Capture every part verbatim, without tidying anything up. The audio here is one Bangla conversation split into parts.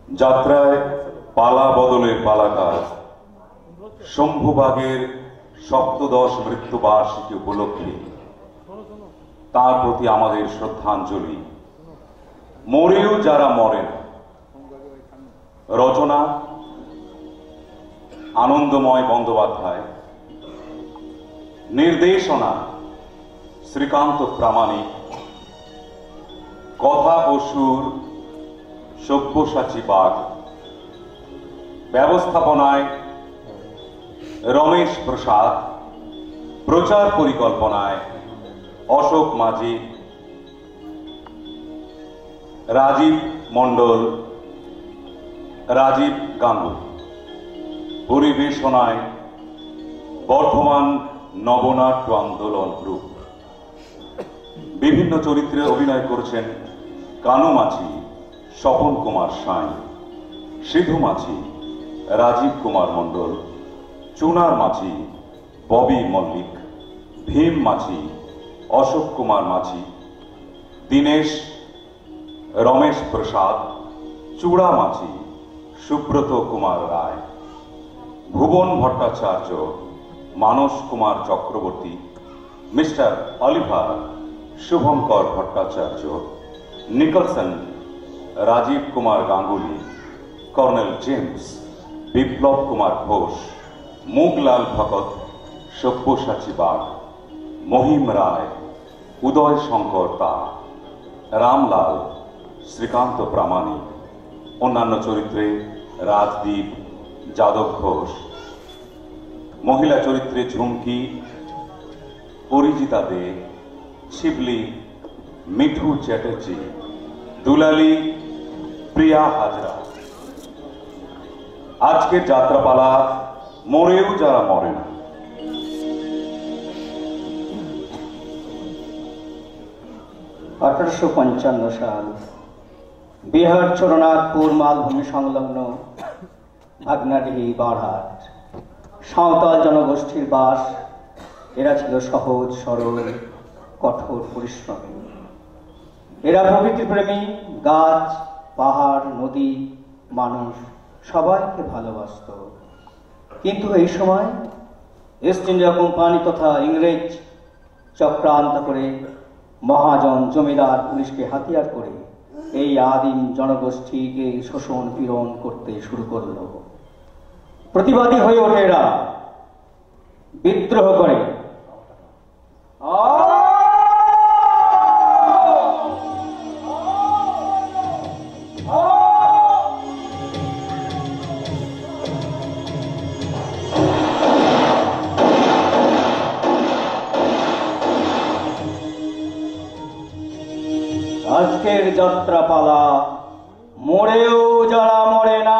যাত্রায় পালা বদলের পালাকার শম্ভুবাগের সপ্তদশ মৃত্যুবার্ষিকী উপলক্ষে তার প্রতি আমাদের শ্রদ্ধাঞ্জলি। মরেও যারা মরেন। রচনা আনন্দময় বন্দ্যোপাধ্যায়, নির্দেশনা শ্রীকান্ত প্রামাণিক, কথা ও সুর সব্যসাচী বাগ, ব্যবস্থাপনায় রমেশ প্রসাদ, প্রচার পরিকল্পনায় অশোক মাঝি, রাজীব মণ্ডল, রাজীব গাঙ্গুলি, পরিবেশনায় বর্ধমান নবনাট্য আন্দোলন গ্রুপ। বিভিন্ন চরিত্রে অভিনয় করেছেন কানু মাঝি, স্বপন কুমার সাঁই, সিধু মাঝি, রাজীব কুমার মণ্ডল, চুনার মাঝি, ববি মল্লিক, ভীম মাঝি, অশোক কুমার মাঝি, Dinesh, Ramesh Prasad, Chura Majhi, Subrata Kumar Roy, Bhuban Bhattacharya, Manas Kumar Chakraborty, mister Oliver, Shubhankar Bhattacharya, Nicholson, Rajib Kumar Ganguly, colonel James, Biplab Kumar Ghosh, Muglal Bhagat, Sabyasachi Bag, Mahim Roy, Uday Shankar তা, রামলাল, শ্রীকান্ত প্রামাণিক। অন্যান্য চরিত্রে রাজদীপ, যাদব ঘোষ। মহিলা চরিত্রে ঝুমকি, পরিজিতা দে, শিবলি, মিঠু চ্যাটার্জি, দুলালী, প্রিয়া হাজরা। আজকের যাত্রাপালা মরেও যারা মরে না। আঠারোশো পঞ্চান্ন সাল বিহার চরনাথপুর মালভূমি সংলগ্ন ভাগনাডিহি বারহাট সাঁওতাল জনগোষ্ঠীর বাস। এরা ছিল সহজ সরল, কঠোর পরিশ্রমী। এরা প্রকৃতি প্রেমী, গাছ, পাহাড়, নদী, মানুষ সবাইকে ভালোবাসত। কিন্তু এই সময় ইস্ট ইন্ডিয়া কোম্পানি তথা ইংরেজ চক্রান্ত করে মহাজন, জমিদার, পুলিশকে হাতিয়ার করে এই আদিম জনগোষ্ঠীকে শোষণ পীড়ন করতে শুরু করল। প্রতিবাদী হয়ে ওঠে এরা, বিদ্রোহ করে। আজকের যাত্রাপালা মরেও যারা মরে না।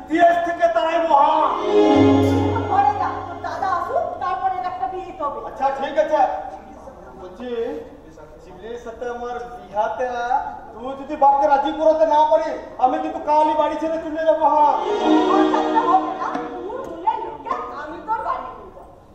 দেশ থেকে তাড়াইবো। হ্যাঁ ঘরে যা, তোর দাদা আসুক, তারপরে একটা বিয়ে হবে। আচ্ছা ঠিক আছে। বলছি শিবলির সাথে আমার বিহাতে তুই যদি বাপকে রাজি করাতে না পারি আমি কিন্তু কালই বাড়ি ছেড়ে চলে যাবো। হ্যাঁ তোর সাথে হবে না, তোর মুলে লোকে আমি তোর বাড়ি করব।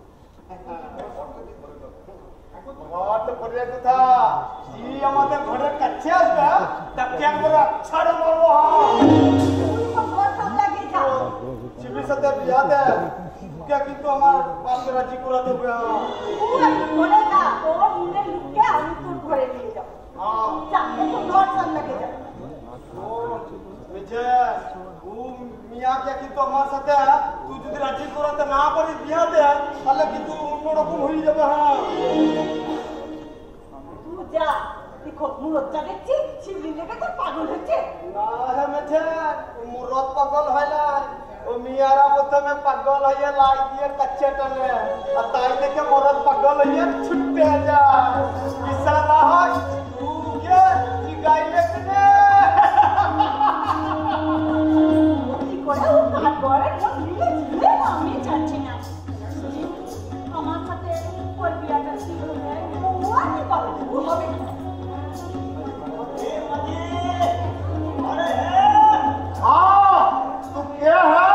ঘর তো করে কথা জি আমাদের ঘরের কাছে আসবে তাকে একবার ছাড়ে মারবো। তুই তো ঘর সামলাকে যা। শিবলির সাথে বিহাতে কে কিন্তু আমার বাপকে রাজি করাতে হবে। তুই একটু ঘরে যা, তোর মুলে লোকে আমি তোর ঘরে নিয়ে যাব। হ্যাঁ যা, একটু ঘর সামলাকে যা। মিয়াকে কিন্তু আমার সাথে তুই যদি রাজি করাতে না পারিস বিহাতে তাহলে কিন্তু অন্যরকম হয়ে যাবে। হ্যাঁ তুই যা, দেখো মুরতটা দেখছি শিবলি লেগে তো পাগল হচ্ছে। না হে মেছে মুরত পাগল হয় না ও মিয়ারা প্রথমে পাগল হইয়া লাই দিয়ে কাছে টানে আর তাই দেখে মরদ পাগল হইয়া ছুটতে যায়। বিশ্বাস না হয় তুকে জিগাইলে কিনে কি করে ও কাজ করে কোন মিলে ঝিলে আমি যাচ্ছি না। আমার সাথে ওর বিয়াটা ঠিক হবে, ও আমি বলে ও হবে না। हाँ तू क्या है?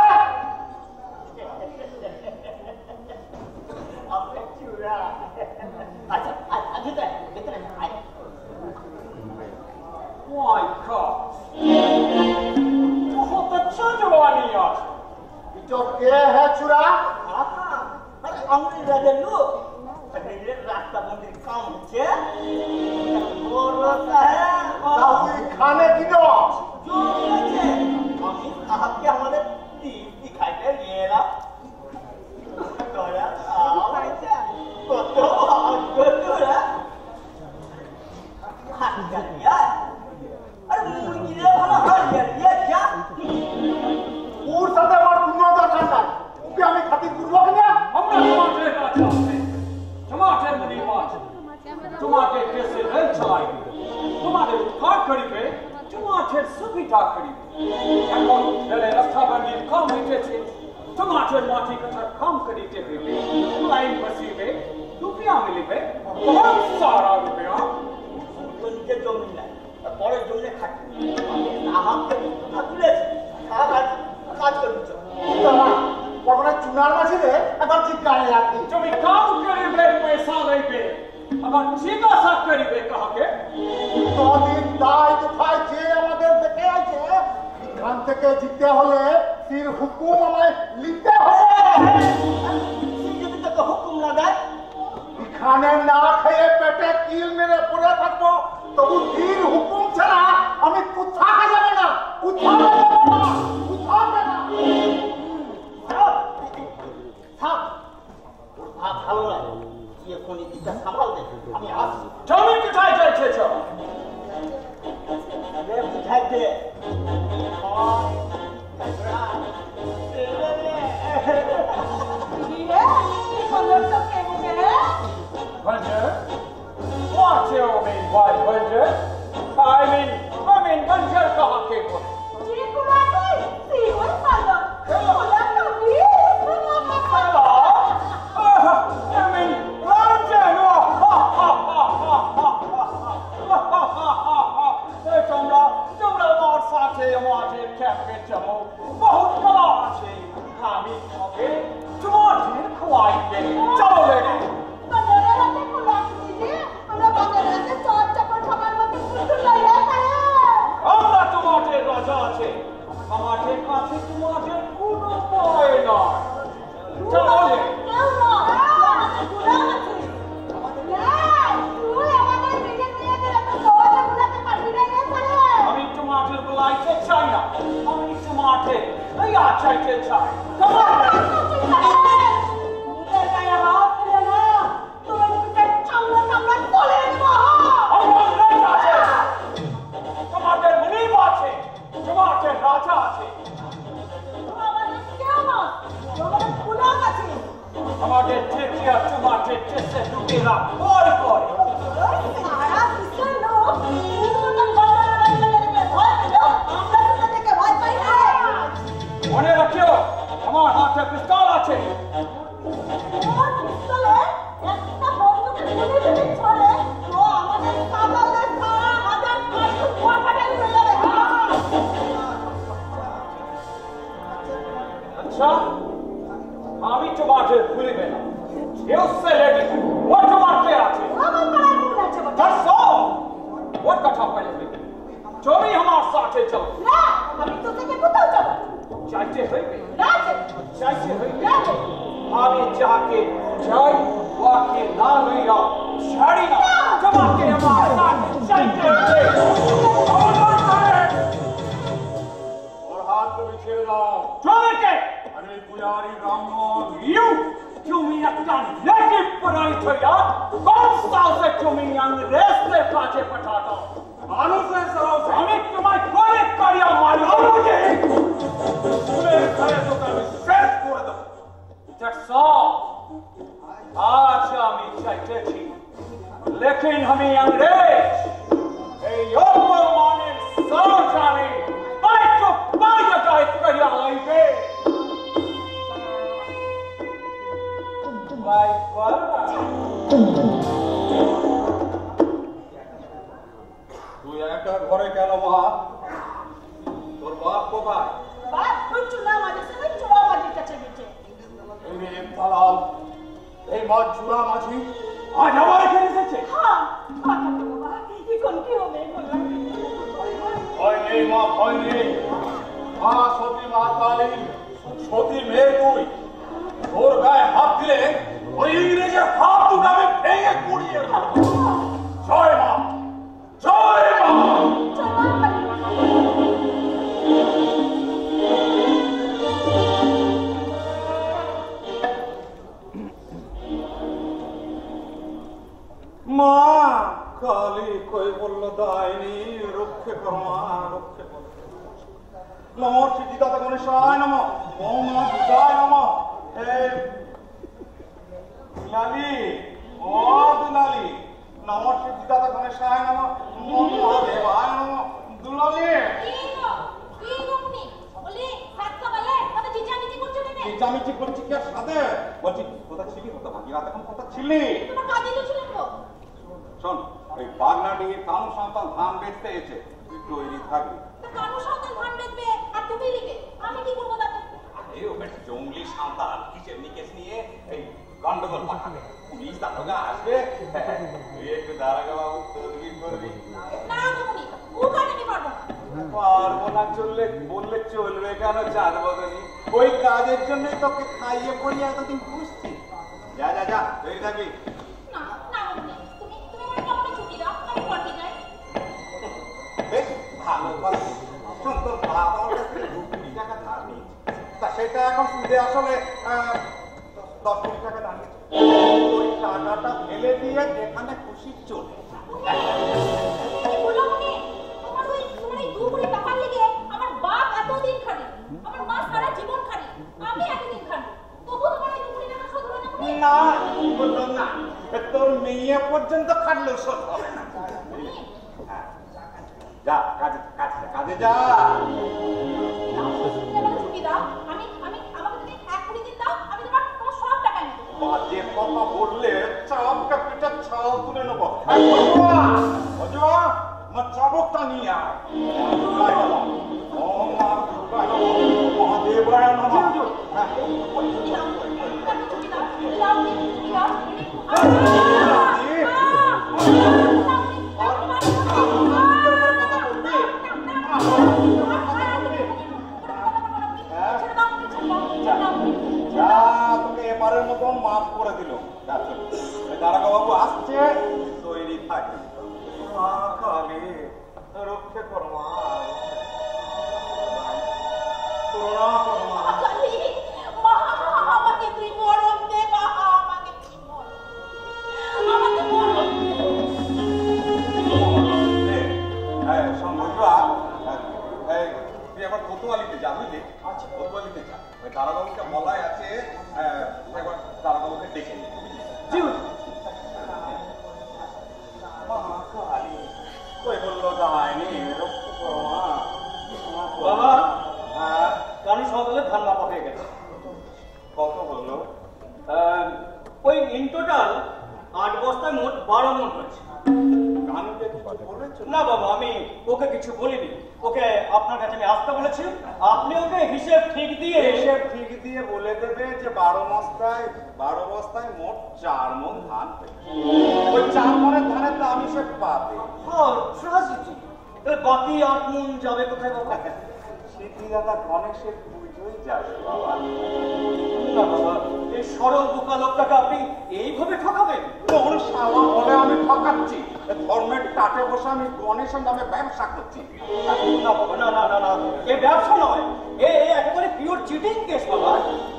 अपने चूड़ा। अच्छा अच्छा कितना कितना आए? My God! बहुत अच्छा जवानी यार। जो क्या है चुरा? हाँ, अरे अंग्रेज राजा लो। अंग्रेज रास्ता मंदिर काम है। बोल रहा है। ताऊ खाने की दो। जो है हम आपके हमारे तीन दिखाई दे ये ला। तो यार आओ ऐसे। तो तो तो तो यार। हाँ यार। अरे मुझे ये वाला हाँ यार ये क्या? पूर सदे मार दुनिया का ठंडा। क्या मैं खातिर गुरुआ क्या? हमने टमाटर का चाहते। टमाटर मुनी बात। टमाटर कैसे रेल चलाएंगे? टमाटर कार खड़ी पे टमाटर सभी कार खड़ी पे। এখন রেলে রাস্তা বানিয়ে কম হইতেছে। টমাटर মাটি কথা কম করিতে হইবে। লাইন বসিবে। রুপিয়া মিলিবে। बहुत सारा रुपया। तो नीचे जमीन নাই পরে জমিনে খাটি আমাকে খাতুলে সারা কাজ করছো পরনে চুনার মাঝে রে একবার চিৎকারে লাগি। তুমি কাম করিবে পয়সা লইবে। আবার জিজ্ঞাসা করিবে কাহাকে? কদিন দায় দুখায় যে আমাদের দেখে আছে এখান থেকে জিততে হলে ফির হুকুম আমায় লিখতে হবে। যদি তোকে হুকুম না দেয় এখানে না খেয়ে পেটে কিল মেরে পড়ে থাকবো তবু ফির হুকুম ছাড়া আমি কোথাও যাব না কোথাও যাব না কোথাও যাব না। থাক ওর ভাব ভালো না গিয়ে কোনি দিকটা সামাল দে আমি আসছি তুমি কোথায় যাইতেছ? আরে বুঝাই দে বিয়ে কি সুন্দর তো কেমনে রে? Buncher? What do you mean by buncher? I mean, I mean buncher কাহাকে বলে? কি করে তুই তুই ওই পালো ওলা তুমি Hello? Uh, I mean, buncher! Oh, ha, ha, ha, ha, ha, ha, ha, ha, ha. এই তোমরা তোমরা আমার সাথে আমাদের ক্যাফে যাবো বহুত কলা আছে আমি তোমাকে তোমাদের খোয়াইবে চলো লেগে বাজারে রাতে কোলা দিদি আমরা বাজারে রাতে চট চাপড় খাবার মতো কিছু লইয়া খায়। আমরা তোমাদের রাজা আছে আমাদের কাছে তোমাদের কোনো ভয় নয় চলো লেগে কেউ না কোলা আছে তুই আমাদের দিকে নিয়ে গেলে তো সহজে কোলাতে পারবি না রে সালে। আমি তোমাদের বলাইতে চাই না আমি তোমাদের ইয়া চাইতে চাই তোমার মুখের গায়ে হাত দিলে না তোর মুখে চামড়া চামড়া বলে দেব। আমার রাজা আছে তোমাদের মুনিব আছে তোমাদের রাজা আছে আমাদের কেউ না আমাদের কোলা আছে। আমাদের তৃতীয় তোমাদের দেশে ঢুকেরা পরে পরে সারা বিশ্বের লোক শুধু তো বাজারে রাতে ভয় পেল আমরা তো থেকে ভয় পাই না। মনে রাখিও আমার হাতে পিস্তল আছে। তোমার পিস্তলে একটা বন্দুকের গুলি যদি ছড়ে তো আমাদের কাবালে সারা হাজার কয়েক কুয়া ফাটাই হয়ে যাবে। अच्छा আমি তোমাকে ভুলিবে না। You said it. What তোমার কে আছে? আমার পাড়ায় কোন আছে বলো? That's all. What কথা বলবে? তুমি আমার সাথে চলো। না আমি তো থেকে কোথাও যাব চাইতে হইবে। না চাইতে হইবে। না আমি যাকে চাই ওকে না লইয়া ছাড়ি না। তোমাকে আমার সাথে চাইতে হইবে। ওর হাত তুমি ছেড়ে দাও। তুমি কে? আমি পুজারি ব্রাহ্মণ। You তুমি একটা নেগেটিভ পড়াই থইয়া কোন সাহসে তুমি अंग्रेज से কাছে পাঠাতো? মানুষের সাহসে আমি তোমায় কোলে করিয়া মারলাম যে ফুলের ঘরে তোকে আমি শেষ করে দেবো। That's all. आज আমি চাইতেছি लेकिन আমি अंग्रेज এই অপমানের সরকারে পাইতো পাইয়া যায় করিয়া লইবে। My father. তুই একা ঘরে কেন মা? তোর বাপ কোথায়? বাপ ওই চুলা মাঝে সে ওই চুলা মাঝে কাছে গেছে। এই মেয়ে দালাল, এই মা চূড়া মাঝি আজ আমার এখানে এসেছে। হ্যাঁ কথা তো বাবা এখন কি হবে বললাম ভয় নেই মা, ভয় নেই। মা সতী মা কালী, সতী মেয়ে তুই। তোর গায়ে হাত দিলে ওই ইংরেজের হাত দুটো আমি ভেঙে কুড়িয়ে দেবো। জয় মা, জয় মা। মা কালী কই বলল দায়নি রক্ষে কর মা, রক্ষে কর। নমঃ সিদ্ধিদাতা গণেশায় নমঃ, ওম নমঃ বুদ্ধায় নমঃ। হে দুলালি, ও দুলালি, নমঃ সিদ্ধিদাতা গণেশায় নমঃ, ওম মহাদেবায় নমঃ। দুলালি চেঁচামেচি করছি কি আর সাথে? বলছি কোথা ছিলি, কোথা ভাগি রাত এখন কোথা ছিলি? শোন, ওই বাগনাডির কানু সন্তান ধান বেচতে এসে তুই তৈরি থাকবি। আরে ওখানে জঙ্গলি সন্তান কিসের নিকেশ নিয়ে এই গন্ডগোল পাঠাবে, পুলিশ দারোগা আসবে, তুই একটু দারোগা বাবু তদবির করবি। পারবো না চললে বললে চলবে কেন চাঁদ বদনি? ওই কাজের জন্যই তোকে খাইয়ে পড়িয়ে এতদিন খুঁজছি। যা যা যা তৈরি থাকবি। বেশ ভালো কথা। শোন, তোর বাবা আমার কাছ থেকে দু কোটি টাকা ধার নিয়েছে, তা সেটা এখন সুদে আসলে আহ, দশ কোটি টাকা দাঁড়িয়েছে। ওই টাকাটা ফেলে দিয়ে যেখানে খুশি চলে। না বললো না, তোর মেয়ে পর্যন্ত খাটলেও শোধ হবে না। যা কাজে কাজে কাজে যা। বাজে কথা বললে চাবটা পিঠে ছাল তুলে নেবো। আমার চাবকটা নিয়ে আয়। মহাদেবায় নমঃ। তোকে এবারের মতন মাফ করে দিল। দারোগা বাবু আসছে, তৈরি থাকে। মা কালী রক্ষে কর মা, করুণা কর মা। আমাকে তুই মরণ দে মা, আমাকে তুই মরণ আমাকে মরণ তুই একবার কোতোয়ালিতে যা, বুঝলি? আচ্ছা, কোতোয়ালিতে যা। ওই দারোগাবুকে বলাই আছে, একবার দারোগাবুকে ডেকে নিয়ে বাবা কালী সকালে কত হলো? ওই ইন টোটাল আট বস্তায় মোট বারো মন হয়েছে। কানুকে কিছু বলেছো? না বাবা, আমি ওকে কিছু বলিনি। ওকে আপনার কাছে আমি আসতে বলেছি, আপনি ওকে হিসেব ঠিক দিয়ে হিসেব ঠিক দিয়ে বলে দেবে যে বারো বস্তায় বারো বস্তায় মোট চার মন ধান পেয়েছে। ওই চার মনের ধানের দাম হিসেব পাবে। হ্যাঁ ট্রাজেডি। তাহলে বাকি আট মন যাবে কোথায় বাবা? সিদ্ধি দাদা গণেশের পুজোই যাবে বাবা। না বাবা, এই সরল বোকা লোকটাকে আপনি এইভাবে ঠকাবেন? কোন শালা বলে আমি ঠকাচ্ছি? ধর্মের টাটে বসে আমি গণেশের নামে ব্যবসা করছি। না বাবা, না না না না, এ ব্যবসা নয়, এ একেবারে পিওর চিটিং কেস বাবা।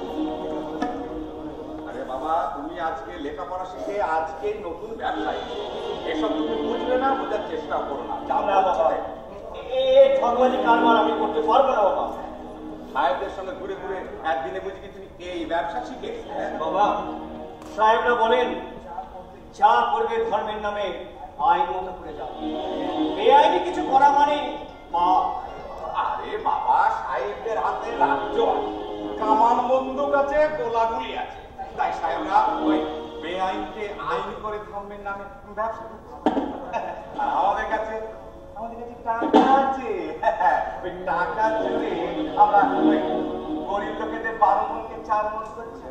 আরে বাবা, তুমি আজকে লেখাপড়া শিখে আজকে নতুন ব্যবসায়ী, এসব তুমি বুঝলে না, বোঝার চেষ্টা করো না। না বাবা, এই ঠকবাজি কারবার আমি করতে পারবো না বাবা। সাহেবদের সঙ্গে ঘুরে ঘুরে একদিনে বুঝি কি তুমি এই ব্যবসা শিখে? বাবা, সাহেবরা বলেন যা করবে ধর্মের নামে আইন মতো করে যাও, বেআইনি কিছু করা মানে পাপ। আরে বাবা, সাহেবদের হাতে রাজ্য আছে, কামান বন্দুক আছে, গোলাগুলি আছে, তাই সাহেবরা ওই বেআইনকে আইন করে ধর্মের নামে ব্যবসা করছে। আর আমাদের কাছে আমাদের কাছে টাকা আছে, ওই টাকা জুড়ে আমরা ওই গরিব লোকেদের বারো মনকে চার মন করছি।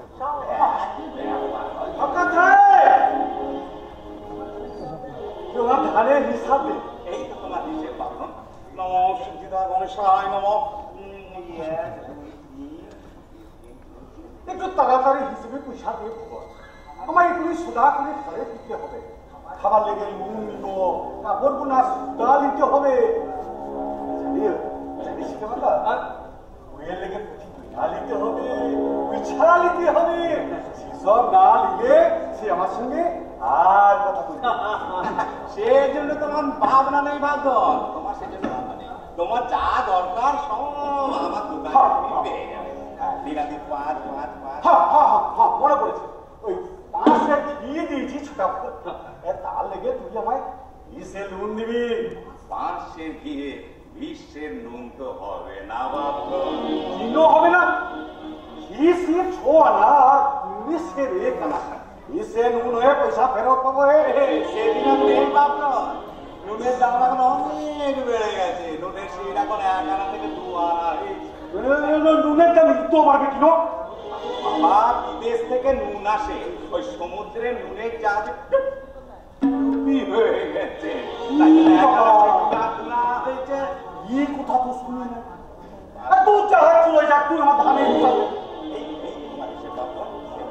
তোমার ধানের হিসাব দে। এই তো তোমার হিসেব পাবো। নম সিদ্ধিদা গণেশায় নম। একটু তাড়াতাড়ি হিসেবে পয়সা দিয়ে দেবো। আমার এগুলি সুদা করে ঘরে দিতে হবে। খাবার লেগে নুন নিব, কাপড় বোনা সুদা নিতে হবে। জানিস কেমন বইয়ের লেগে পুঁথি পয়সা নিতে হবে, পিছা নিতে হবে। সেসব না নিলে সে আমার সঙ্গে আর কথা বলবে। সেজন্য তোমার ভাবনা নেই বাদল, তোমার সেজন্য ভাবনা নেই। তোমার যা দরকার সব আমার দোকানে পেয়ে যাবে। দিনাদিন পাঁচ পাঁচ পাঁচ হ্যাঁ হ্যাঁ হ্যাঁ হ্যাঁ মনে পড়েছে। ওই পাঁচটা ঘিয়ে দিয়েছি ছোটা তার লেগে তুই আমায় ইসে নুন দিবি। পাঁচশের ঘিয়ে বিশ্বের নুন তো হবে না বাদল। কিনো হবে না, ঘি সে ছো আনা আর উনিশের এক আনা। ইসে নুন হয়ে পয়সা ফেরত পাবো। সেদিন আর নেই বাদল, নুনের দাম এখন অনেক বেড়ে গেছে। নুনের সিট এখন এক আনা থেকে দু আনা হয়েছে। নুনের দাম তো বাড়বে কিনো? বাবা, বিদেশ থেকে নুন আসে, ওই সমুদ্রের নুনের জাহাজে ডুবি হয়ে গেছে। তাই জন্য এক আনা থেকে কাতলা হয়েছে। এই কথা তো শুনি না। আর তুই চাহে চলে যা, তুই আমার ধানের হিসাব দে। এই এই তোমার হিসেব বাবা,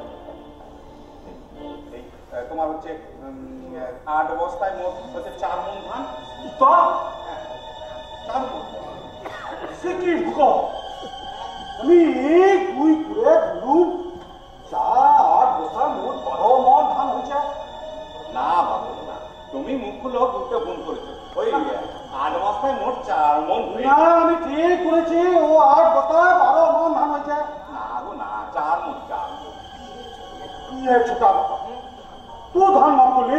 এই আহ, তোমার হচ্ছে উম, আট বস্তায় মোট হচ্ছে চার মন ধান। তো হ্যাঁ, চার মন। সে কি ঢুকো? আমি এক দুই করে গ্রুপ চার আট বছর মোট বারো মন ধান হয়েছে। না বাবু না, তুমি মুখ্য লোক উঠতে ফোন করেছো। ওই আট বস্তায় মোট চার মন হয়ে না আমি ঠিক করেছি, ও আট বছর বারো মন ধান হয়েছে। না গো না, চার মন চার মন। ये छोटा बाबा तू धान माफ कर ले,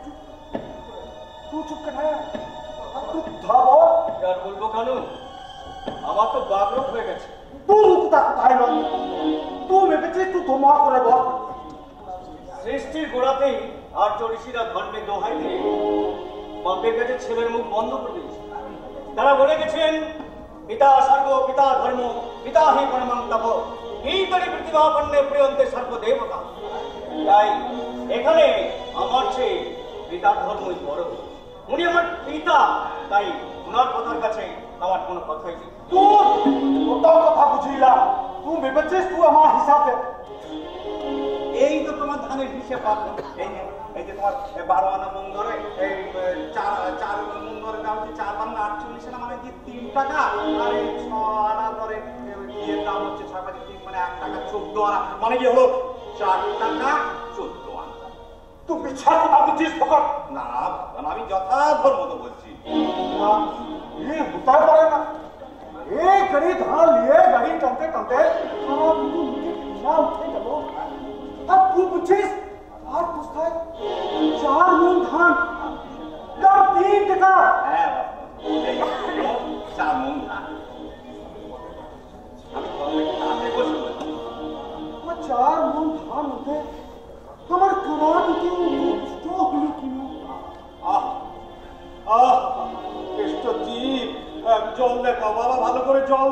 तू चुप कर है, तू था बोल। আর বলবো কেন, আমার তো বাগরোগ হয়ে গেছে। तू रुकता কোথায় না, तू ভেবেছি তুই ধোমা করে বল। সৃষ্টির গোড়াতেই আর ঋষিরা ধর্মে দোহাই দিয়ে বাপের কাছে ছেলের মুখ বন্ধ করে দিয়েছে। তারা বলে গেছেন পিতা স্বর্গ, পিতা ধর্ম, পিতা হি পরমং তপ, এইতরি প্রতিভাপন্নে প্রিয়ন্তে সর্বদেবতা। তাই এখানে আমার চেয়ে পিতার ধর্মই বড়। উনি আমার পিতা, তাই ওনার কথার কাছে আমার কোনো কথাই নেই। তুই ওটাও কথা বুঝিলা, তুই ভেবেছিস তুই আমার হিসাব দে। এই তো তোমার ধানের হিসেব পাবো। এই যে এই যে তোমার বারো আনা মন ধরে, এই চার চার মন ধরে দাম হচ্ছে চার বান্ন আটচল্লিশ আনা, মানে কি তিন টাকা। আর এই ছ আনা ধরে ইয়ের দাম হচ্ছে ছয় পাঁচ তিন, মানে এক টাকা চোদ্দ আনা, মানে কি হলো চার টাকা চোদ্দ আনা। তুই মিছা কথা বুঝিস ফকর। না বাবা, আমি যথাধর্ম তো বলছি। ये होता है ना, एक गड़ी धान लिए गाड़ी टमते टमते आप ना उठे चलो। अब तू पूछिस आज पूछता है चार मून धान का तीन टका। হ্যাঁ বাবা, এই হলো চার মন ধান। আমি ধর্মের হাতে বসে বলছি। वो चार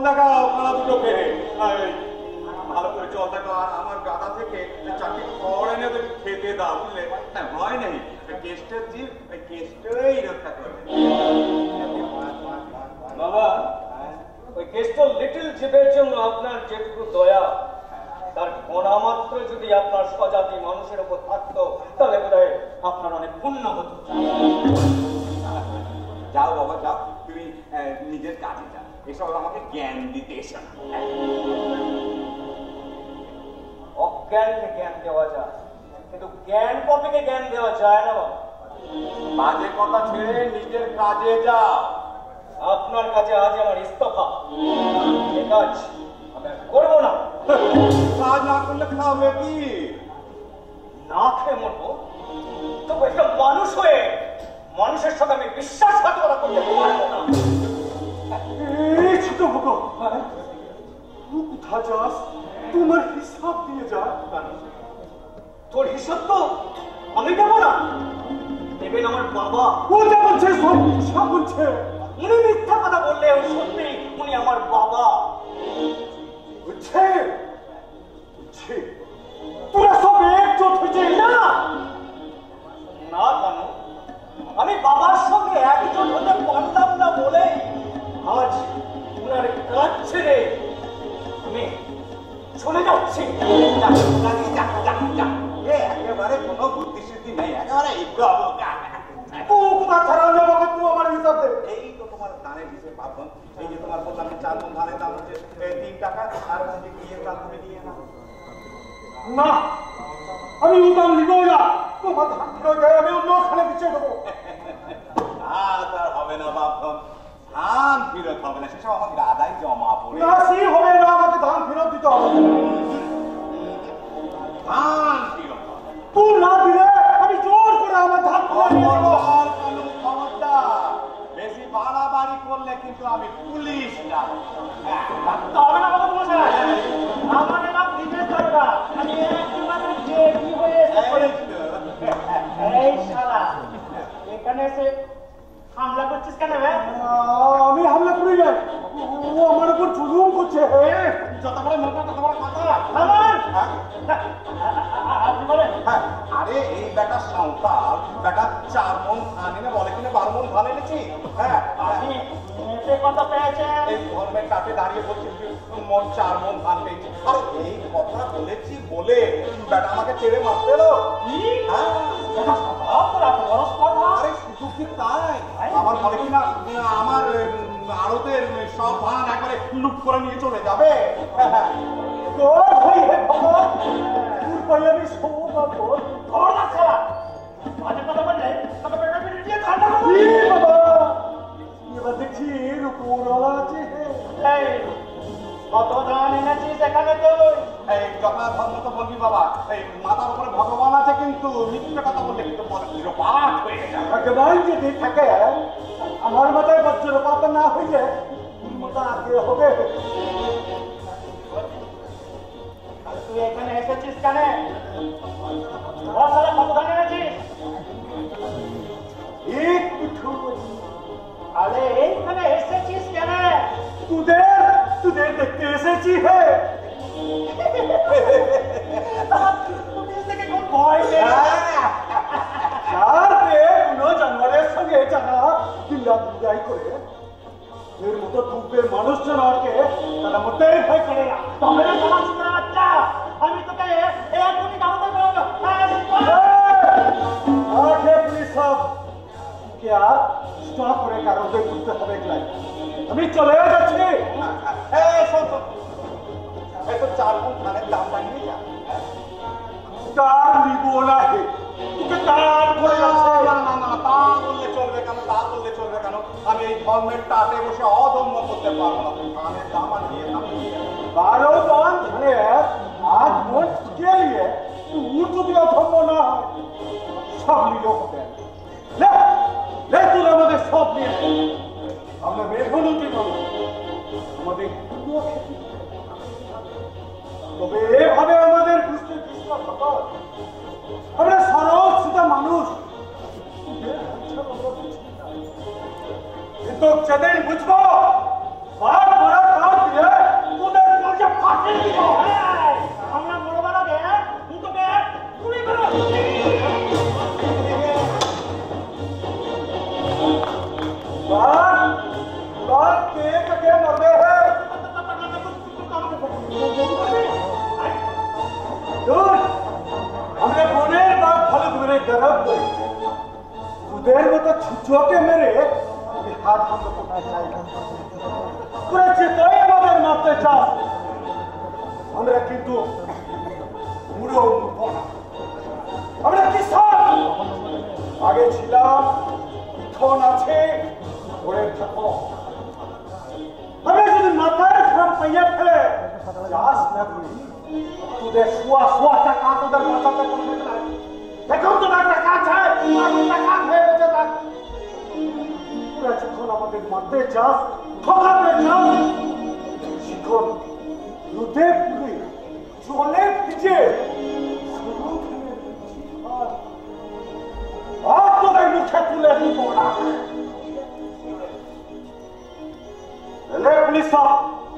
দেখাও কানা দুটোকে। ভালো করে জল দেখাও আর আমার গাদা থেকে চারটি খড় এনে ওদেরকে খেতে দাও, বুঝলে? ভয় নেই, কেষ্টের জীব কেষ্টই রক্ষা করবে। বাবা, ওই কেষ্ট লিটল জীবের জন্য আপনার যেটুকু দয়া, তার কণা মাত্র যদি আপনার স্বজাতি মানুষের উপর থাকতো তাহলে বোধহয় আপনার অনেক পুণ্য হতো। যাও বাবা যাও, তুমি নিজের কাজে যাও, এসব আমাকে জ্ঞান দিতে এসো না। অজ্ঞানকে জ্ঞান দেওয়া যায়, কিন্তু জ্ঞান পাপীকে জ্ঞান দেওয়া যায় না বাবা। বাজে কথা ছেড়ে নিজের কাজে যাও। আপনার কাছে আজ আমার ইস্তফা, এ কাজ আমি করবো না। কাজ না করলে খাবে কি? না খেয়ে মরবো, তবু একটা মানুষ হয়ে মানুষের সাথে আমি বিশ্বাসঘাতকতা করতে পারবো না। এই ছোট ভগো, তুই কোথা যাস? তোমার হিসাব দিয়ে যা। তোর হিসাব তো আমি দেবো না, দেবেন আমার বাবা। ও যা বলছে সব হিসাব বলছে। উনি মিথ্যা কথা বললে সত্যি উনি আমার বাবা। বুঝছে বুঝছে তোরা সব একজোট হয়েছে না না কেন, আমি বাবার সঙ্গে একজোট হতে পারলাম না বলে আজ উনার কাজ ছেড়ে আমি চলে যাচ্ছি। একেবারে কোনো বুদ্ধি সিদ্ধি নেই, একেবারে ও কোথা ছাড়া যাবো তুই আমার হিসাব দে। এই তো তোমার ধানের হিসেবে ভাবুন, এই যে তোমার বললাম চার মন ধানের দাম হচ্ছে তিন টাকা, আর হচ্ছে গিয়ে দাম তুমি নিয়ে না। না, আমি উদাম নিব না। তোমার ধান ফেরত দেয়, আমি অন্য খানে বিছিয়ে দেবো। আর হবে না ভাবুন, ধান ফেরত হবে না, সেসব আমাকে আদায় জমা পড়ে। না সে হবে না, আমাকে ধান ফেরত দিতে হবে। ধান ফেরত হবে। তুই না দিলে আমি জোর করে আমার ধান ফেরত নিয়ে নেবো। বেশি বাড়াবাড়ি করলে কিন্তু আমি পুলিশ ডাকবো। হবে না বাবা মশাই, আমার নাম দিনের দরকার। আমি একেবারে রেডি হয়ে এসেছি। এই শালা এখানে এসে হামলা করছিস কেন? আমি হামলা করি না, ও আমার উপর জুলুম করছে। যত বড় মোটা তত বড় কথা। আমার আপনি বলেন। আরে এই বেটা সাঁওতাল বেটা চার মন ধান এনে বলে কিনা বারো মন ধান এনেছি। হ্যাঁ আপনি এতে কত পেয়েছেন? এই ধর্মের কাছে দাঁড়িয়ে বলছি মন চার মন ধান পেয়েছি। আর এই কথা বলেছি বলে বেটা আমাকে ছেড়ে মারতে এলো। আরে শুধু কি তাই, আমার বলে কিনা আমার আড়তের সব ধান একবারে লুট করে নিয়ে চলে যাবে। তোর ভাই হে ভগবান, তোর ভাই আমি সব পাবো। ধর না শালা, বাজে কথা বললে তোকে পেটে পেটে দিয়ে ঠান্ডা করবো। এই বাবা, এবার দেখছি এর উপর ওরা আছে। এই কত ধান এনেছিস এখানে তুই? এই কথা ধর্ম বলবি বাবা, এই মাথার উপরে ভগবান আছে কিন্তু মিথ্যে কথা বললে কিন্তু পাঠ হয়ে যাবে। ভগবান যদি থাকে আমার মাথায় বজ্রপাত না হইলে মোটা আগে হবে। তুই এখানে এসেছিস কেন? কত ধান এনেছিস? এক পিঠু আরে এইখানে এসেছিস কেন? তোদের তোদের দেখতে এসেছি। হে পুলিশ থেকে কোন ভয় নেই? আর রে কোনো জানোয়ারের সঙ্গে জানা দিল্লা দিল্লাই করে এর মতো টুপের মানুষ জানোয়ারকে তারা মোটেই ভয় করে না। তবে না তোমার ছোট বাচ্চা, আমি তোকে এখনই গামতে পারবো। আগে পুলিশ সব क्या স্টপ করে কারণে করতে হবে এগুলাই। আমি চলে যাচ্ছি। এই শোন শোন, এই তো চার মন ধানের দাম বাড়িয়ে যা। তার নিব না, তোকে তার করে যাচ্ছে। না না না, তা বললে চলবে কেন, তা বললে চলবে কেন? আমি এই ধর্মের টাটে বসে অদম্য করতে পারবো না। ধানের দাম আর দিয়ে দাম বারো মান ধানে আজ মন কে নিয়ে তুই যদি অধম্য না হয় সব নিল হবে। তুই আমাদের সব নিয়ে আমরা মেঘনতি মানুষ, আমাদের তবে এভাবে আমাদের বুঝতে বিশ্বাস হবে। আমরা সরল সুদা মানুষ, কিন্তু যেদিন বুঝবো বাপ বড় কাজ दूर हमने बोने बात फल मेरे गरब गई उधर में तो छुचो के मेरे हाथ हम लोग को चाहिए पूरा चितोए मदर मारते चाह हमरे किंतु मुड़ो मुड़ो हमरे किसान आगे छिला इथोन আছে ওরে থাকো हमरे যদি মাথায় খাম পাইয়া ফেলে চাষ না করি তোদের শুয়া শুয়া টাকা তোদের মাথাতে পড়বে না দেখো তো টাকা চাই আর টাকা খেয়ে বেঁচে থাক তোরা যখন আমাদের মারতে চাস ঠকাতে চাস শিখন রুদে পুরি জলে ভিজে আর তোদের মুখে তুলে দিব না ले पुलिस साहब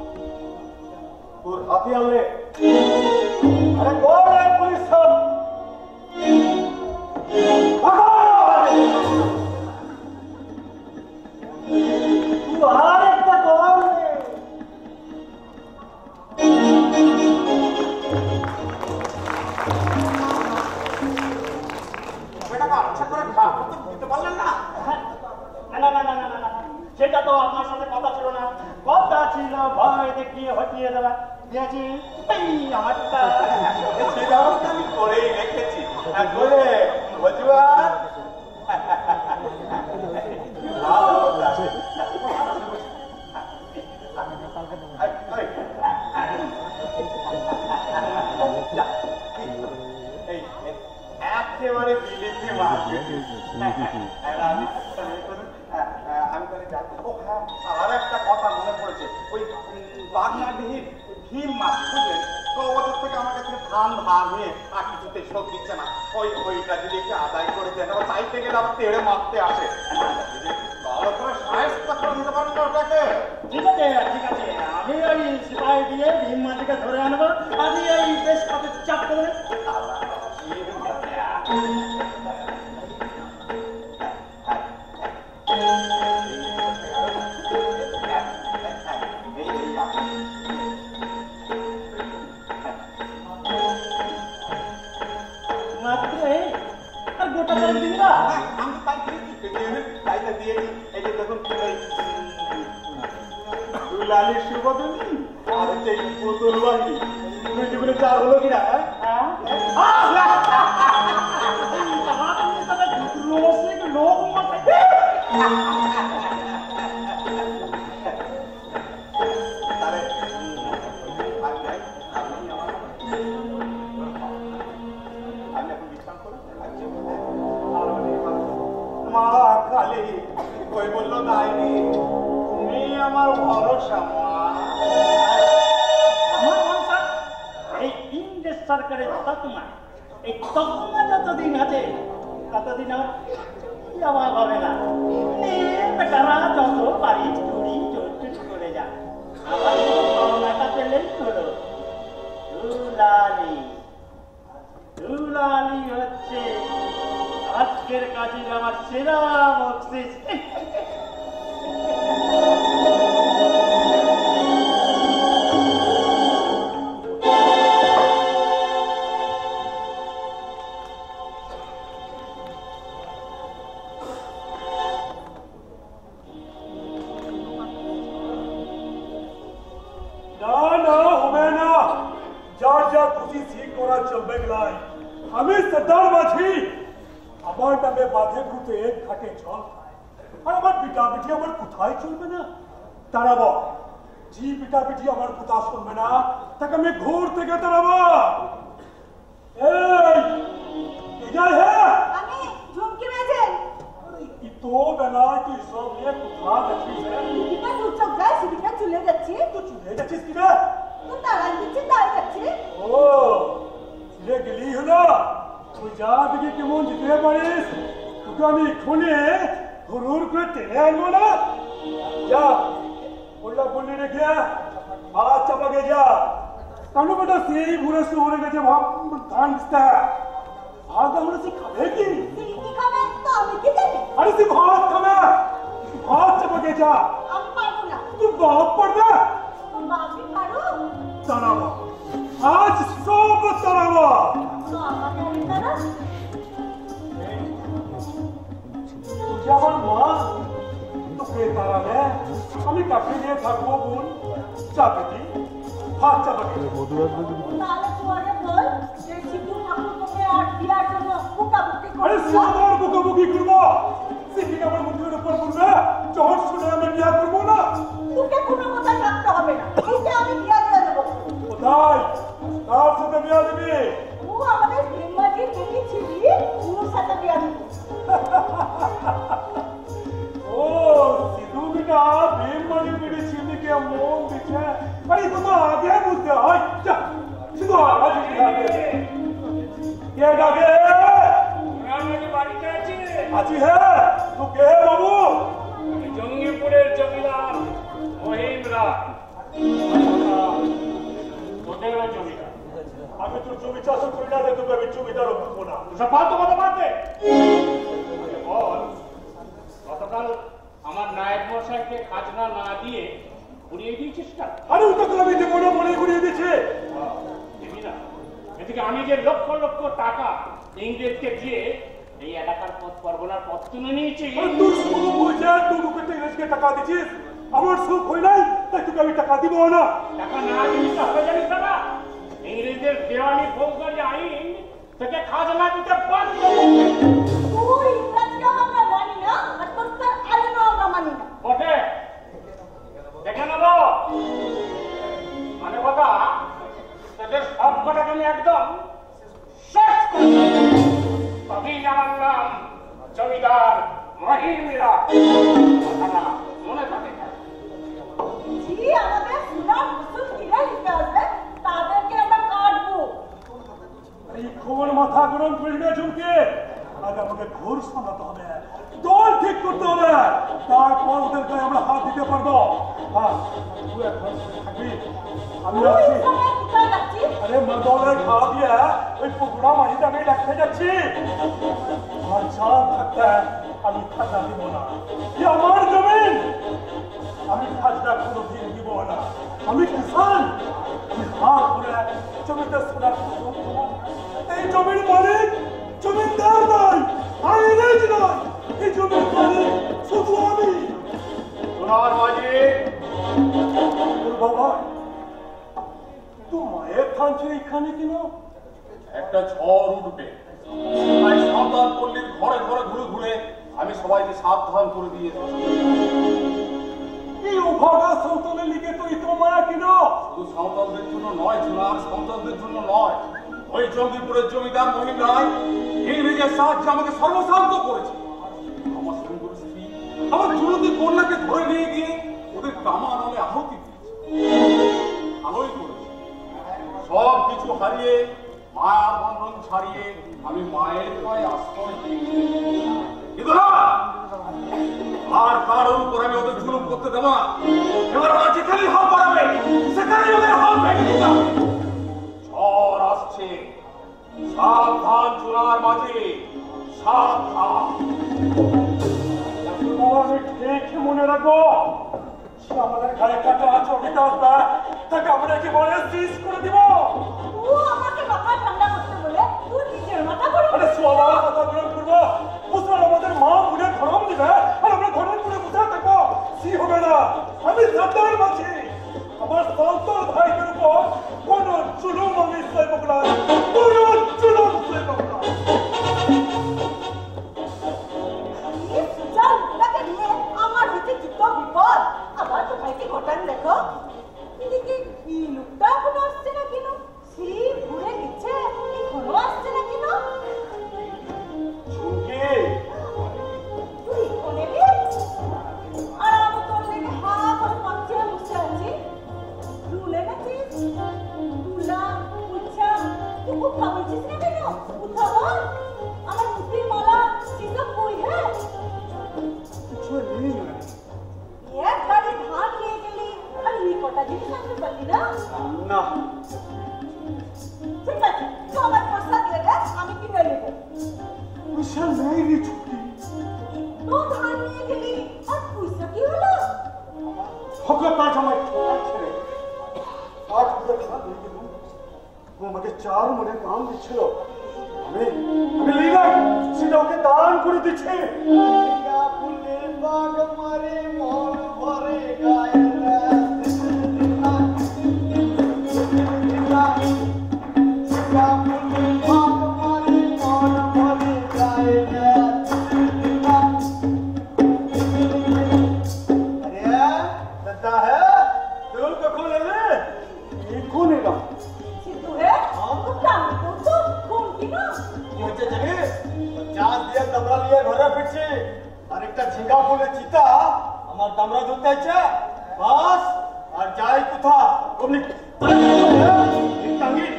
और हथियार ले अरे कौन है पुलिस साहब तू हर एक का कौन है बेटा का अच्छा करे खा तो दिते পারলেন না না না না না না সেটা তো আপনার সাথে কথা ছিল না কথা ছিল ভয় দেখিয়ে হটিয়ে দেওয়া দিয়েছি এই আমারটা সেটা আমি করেই রেখেছি আর বলে বজুয়া একেবারে বিলিতি মাছ আমি আমি করে যাই ও হ্যাঁ আর একটা কথা মনে পড়েছে ওই বাগনাডিহির ভীম মাছ বুঝলেন তো ওদের থেকে আমার কাছে ধান ধার নিয়ে আর কিছুতে শোধ দিচ্ছে না ওই ওইটা যদি একটু আদায় করে দেন ও চাইতে গেলে আবার তেড়ে মারতে আসে ভালো করে সাহায্য করে দিতে পারেন না ওটাকে ঠিক আছে ঠিক আছে আমি ওই সিপাহি দিয়ে ভীম মাছকে ধরে আনবো আমি এই বেশ কাপে চাপ করে লালের সুবদনী আর সেই বোতল বাহিনী দুই দুগুলো চার হলো কিনা রসিক লোক মতে মা কালী কই বললো নাইনি তুমি আমার ভরসা মা আমার ভরসা এই ইংরেজ সরকারের তকমা এই তকমা যতদিন আছে ততদিন আমার জবাব হবে না বেটারা যত পারি চুরি চোট করে যা আবার করোনাটা পেলেই হলো দুলালি দুলালি হচ্ছে আজকের কাজে আমার সেরা বকশিস আমি সর্দার মাঝি আমার নামে বাঁধে ভূতে ঘাটে জল খায় আর আমার পিটা পিঠি আমার কোথায় চলবে না তাড়াবো জি পিটা পিঠি আমার কথা শুনবে না তাকে আমি ঘুর থেকে তাড়াবো এই ইধার হ্যাঁ আমি ঝুমকি মেজেন কি তো বেলা তুই সব নিয়ে কোথা যাচ্ছিস দিদিটা দু চোখ গায়ে সিদিটা চলে যাচ্ছি তো চলে যাচ্ছিস কি রে তো তারা দিচ্ছি তাই যাচ্ছি ও চলে গেলি হলো তুই যা দেখি কেমন যেতে পারিস তোকে আমি এক্ষুনি হুড় করে টেনে আনবো না যা বললা বললি রেখে হাত চাপাকে যা কারণ বেটা সেই ঘুরে শুয়ে গেছে ধান দিতে ভাত আমরা সে খাবে কি সিদ্ধি খাবে তো আমি কি জানি আরে তুই ভাত খাবে ভাত চাপাকে যা আমি পারবো না তুই বাপ পড়বে বাপি পারো দাঁড়াবো আজ সব তারাবা আমাকে আমি তারা তুই আমার মা তোকে তারাবে আমি কাকে নিয়ে থাকবো বোন চাপে দি হাত চাপাকে তাহলে তুই আগে বল যে সিদ্ধু ঠাকুর তোকে আর বিয়ার জন্য বুকাবুকি আরে করছে সুন্দর বুকাবুকি করবো সিদ্ধি আমার মুখের উপর বলবে যখন শুনে আমি বিয়া করবো না তোকে কোনো কথা রাখতে হবে না তোকে আমি বিয়া দিয়ে দেবো কোথায় কার সাথে বিয়া দিবি ও আমাদের প্রেমাজির বেটি ছিলি ওর সাথে বিয়া দেবো ও সিদ্ধু বেটা প্রেম মানে বেটি ছিলি কে মন দিচ্ছে আরে তো তো আগে বুঝতে হয় যা সিদ্ধু আজ বিয়া দে কে ডাকে আমি বাড়িতে আছি আছি হ্যাঁ তো কে বাবু আমি জঙ্গিপুরের জমিদার মহিম রায় তোদেরও জমিদার আমি তোর জমি চাষ করি না তোকে আমি জমিদারও করবো না সব ফালতু কথা বাদ দে বল গতকাল আমার নায়েব মশাইকে খাজনা না দিয়ে ঘুরিয়ে দিয়েছিস না আরে ওটা তো আমি দেবো না মনে করিয়ে দিচ্ছে দিবি না এদিকে আমি যে লক্ষ লক্ষ টাকা ইংরেজকে দিয়ে এই এলাকার পথ পরগনার পথ তুলে নিয়েছি আরে তোর সুখ বুঝে তুই মুখে ইংরেজকে টাকা দিচ্ছিস আমার সুখ হই নাই তাই তোকে আমি টাকা দিব না টাকা না দিবি তাহলে জানিস না ইংরেজদের দেওয়ানি ফৌজদারি আইন থেকে খাজনা দিতে বাধ্য তুই ইংরেজকেও আমরা মানি না আর তোর তার আইনও আমরা মানি না বটে দেখে নেব মানে কথা তাদের সব কটাকে আমি একদম শেষ করে তবেই আমার নাম জমিদার মহিমিরা কথাটা মনে থাকে জি আমাদের সুনাম মুসুল কিরা লিখে আছে তাদেরকে আমরা কাটবো এই খবর মাথা গরম করি না ঝুমকে আজ আমাকে ঘোর সামলাতে হবে দল ঠিক করতে হবে তারপর ওদেরকে আমরা হাত দিতে পারবো হ্যাঁ তুই এখন থাকবি আমি তুই আসছি সময় কোথায় যাচ্ছিস আরে মদলের খাওয়া দিয়ে ওই পুকুরা মাঝিতে আমি রাখতে যাচ্ছি আমার চাঁদ থাকতে আমি খাজনা দিব না কি আমার জমিন আমি খাজনা কোনোদিন দিব না আমি কিষান আমি হাত করে জমিতে সোনা এই জমির মালিক জমিদার নয় আর ইংরেজ নয় এই জমির মালিক শুধু আমি সোনার মাঝি তোর বাবা তো মায়ের থানছে এখানে কেন একটা ঝড় উঠবে তাই সাবধান পল্লীর ঘরে ঘরে ঘুরে ঘুরে আমি সবাইকে সাবধান করে দিয়ে এই অভাগা সন্তানের লিগে তো এত মায়া কেন শুধু সাঁওতালদের জন্য নয় সোনার সন্তানদের জন্য নয় ওই জঙ্গিপুরের জমিদার মহিম রায় ইংরেজের সাহায্যে আমাকে সর্বশান্ত করেছে আমার সুন্দর স্ত্রী আমার যুবতী কন্যাকে ধরে নিয়ে গিয়ে ওদের কামা নামে আহুতি দিয়েছে ভালোই করেছে সব কিছু হারিয়ে মায়ার বন্ধন ছাড়িয়ে আমি মায়ের পায়ে আশ্রয় দিয়েছি কিন্তু না আর কারোর উপর আমি ওদের জুলুম করতে দেবো না এবার ওরা যেখানেই হাত বাড়াবে সেখানেই ওদের হাত ভেঙে দিতে হবে ঝড় আসছে সাবধান চূড়ার মাঝে সাবধান আমি ঠিক মনে রাখবো সে আমাদের ঘরে কাটা জমিতে আসবে তাকে আমরা কি বলে সিজ করে দিব ও আমাকে মাথা ঠান্ডা করতে বলে তুই নিজের মাথা গরম আরে সোয়াল কথা গরম করবো বুঝলাম আমাদের মা বুড়ে ধরম দিবে আর আমরা ধরম করে বুঝে থাকবো সি হবে না আমি সর্দার মাঝি আমার সন্তান ভাইদের উপর কোন জুলুম আমি সইব না কোন জুলুম সইব না চল তাকে নিয়ে আমার ভিতরে চিত্ত বিপদ আবার তো ভাইকে ঘটান দেখো এদিকে এই লোকটা এখনো আসছে না কেন সেই ঘুরে গেছে এখনো আসছে না কেন ঝুঁকি তুই কোনে রে আর আমি তোর লেগে হা করে পাচ্ছে বসে আছি ভুলে গেছিস তুলা উচ্ছা তুই খুব কাবলছিস না কেন উঠা বল আমার মুক্তির মালা সিসব কই হ্যাঁ কিছু নেই এক গাড়ি ধান নিয়ে গেলি আর এই কটা জিনিস আনতে পারলি না না ঠিক আছে তুই আমার পয়সা দিয়ে দে আমি কিনে নেবো পয়সা নেই রে ঝুঁকি তো ধান নিয়ে গেলি আর পয়সা কি হলো হকত না জামাই ছেড়ে আজ দেখা দিয়ে গেল ও আমাকে চার মনে দাম দিচ্ছিল, আমি আমি লিগাই সেটা ওকে দান করে দিচ্ছি। ফুলের বাগ মারে মন ভরে গায়ে আরেকটা ঝিঙ্গা ফুলের চিতা আমার দামরা ধরতে আছে বাস আর যাই কোথা অমনি টাঙ্গি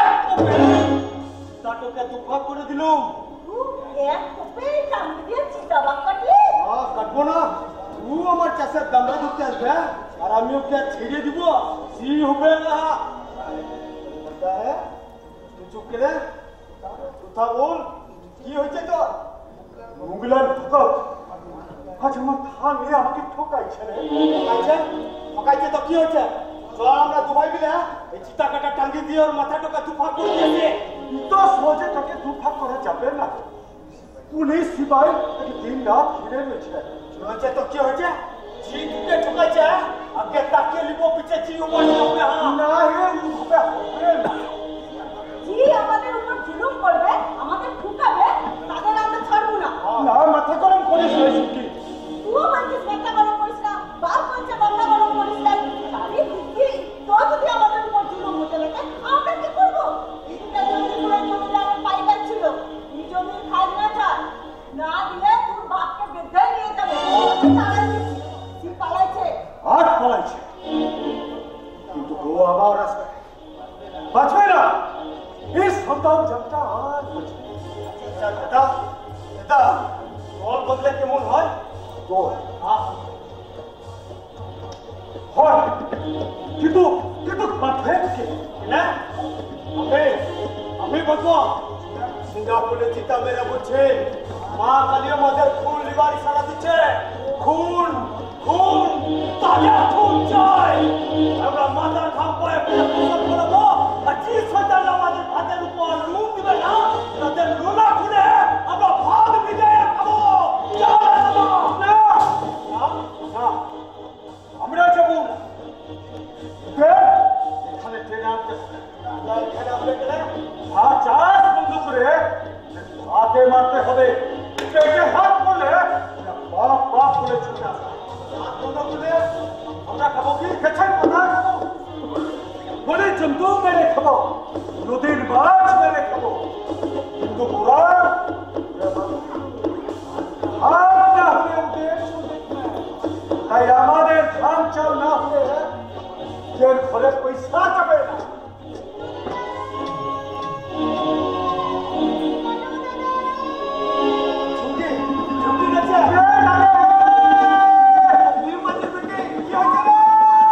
তাটোকে দুভাগ করে দিলুম। এক কোপে টাঙ্গি দিয়ে চিতা বাগ কাটলি? হ্যাঁ কাটবো না, ও আমার চাষের দামরা ধরতে আসবে আর আমি ওকে ছেড়ে দিব, সি হবে না। তুই চুপ করে কথা বল, কি হয়েছে তোর? মুগলার ঠকাও, আজ আমার ধান নিয়ে আমাকে ঠকাইছে রে। ঠকাইছে ঠকাইছে তো কি হয়েছে? চল আমরা দুভাই মিলে এই চিতা কাটা টাঙ্গি দিয়ে ওর মাথা টোকা দুভাগ করে দিয়েছে। তো সহজে তাকে দুভাগ করা যাবে না, পুলিশ সিপাই তাকে দিন রাত ঘিরে রয়েছে। কি হয়েছে তো কি হয়েছে? জি দুকে ঠকাইছে, আগে তাকিয়ে লিবো পিছে জি উপর হবে। হ্যাঁ না হে হবে হবে না। জি আমাদের উপর জুলুম করবে, আমাদের ঠুকাবে, তাদের আমরা ছাড়বো না। না মাথা গরম করিস না সুকি, তুইও বলছিস মাথা গরম করিস না, বাপ বলছে মাথা গরম করিস না। আরে কি তো যদি আমাদের উপর জুলুম হতে লাগে আমরা কি করবো? এটা জমি পুরো জমিটা আমার পাইকার ছিল, এই জমি খাজনা ছাড় না দিলে তোর বাপকে বেঁধে নিয়ে যাবে। তারাই কি পালাইছে? আজ পালাইছে, কিন্তু ও আবার আসবে, বাঁচবে না। এই সন্তান জনটা আর বাঁচবে। আচ্ছা দাদা দাদা তোর বদলে কেমন হয়? তো হ্যাঁ হয়, কিন্তু কিন্তু বাঁচবে কে? না আমি আমি বলবো সিঙ্গাপুরে চিতা মেরে বলছে মা কালী আমাদের খুন লিবার ইশারা দিচ্ছে। খুন খুন তাজা খুন চাই, আমরা মাথার ঘাম পরে প্রসব করবো আর যে সন্তান আমাদের ভাতের উপর নুন দিবে না তাদের লোনা খুলে আমরা ভাত বিজয় খাবো। না না, আমরা যাবো না। এখানে ট্রেন আনতে এখানে আসবে গেলে আর চাষ বন্ধ করে হাতে মারতে হবে, পেটে হাত করলে বাপ বাপ বলে ছুটে আসবে। হাত বন্ধ করলে আমরা খাবো কি? খেছেন কোথায় খাবো? বনে জন্তু মেরে খাবো, নদীর মাছ মেরে খাবো, কিন্তু ওরা হাত না হলে ওদের তাই আমাদের ধান চাল না হলে যে ঘরে পয়সা যাবে না। ছুটি ছুটি গেছে তুই মাঝে থেকে কি হয়েছে রে?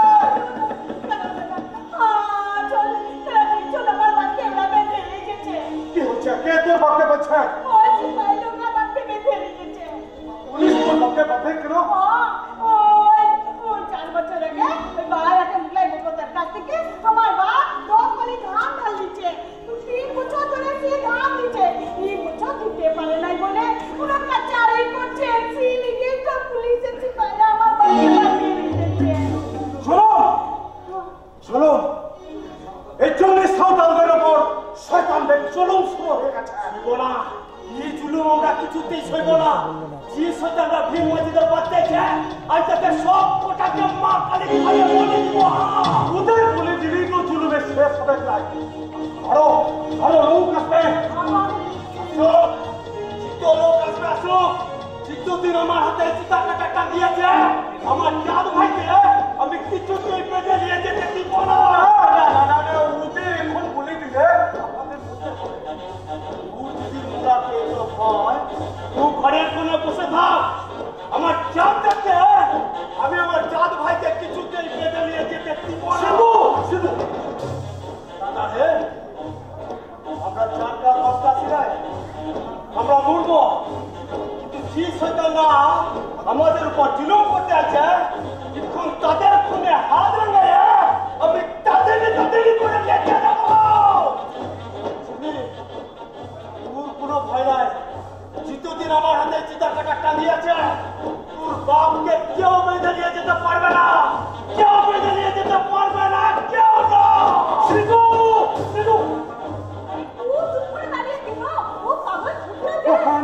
চল চল আমার বাচ্চা এরা বেঁধে রেখেছে। কি হচ্ছে? কে তোর বাপকে বলছে? ওই সিপাহী লোক আমাকে বেঁধে রেখেছে। পুলিশ তোর বাপকে বাঁধে কেন? ওই ওই চার বছর আগে ওই বাড়াঘাটে মুগলাই মুখতার কাছ থেকে আমার বাপ দশ কলি ধান ঢাল দিচ্ছে। তিন বছর ধরে সে ধান দিচ্ছে, তিন বছর দিতে পারে নাই বলে ওরা কাচারি করছে। সেই লিগে তো পুলিশের সিপাহীরা আমার বাড়ি বাঁধিয়ে রেখেছে। শোনো শোনো, এই চল্লিশ সাঁওতালদের ওপর শয়তানদের জুলুম শুরু হয়ে গেছে। সইব না, এই জুলুম আমরা কিছুতেই সইব না। যে শয়তানরা ভীম মসজিদের বাঁচতেছে আজ তাদের সব কোটাকে মা কালী খাইয়ে বলে দিব। ওদের বলে দিলেই তো জুলুমের শেষ হবে নাই। আরো আরো লোক আসবে। আসো, চিত্ত লোক আসবে, আসো। চিত্তদিন আমার হাতে চিতা কাটা টাঙিয়েছে, আমার চাঁদ ভাইকে আমি কিছুতেই বেঁধে নিয়ে যেতে দিব না। না না না না, ওদের এখন বলে দিলে আমাদের মধ্যে হবে। ও যদি মোরা পেয়ে হয় তুই ঘরের কোণে বসে থাক, আমার চাঁদটাকে আমি আমার চাঁদ ভাইকে কিছুতেই বেঁধে নিয়ে যেতে দিব না। সিধু সিধু দাদা হে, আমরা চাঁদটা ভক্তা ছিলাই, আমরা মরবো, কিন্তু যে শয়তানরা আমাদের উপর জুলুম করতে আছে এখন তাদের খুনে হাত রাঙায় আমি তাদেরই তাদেরই করে লেগে যাবো।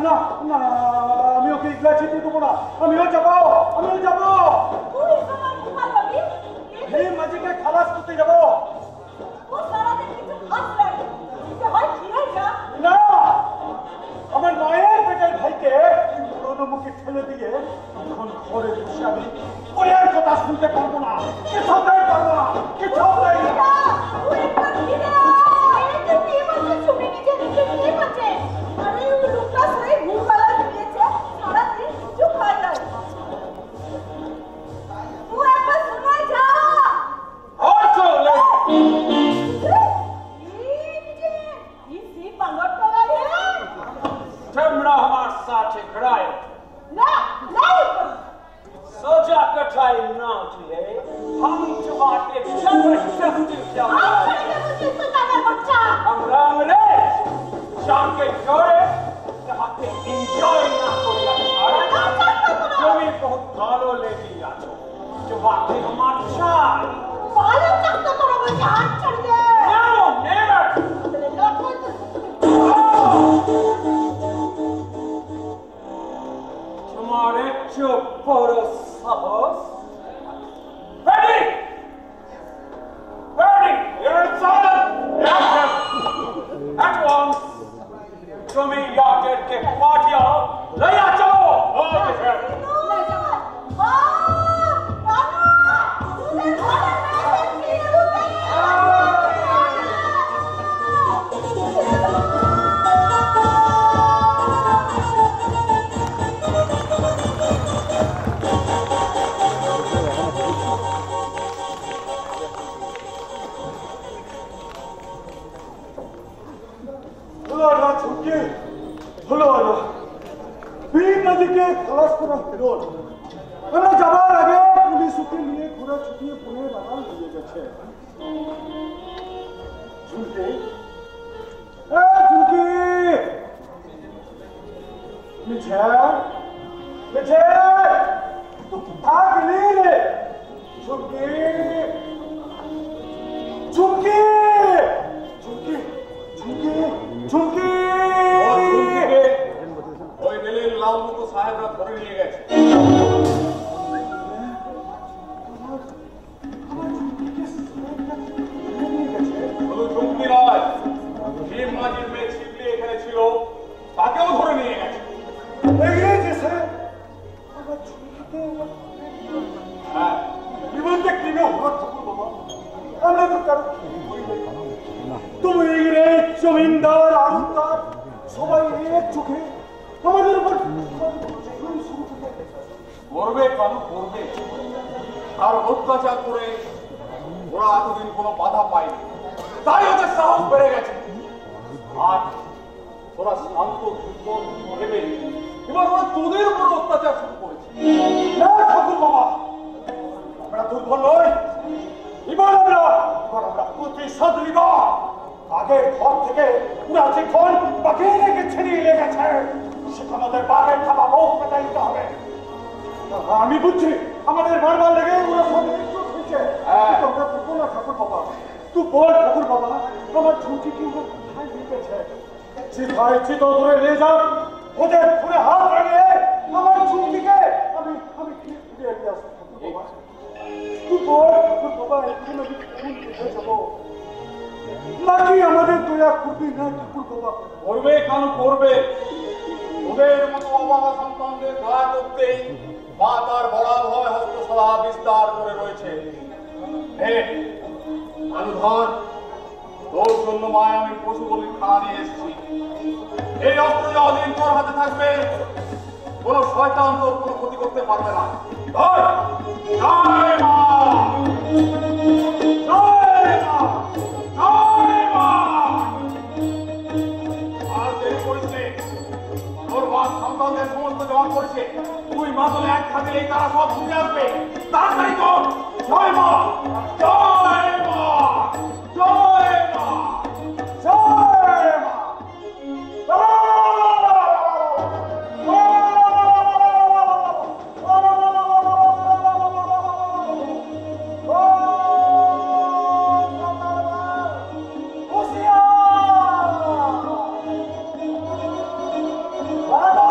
না না আমি ওকে একলা যেতে দেবো না আমিও যাবো আমিও যাবো তুই তোমার কোথায় যাবি? এই মাঝিকে খালাস করতে যাবো ও সারাদিন কিছু খাস নাই যে হয় ফিরে যা না আমার মায়ের পেটের ভাইকে পুরোনো মুখে ঠেলে দিয়ে এখন ঘরে বসে আমি ওর কথা শুনতে পারবো না কিছু পারবো না কিছু যা, তুই একবার ফিরে আয়। এই যে কি বলছে চুপি নিজে নিজে কি বলছে? আরে ওই লোকটা সেই ভুলভাল দিয়েছে, সারাদিন কিছু খায় নাই। তুই একবার শুনে যা। और चले ये सी पंगट को गई है? ठमड़ा हमारे साथ खड़ा है ना, नहीं। सोचा कठाई ना उठे हम तुम्हारे चंद्र शक्ति क्या आप करेंगे मुझे तो जाने बच्चा। हम राम रे शाम के जोड़े यहाँ पे इंजॉय ना कोई अच्छा जो भी बहुत गालो ले दिया जो बातें हमारे चाल बालों तक तो तोड़ा मुझे हाथ चढ़ गए। No, never. तेरे लोग को तुम्हारे चुप पड़ो साहस Ready? Ready? You're in silence. Action. At once. तुम्हें याद के पार्टियां ले आ जाओ. Okay, sir. ले जाओ। हाँ, बाबा, तुझे घर में की হলো না ছুটি হলো না বীর নদীকে খালাস করা হলো আমরা যাবার আগে পুলিশ ওকে নিয়ে ঘোরা ছুটিয়ে পুনে বাগান নিয়ে গেছে ঝুলকে এ ঝুলকি মিছে মিছে তুই কোথায় গেলি রে ঝুলকি ঝুলকি ঝুলকি ঝুলকি ঝুলকি और झुमकी के ওই রেলের লাল মুখো সাহেবরা ধরে নিয়ে গেছে শুধু ঝুমকি নয় ভীম মাঝির মেয়ে ছিপলি এখানে ছিল তাকেও ধরে নিয়ে গেছে এগিয়ে গেছে আমার ঝুলকিতে হ্যাঁ জীবন দেখলি না আমার ঠাকুর বাবা আমরা তো কারো তুমি রে জমিনদার আলুদার সবাই এক চোখে আমাদের উপর শুরু থেকে করবে কারণ করবে আর অত্যাচার করে ওরা এতদিন কোনো বাধা পায়নি তাই ওদের সাহস বেড়ে গেছে আর ওরা শান্ত দুর্বল ভেবে এবার ওরা তোদের উপর অত্যাচার শুরু করেছে না ঠাকুর বাবা আমরা দুর্বল নই এবার আমরা এবার আমরা প্রতিশোধ নিব আগে ঘর থেকে পুরা যে ঘর বাকি রেখে ছিনিয়ে নিয়ে গেছে সেটা আমাদের বাঘের খাওয়া বউ পেটাইতে হবে আমি বুঝছি আমাদের মারবার লেগে ওরা সব একটু হয়েছে তোমরা করবো না ঠাকুর বাবা তুই বল ঠাকুর বাবা আমার ঝুঁকি কি ওরা কোথায় নিয়ে গেছে চিতায় চিত ধরে নিয়ে যান ওদের ধরে হাত লাগিয়ে আমার ঝুঁকিকে আমি আমি ফিরে ফিরে এগিয়ে আসবো ঠাকুর বাবা তুই বল ঠাকুর বাবা এখন আমি কোন দিকে যাবো নাকি আমাদের দয়া করবি না ঠাকুর বাবা করবে কেন করবে ওদের মতো অবাধা সন্তানদের দয়া করতেই মা তার বড় ভয় হস্তসভা বিস্তার করে রয়েছে হে আনুধন তোর জন্য মায় আমি পশু বলি খাওয়া নিয়ে এসেছি এই অস্ত্র যতদিন তোর হাতে থাকবে কোন শয়তান তোর কোনো ক্ষতি করতে পারবে না ধর জয় মা জয় মা জয় মা আর দেরি করিস নে। তোর মা সন্তানদের সমস্ত জমা করেছে তুই মাদলে এক খাতে এই তারা সব ছুটে আসবে তাড়াতাড়ি কর জয় মা জয় মা জয় মা জয় মা Oh,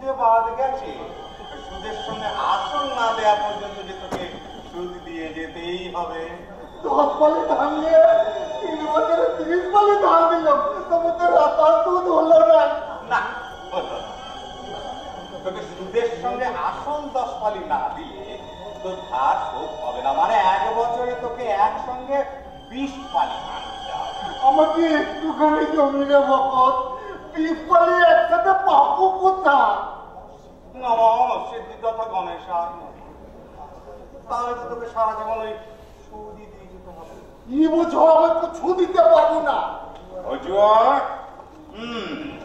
যে বাদ গেছে, সুদের সঙ্গে আসল না দেওয়া পর্যন্ত যে তোকে সুদ দিয়ে যেতেই হবে। দশ পালি ধান নিয়ে তিন বছরে তিরিশ পালি ধান দিলাম, তবে তো রাতার দুধ হলো না। না, হলো না। তোকে সুদের সঙ্গে আসল দশ পালি না দিয়ে তোর ধার শোধ হবে না, মানে এক বছরে তোকে একসঙ্গে বিশ পালি ধান দিতে হবে। আমাকে একটুখানি জমি রে বকত, বিশ পালি একসাথে পাবো কোথায়? নম সিদ্ধি তথা গণেশায়। তাহলে তো তোকে সারা জীবন ওই সুদই দিয়ে যেতে হবে। এই বছর আমি কিছু দিতে পারবো না। অজুয়ার হুম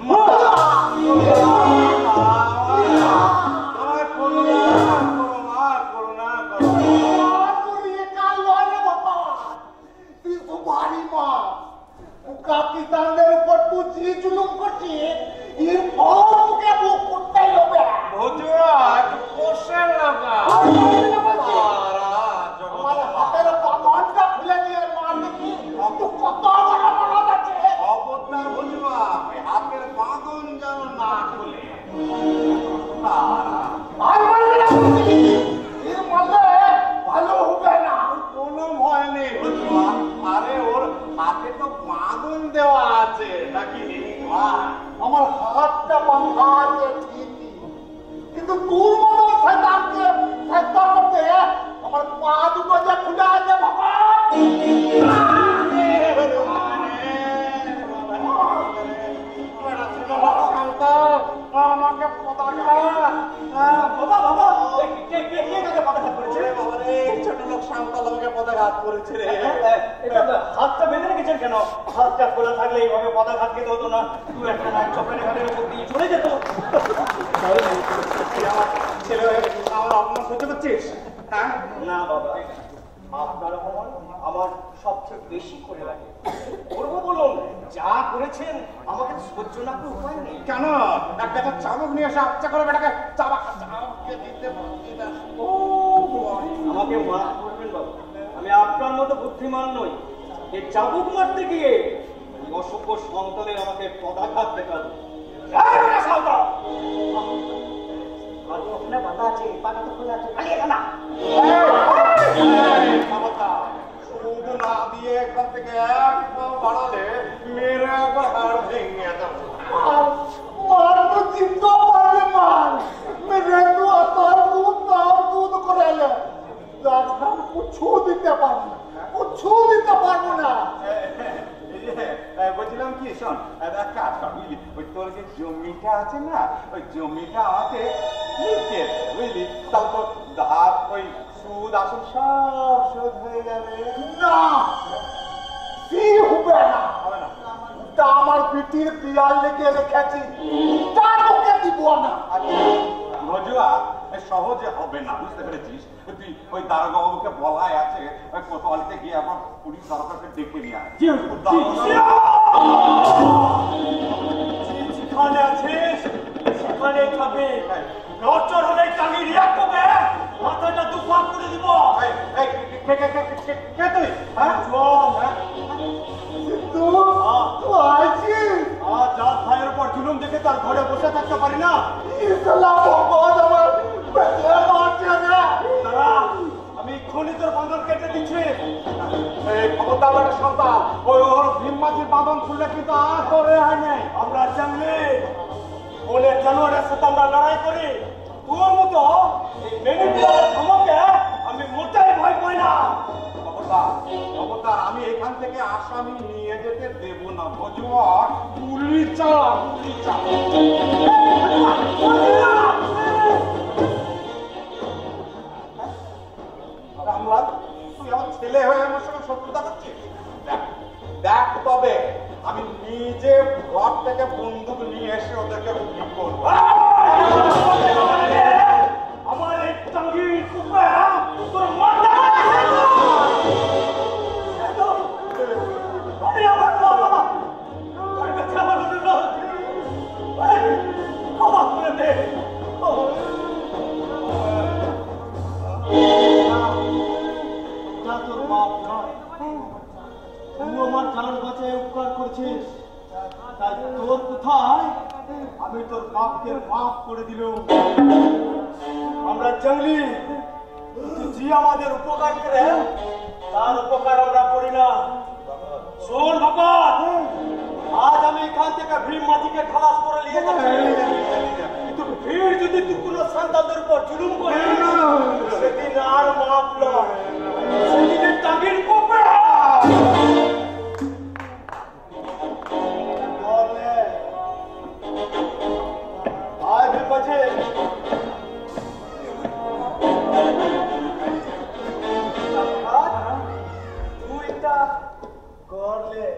আমার করুণা করুণা করুণা কিষানদের উপর তুই যে জুলুম করছিস এর ফল তোকে ভোগ করতেই হবে। অজুয়ার কোষের লাগা আমার হাতের বাঁধনটা খুলে নিয়ে মার দেখি তুই কত বড় মরদ আছে। অবতার বুঝবা হাতের বাঁধন যেন না খুলে আর মারবি না, এর মারলে ভালো হবে না। কোনো ভয় নেই বুঝবা। আরে ওর হাতে তো বাঁধন দেওয়া আছে নাকি? আমার হাতটা বাঁধা আছে ঠিকই, কিন্তু তোর মতো শয়তানকে সাহায্য করতে আমার পা দুটো যে খুলে আছে বাবা। আমাকে বাবা বাবা কে কে কে কাকে পদাঘাত করেছে? ছোট লোক শান্তাল আমাকে পদাঘাত করেছে রে। হাতটা বেঁধে রেখেছেন কেন? হাতটা খোলা থাকলে এইভাবে পদাঘাত খেতে হতো না, দু একটা নাইট চপের ঘাটের উপর দিয়ে চলে যেত। আমার ছেলে হয়ে আমার অপমান সহ্য করছিস? হ্যাঁ না বাবা, আপনার অপমান আমার সবচেয়ে বেশি করে লাগে। করবো বলুন, যা করেছেন আমাকে সহ্য না করে উপায় নেই। কেন একটা তো চাবুক নিয়ে এসে আচ্ছা করে বেটাকে চাবাক চাবুককে দিতে পারছি না। ও আমাকে মাফ করবেন বাবা, আমি আপনার মতো বুদ্ধিমান নই যে চাবুক মারতে গিয়ে এই অসভ্য সন্তানের আমাকে পদাঘাত দেখাবে। ওখানে বাধা আছে, পাটা তো খোলা আছে, পালিয়ে গেল না। শুধু না দিয়ে এখান থেকে এক পাও বাড়ালে মেরে একবার হাড় ভেঙে যাবে। मार तो चिंता मारे मार मेरे तो आसार दूध नाम दूध করে এলে দাদা কুছ দিতে পারবো না, কুছ দিতে পারবো না। বলছিলাম কি শোন, এক কাজ কর বুঝলি, ওই তোর যে জমিটা আছে না ওই জমিটা আমাকে লিখে দে বুঝলি, তারপর ধার ওই সুদ আসল সব শোধ হয়ে যাবে। না কি হবে না, হবে না? তা আমার পিটির পিয়াল লেগে রেখেছি, তা তোকে দিব না। মজুয়া সহজে হবে না, বুঝতে পেরেছিস? তুই ওই দারোগা বাবুকে বলাই আছে ওই কোতোয়ালিতে গিয়ে আমার পুলিশ দারোগাকে ডেকে নিয়ে আয়। সেখানে আছিস সেখানে খাবে, নচর হলে টাঙি রিয়াক্ট করবে, মাথাটা দুপাক করে দিব। এই, এই, কে কে কে কে কে তুই? হ্যাঁ চল, কিন্তু তুই আইছিস আজ জাত ভাইয়ের উপর জুলুম দেখে তার ঘরে বসে থাকতে পারি না। ইসলাম ভগবান আমার পেটে মারছে না। তারা আমি এক্ষুনি তোর বাঁধন কেটে দিচ্ছি। এই ক্ষমতা আমার সন্তান ওই ওর ভীমমাজির বাঁধন খুললে কিন্তু আর করে হয় নাই। আমরা জানলে বনের জানোয়ারের সাথে আমরা লড়াই করি, তোর মতো এই মেনিপুলার ধমকে আমি মোটেই ভয় পাই না। খবরদার খবরদার, আমি এখান থেকে আসামি নিয়ে যেতে দেব না। মজুয়ার গুলি চালা গুলি চালা। রামলাল, তুই আমার ছেলে হয়ে আমার সঙ্গে শত্রুতা করছিস? দেখ দেখ তবে আমি নিজে ঘর থেকে বন্দুক নিয়ে এসে ওদেরকে গুলি করবো। আমার এই টাঙ্গি কুপে তোর মাথা আমি আমার বাবা তোর কাছে আমার অনুরোধ, ক্ষমা করে দে। তোর বাপ নয়, তুই আমার জান বাঁচায় উপকার করছিস, তাই তোর কোথায় আমি তোর বাপকে মাফ করে দিলাম। আমরা জঙ্গলি, জি আমাদের উপকার করে তার উপকার আমরা করি না। শোন ভগত, আজ আমি এখান থেকে ভীম মাঝিকে খালাস করে নিয়ে যাচ্ছি, কিন্তু ফির যদি তুই কোনো সন্তানদের উপর জুলুম করিস সেদিন আর মাফ নয়, সেদিনের টাঙ্গির কোপে আয় ভীম মাঝি। তুই তা করলে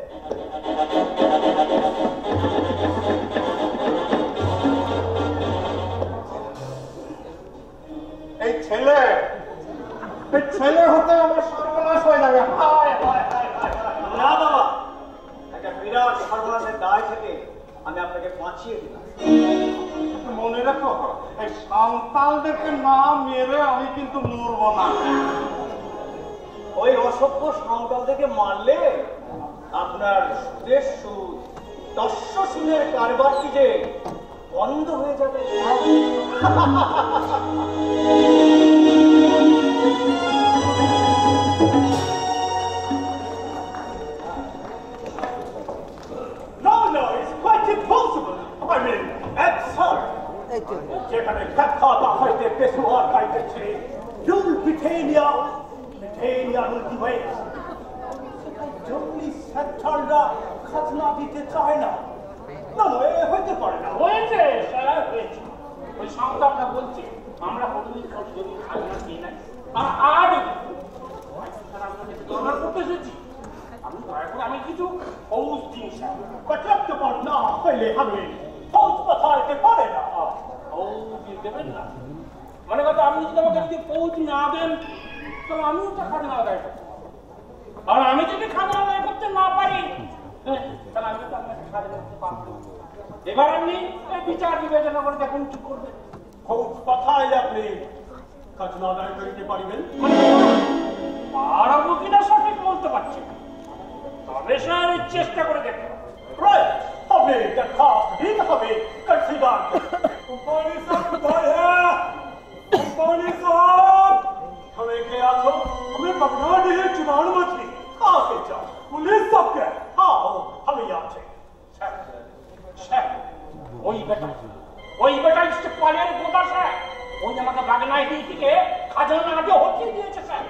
এই ছেলে এই ছেলে হতে আমার সর্বনাশ হয়ে যাবে। হায় হায় হায় হায় না বাবা, একটা বিরাট সর্বনাশের দায় থেকে আমি আপনাকে বাঁচিয়ে দিলাম। মনে রাখো, এই সন্তানদেরকে না মেরে আমি কিন্তু মরব না। ওই অসভ্য সন্তানদেরকে মারলে আপনার সুদের সুদ দস্য সুদের কারবার কি যে বন্ধ হয়ে যাবে। No, no, it's quite impossible. I mean, absurd. যেখানে কথা হইতে Peshawar গাইতেছে, You'll Britannia, Britannia will be wait. জঙ্গলি সেক্টররা খাজনা দিতে চায় না। না, এ হইতে পারে না। হয়েছে সারা হয়েছে। ওই সংখ্যাটা বলছে আমরা প্রতিদিন জমি খাজনা দিই না, আর আর দরকার করতে এসেছি। আমি দয়া করে আমি কিছু ফৌজ দিন পর্যাপ্ত পর না হইলে আমি ফৌজ পাঠাইতে পারে না। ফৌজ দেবেন না মানে কথা, আপনি যদি আমাকে যদি ফৌজ না দেন তাহলে আমিও তো খাজনা আদায় করবো, আর আমি যদি খাজনা আদায় করতে না পারি তাহলে আমি তো আপনাকে খাজনা করতে পারবো। এবার আপনি বিচার বিবেচনা করে দেখুন কি করবেন। ফৌজ পাঠাইলে আপনি খাজনা আদায় করিতে পারিবেন? পারবো কিনা সঠিক বলতে পারছি না, তবে স্যার চেষ্টা করে দেখতে হবে। Right, হবে দেখা দিতে হবে কনসিডার। কোম্পানি সব কোথায় হ্যাঁ? কোম্পানি সব हमें के आखो हमें पकड़ा दिए चुनाव मछली कहाँ से जाओ पुलिस सब के हाँ हमें याद है ওই বেটা ওই বেটা ইস্টেপালের গোদা স্যার, ওই আমাকে বাগনাই দিয়ে থেকে খাজনা আগে হটিয়ে দিয়েছে স্যার।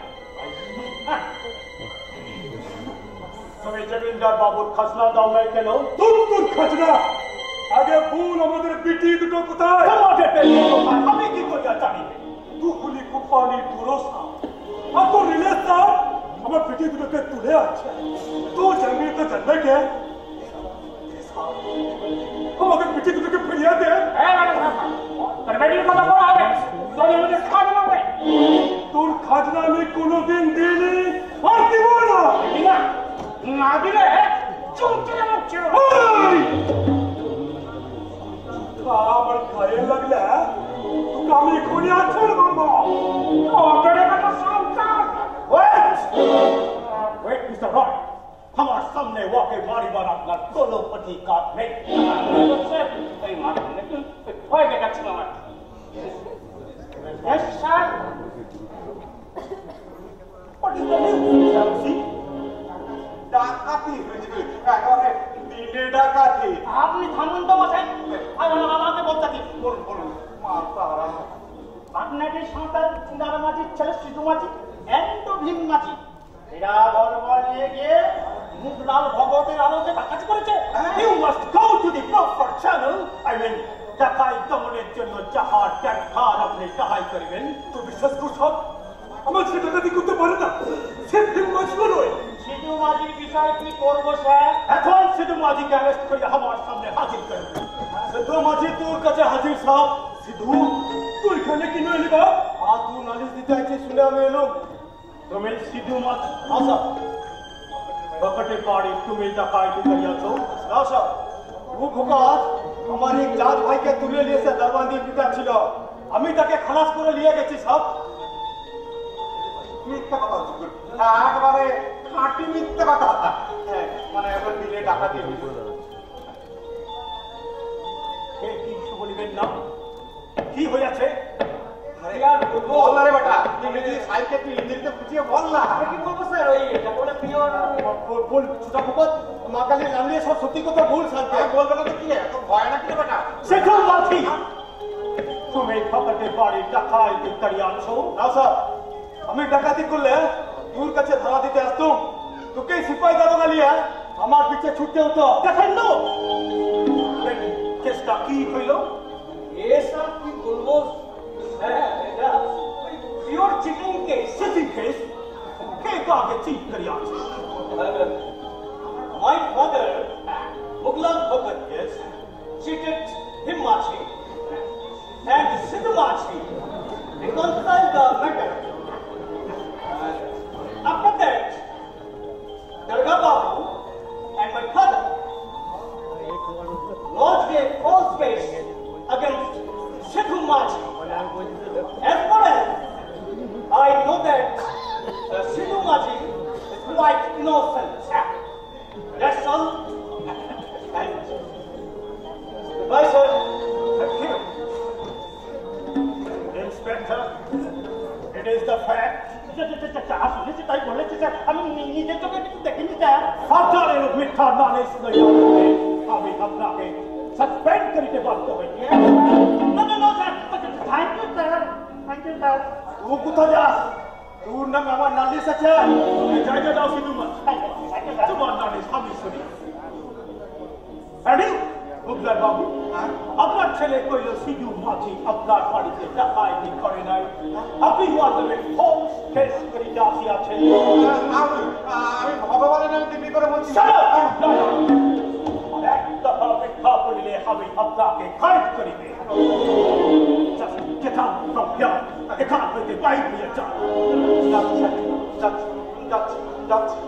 তুমি জমিদার বাবুর খাজনা দাও নাই কেন? তুম তুম খাজনা আগে ভুল আমাদের বিটি দুটো কোথায়? আমাদের পেটে কোথায়? আমি কি করিয়া জানি? তু খুলি কুপানি ভরসা আর তো রিলেস স্যার আমার বিটি দুটোকে তুলে আছে তো জমি তো জানবে কে? আমাকে বিটি দুটোকে ফিরিয়ে দে। হ্যাঁ ম্যাডাম, তোর বেটির কথা বলা হবে, তোর আমাদের খাজনা হবে। তোর খাজনা আমি কোনোদিন দিইনি আর দিব না। না না দিলে চুমকে আমার ছিল আমার গায়ে লাগলে তোকে আমি এখনই আছাড় মারবো। তোর একটা সন্তান Wait, Mister Roy, हमारे सामने वाके मारी बार आपका कोनो अधिकार नहीं। এই মাথা নাকি ভয় দেখাচ্ছিল আমার। Yes, sir. What is the news, Samsi? ডাকাতি হয়েছে, একেবারে দিনে ডাকাতি। আপনি থামুন তো মশাই, আমাকে বলতে বলুন বলুন মা তারা আপনাদের সাঁতার চিনারা মাঝির ছেলে সিধু মাঝি এন্ড ভীম মাঝি এরা দরবার নিয়ে গিয়ে মুখলাল ভগতের আলোকে ডাকাতি করেছে। You must go to the proper channel. I mean, ডাকাই দমনের জন্য যাহার ত্যাগখার আপনি তাহাই করিবেন। তো বিশ্বাস করছ আমার সে ডাকাতি করতে পারে না, সে ভীম মাঝিও নয়। সিধু মাঝির বিষয় কি করবো স্যার? এখন সিধু মাঝিকে অ্যারেস্ট করে আমার সামনে হাজির করবেন। সিধু মাঝি তোর কাছে হাজির সাহেব। সিধু তুই এখানে কি নয় লিবা? আর তুই নালিশ দিতে আছিস শুনে আমি এলাম। তুমি সিধু মাঝি আসা বকটে বাড়ি তুমি ডাকাতি করিয়াছ। আসা ও ভোকাত আমার এক জাত ভাইকে তুলে নিয়ে এসে দরবান দিয়ে পিটা ছিল, আমি তাকে খালাস করে নিয়ে গেছি সব। মিথ্যা কথা হচ্ছে, একবারে খাঁটি মিথ্যা কথা। হ্যাঁ মানে এবার দিলে ডাকাতি হইল। বলবেন না কি হয়েছে? আরে আর বলবো বল রে বেটা, ইংরেজি সাইকে তুই ইংরেজিতে বুঝিয়ে বল না। আমি কি বলবো স্যার? ওই এটা বলে পিওর বল ছোটা ফুকত মা কালী নাম নিয়ে সব সত্যি কথা বল শান্তি বলবে না তো কি এত ভয় নাকি রে বেটা? সেখান মাঝি তুমি ফকটে বাড়ি ডাকাইতে করি আনছো না স্যার, আমি ডাকাতি করলে তোর কাছে ধরা দিতে আসতুম, তোকে সিপাহী দারোগা নিয়ে আমার পিছে ছুটতে হতো। দেখেন না কেসটা কি হইল? এসব কি বলবো? হ্যাঁ এটা pure cheating case. Cheating case? কে কাকে চিট করি আছে? My father, Mughlal Bhagat, yes, cheated him Machi and Sidhu Machi reconciled the matter. After that, Darga Babu and my father lodged a false case against Sidhu Machi. As far as I know that uh, Sidhu Machi is quite innocent. That's all. And goodbye, sir. Thank you. Inspector, it is the fact. আসলে তাই বলেছে স্যার, আমি নিজের চোখে কিছু দেখিনি স্যার। সরকারের মিথ্যা নলেজ আমি আপনাকে সাসপেন্ড করিতে বাধ্য হয়েছি। না না না sir, thank you sir, thank you sir. তুই কোথায় যাস? তোর নামে আমার নালিশ আছে, জায়গা দাও সিধু মাছ। তোমার নালিশ আমি শুনি। রেডি? মুগলার বাবু, আপনার ছেলে কইল সিধু মাঝি আপনার বাড়িতে ডাকাইতি করে নাই, আপনি ওয়ার্ডে ফোর্স কেস করিতে আসিয়াছেন। আমি আমি ভগবানের নামে দিব্যি করে বলছি। একটা মিথ্যা বলিলে আমি আপনাকে ফাইট করিবে। Get out from here! এখান হইতে বাইর হইয়া যান। যাচ্ছি যাচ্ছি যাচ্ছি যাচ্ছি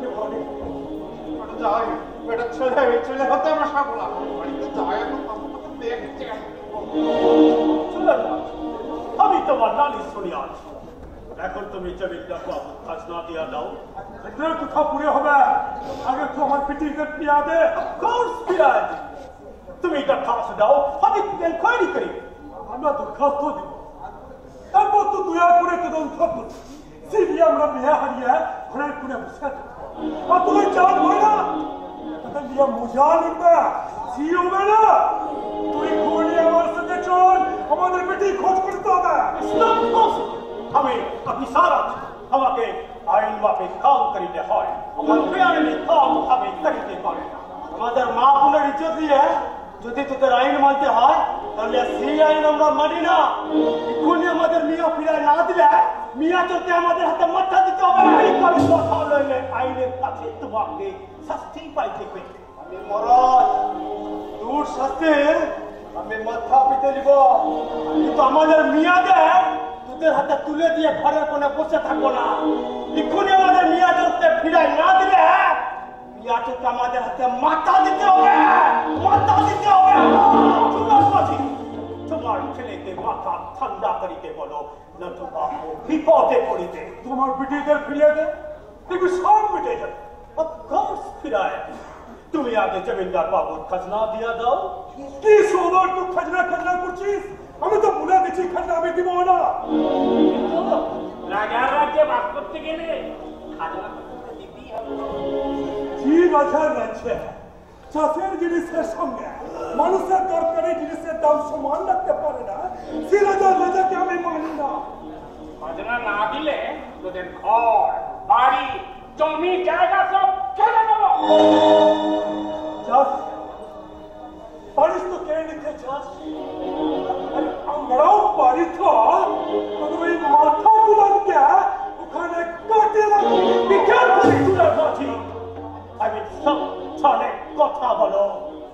যাই বেটা, ছেলে ছেলে হতে আমরা সাবলা বাড়িতে যাই এখন দেখছি। চলেন না, আমি তোমার নালিশ শুনিয়াছি। এখন তুমি জমিদার বাবু খাজনা দিয়া দাও। এদের কোথা পুরে হবে? আগে তো আমার পিটিকে পিয়া দে। কোর্স পিরাজ, তুমি দরখাস্ত দাও, আমি এনকোয়ারি করি। আমরা দরখাস্ত দিব, তারপর তো দুই আর করে তদন্ত করব। সিবি আমরা বিয়ে হারিয়ে ঘরের কোণে বসে থাকবো। আর তুমি চাল হয় না, তাদের দিয়ে মজা নিবে, সি হবে না। তুই ঘুরে আমার সাথে চল, আমাদের বেটি খোঁজ করতে হবে। আমি অফিসার আছি, আমাকে আইন মাফিক কাম করিতে হয়। আমার ফেয়ারলি কাম আমি করিতে পারি না। আমাদের মা বোনের ইজ্জত দিয়ে যদি তোদের আইন মানতে হয়, তাহলে সেই আইন আমরা মানি না। এখনই আমাদের মিয়া ফিরায় না দিলে মিয়া চলতে আমাদের হাতে মাথা দিতে হবে। এই কারণে কথা লইলে আইনের কাছে তোমাকে শাস্তি পাইতে হবে। আমি মরদ, তোর সাথে আমি মাথা পিতে দিব, কিন্তু আমাদের মিয়াদের তোদের হাতে তুলে দিয়ে ঘরের কোণে বসে থাকবো না। এখনই আমাদের মিয়া চলতে ফিরায় না দিলে মিয়া চলতে আমাদের হাতে মাথা দিতে হবে, মাথা দিতে হবে। তোমার মাঝি তোমার ছেলেকে মাথা ঠান্ডা করিতে বলো, নতুবা বিপদে পড়িতে। তোমার বেটিদের ফিরিয়ে দে, দেখবি সব মিটে যাবে। অফকোর্স ফিরায়, তুমি আগে জমিদার বাবুর খাজনা দিয়া দাও। কি সোনার তুই খাজনা খাজনা করছিস? আমি তো ভুলে গেছি খাজনা আমি দিব না। রাজার রাজ্যে বাস করতে গেলে খাজনা দিতেই হবে। কি রাজার রাজ্যে চাষের জিনিসের সঙ্গে মানুষের দরকারি জিনিসের দাম সমান রাখতে পারে না, সে রাজার রাজাকে আমি মানি না। খাজনা না দিলে তোদের ঘর বাড়ি জমি জায়গা সব কেড়ে নেব। চাষ পারিস তো কেড়ে নিতে চাস, আমরাও পারি তো ওই মাথা গুলানকে ওখানে কাটে রাখি। বিচার করি তোমার মাঝি, আমি সব ছলে কথা বলো।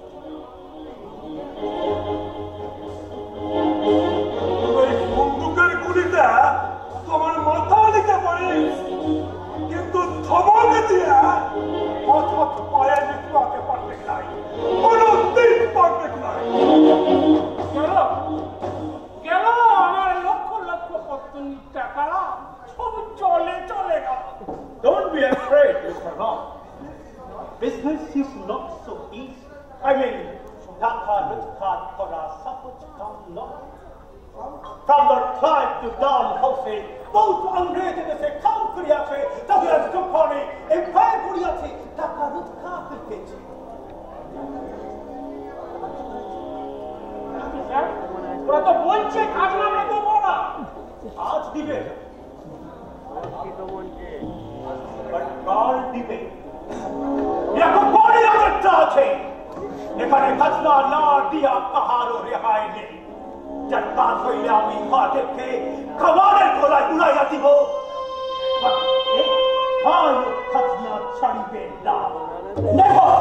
ওই বন্দুকের গুলিতে তোমার মাথা নিতে পারিস, কিন্তু ধমকে দিয়ে মাথা পায়ে নিতে পারবে নাই, কোনদিন পারবে নাই। গেল গেল আমার লক্ষ লক্ষ পত্নীর টাকা সব চলে চলে গেল। Don't be afraid, Mister Ram. Business is not so easy. I mean, Dhaka Rutkat Kora Saput Kam Lok. From the tribe to Don Hose, both unrated as a Kam Kuriate, Douglas Kuponi, Empire Kuriate, Dhaka Rutka Kupit. তোরা তো বলছে কাজলা আমরা দেবো না আজ দিবে কাল দিবে এরকম বড় একটা আছে এখানে খাজনা না দিয়া কাহারও রেহাই নেই জটকান হইলে আমি ফাটেকে খাবারের গোলায় উড়াইয়া দিব ভাই খাজনা ছাড়িবে না দেখো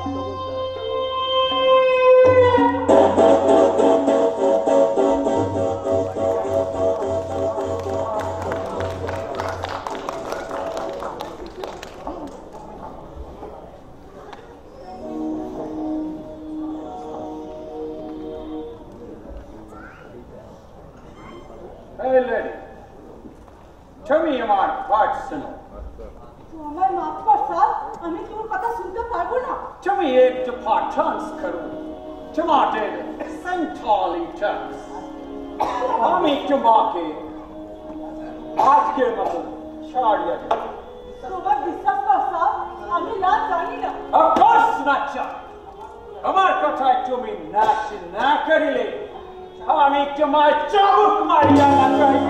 Hey lady, tell me আমার part শোনো আমার মাফ কর স্যার আমি তোমার কথা শুনতে পারবো না তুমি একটু পাঠান্স করো তোমাদের সেন্টালি চান্স আমি তোমাকে আজকের মতো ছাড়িয়ে দেব তোমার বিশ্বাস কর স্যার আমি না জানি না Of course not চাই আমার কথায় তুমি নাচ না করিলে আমি তোমার চাবুক মারিয়া না চাইব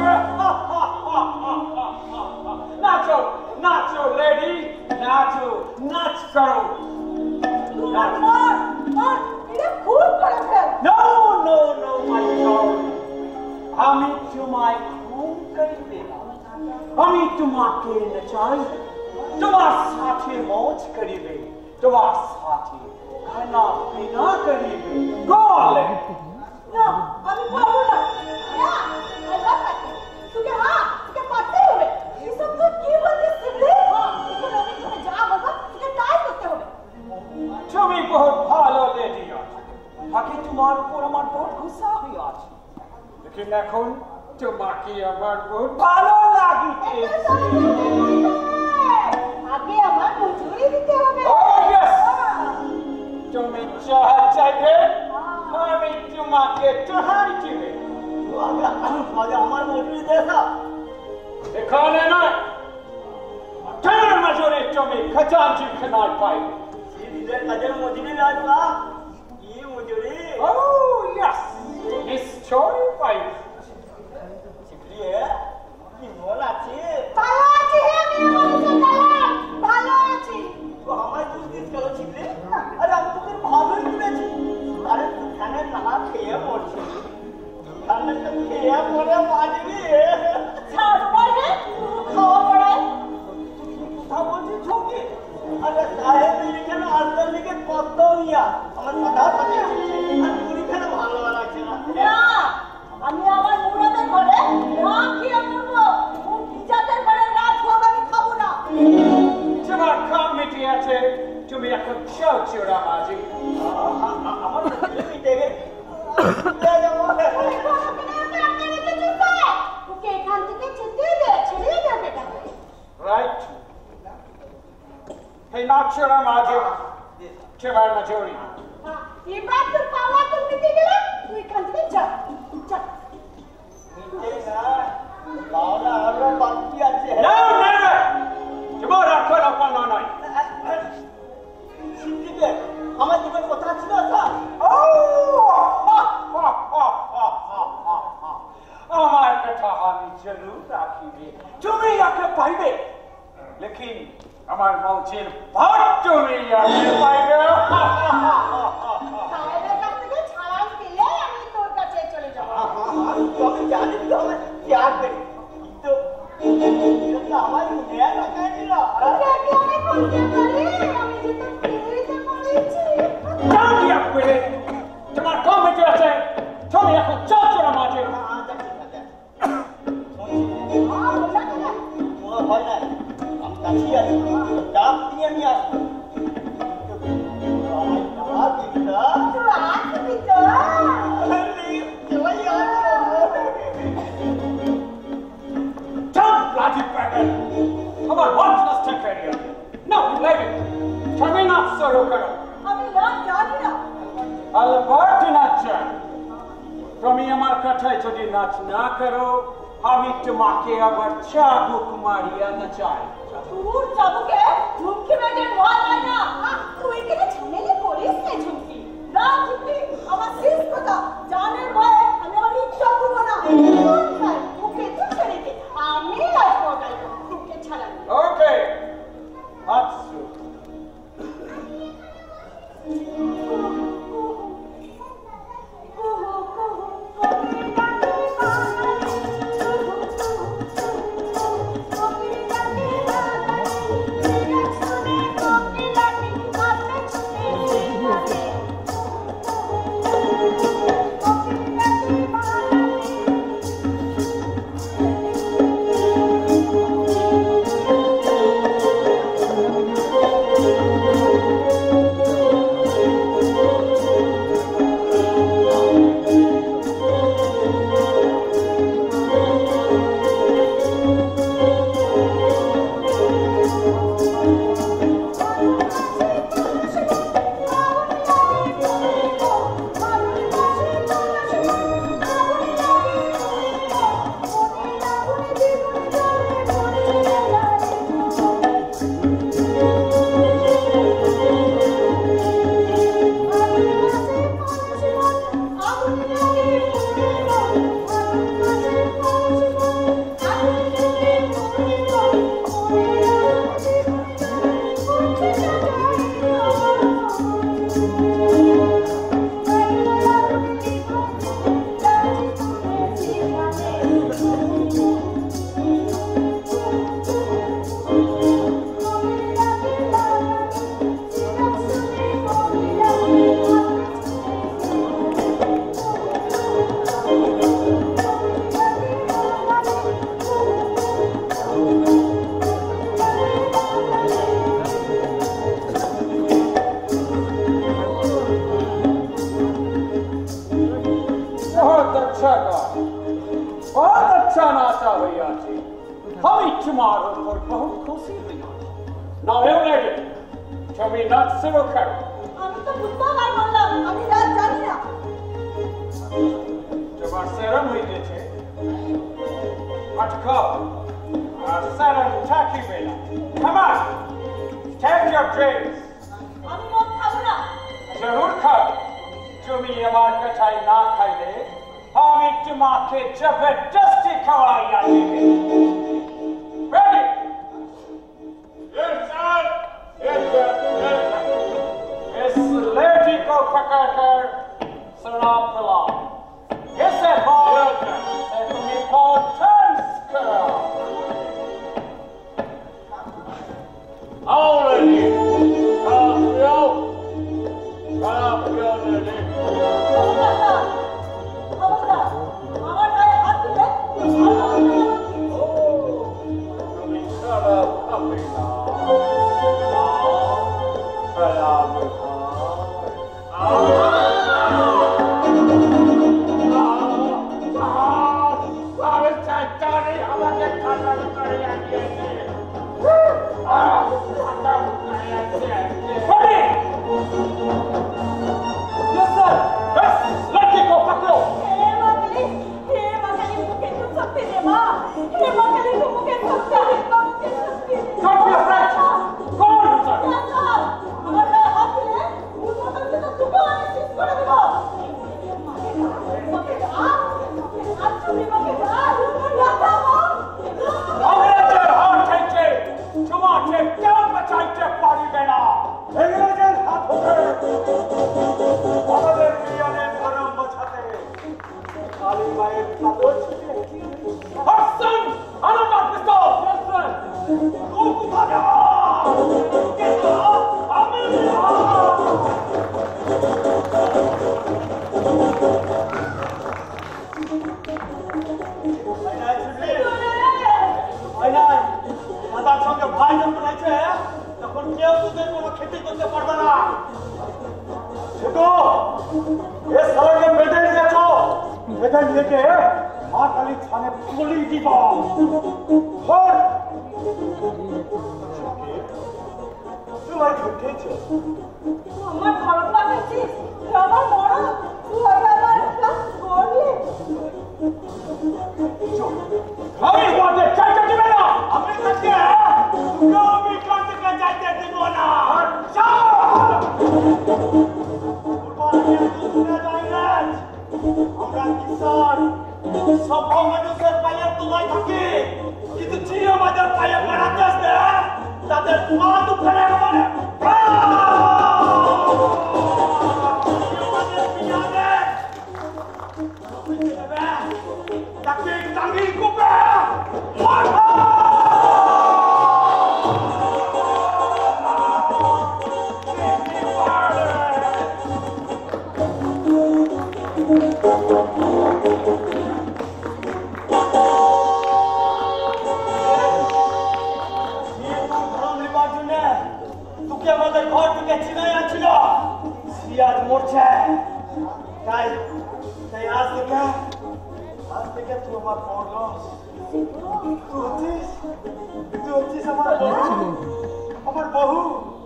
নাচো নাচো লেডি নাচো নাচ করো তোমার মার মার এটা খুব করে ফেল No, no, no, my darling. আমি তোমায় খুন করিবে না আমি তোমাকে নচাই তোমার সাথে মৌজ করিবে তোমার সাথে খানা পিনা করিবে গলে না আমি পারবো না না আল্লাহ থাকে তোকে হ্যাঁ তোকে পারতেই হবে এসব তো কি বলছিস শিবলি হ্যাঁ এখানে আমি তোকে যা বলবো তোকে তাই করতে হবে তুমি বহুত ভালো লেডি আছো বাকি তোমার উপর আমার বহুত গুসা হয়ে আছে লেকিন এখন তোমাকে আমার বহুত ভালো লাগিতেছে আগে আমার মজুরি দিতে হবে Oh, yes! তুমি চাহা চাইবে আমি তোমাকে চাহাই দিবে আগে আমার মজুরি দেখা এখানে নয় তার মজুরি তুমি খাজাঞ্চি খানায় পাইবে নিজের কাজের মজুরি লাগবা কি মজুরি Oh, yes! নিশ্চয় পাইবে শিখলিয়ে কি মন আছে ভালো আছি হে আমি মানুষের কালাম ভালো আছি তো আমার দুধ দিস গেল শিখলি আরে আমি তোকে ভালোই বলেছি আরে তুখানে না খেয়ে মরছি তুখানে তো খেয়ে মরে মারবি ছাড় পড়বে খাওয়া পড়ায় কথা বলছি ছোকে আরে সাহেব এখানে আসবার লিগে কত ইয়া আমার কথা থাকে আর তুই এখানে ভালো লাগছে না না আমি আমার মুরাদের ঘরে না খেয়ে মরবো ও বিজাতের ঘরে রাজভোগ আমি খাবো না তোমার কাম মিটি আছে তুমি এখন চাও চিরা মাঝি আমার ছেলে মিটে গেছে ওকে এখান থেকে যেতে দে ছেড়ে দে বেটা রাইট হে নট চিরা মাঝি তোমার মজুরি এবার তোর পাওয়া তো নিতে গেলে তুই এখান থেকে যা যা মিটে না লাউরা আরো বাকি আছে No, never! তোমার এখন অপমান নয় শিখলিকে আমার জীবন কথা ছিল স্যার আমার কথা আমি জরুর রাখিবে তুমি একে পাইবে লেকিন আমার মৌজের ভাট তুমি একে পাইবে সাহেবের কাছ থেকে ছাড়াই পেলে আমি তোর কাছে চলে যাব আমি জানি তো আমার ত্যাগ করি কিন্তু এটা আমার মনে লাগাই দিল তোকে কি আমি বলতে পারি আমি যে তোর ফিরিতে পড়েছি Don't you quit it! তোমার কমিটি আছে তুমি এখন চাও চিরা মাঝি ভয় নাই আমি কাছে আছি ডাক দিয়ে আমি আসবো আলবার্টিনা চান তুমি আমার কথায় যদি নাচ না করো আমি তোমাকে আবার চাবুক মারিয়া নাচাই তোর চাবুকে ঝুমকি মেজে নোয়া যায় না তুই কেটে ঝামেলে করিস না ঝুমকি না ঝুমকি আমার শেষ কথা জানের ভয়ে আমি আমার ইচ্ছা করবো না ওকে তো ছেড়ে দে আমি আসবো গাইব তোকে ছাড়া ওকে আচ্ছা আমার ভালো লাগছে আমার বড় আমরা কিষান সব মানুষের পায়ের তলায় থাকি, কিন্তু যে আমাদের পায়ে বেড়াতে আসবে তাদের পা তো ফেলে মানে তাকে টাঙ্গি কুপে আমাদের ঘর থেকে ছিনাই আনছিল, সিয়াজ মরছে। তাই তাই আজ থেকে আজ থেকে তুই আমার পড়ল, তুই হচ্ছিস তুই হচ্ছিস আমার আমার বহু।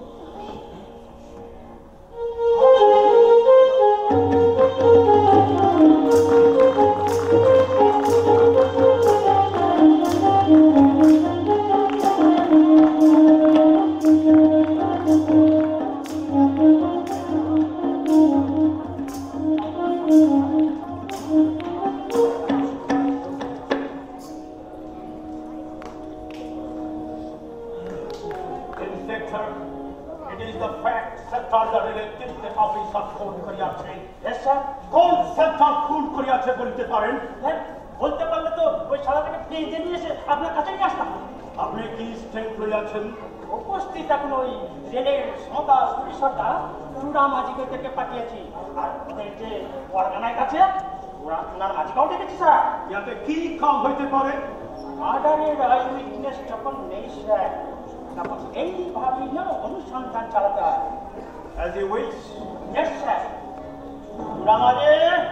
বলতে পারলে তো ওই সারাটাকে পেয়ে নিয়ে এসে আপনার কাছে নিয়ে আসতাম। আপনি কি স্ট্রেট হয়ে আছেন? উপস্থিত এখন ওই রেলের সমতা পরিষদটা চূড়া মাঝিকে থেকে পাঠিয়েছি, আর ওদের যে পরগানার কাছে ওরা ওনার মাঝিকাও দেখেছি স্যার। ইয়াতে কি কাম হইতে পারে? মার্ডারের আই উইটনেস যখন নেই স্যার, তখন এইভাবেই না অনুসন্ধান চালাতে হয়। As you wish. Yes, sir. চূড়া মাঝি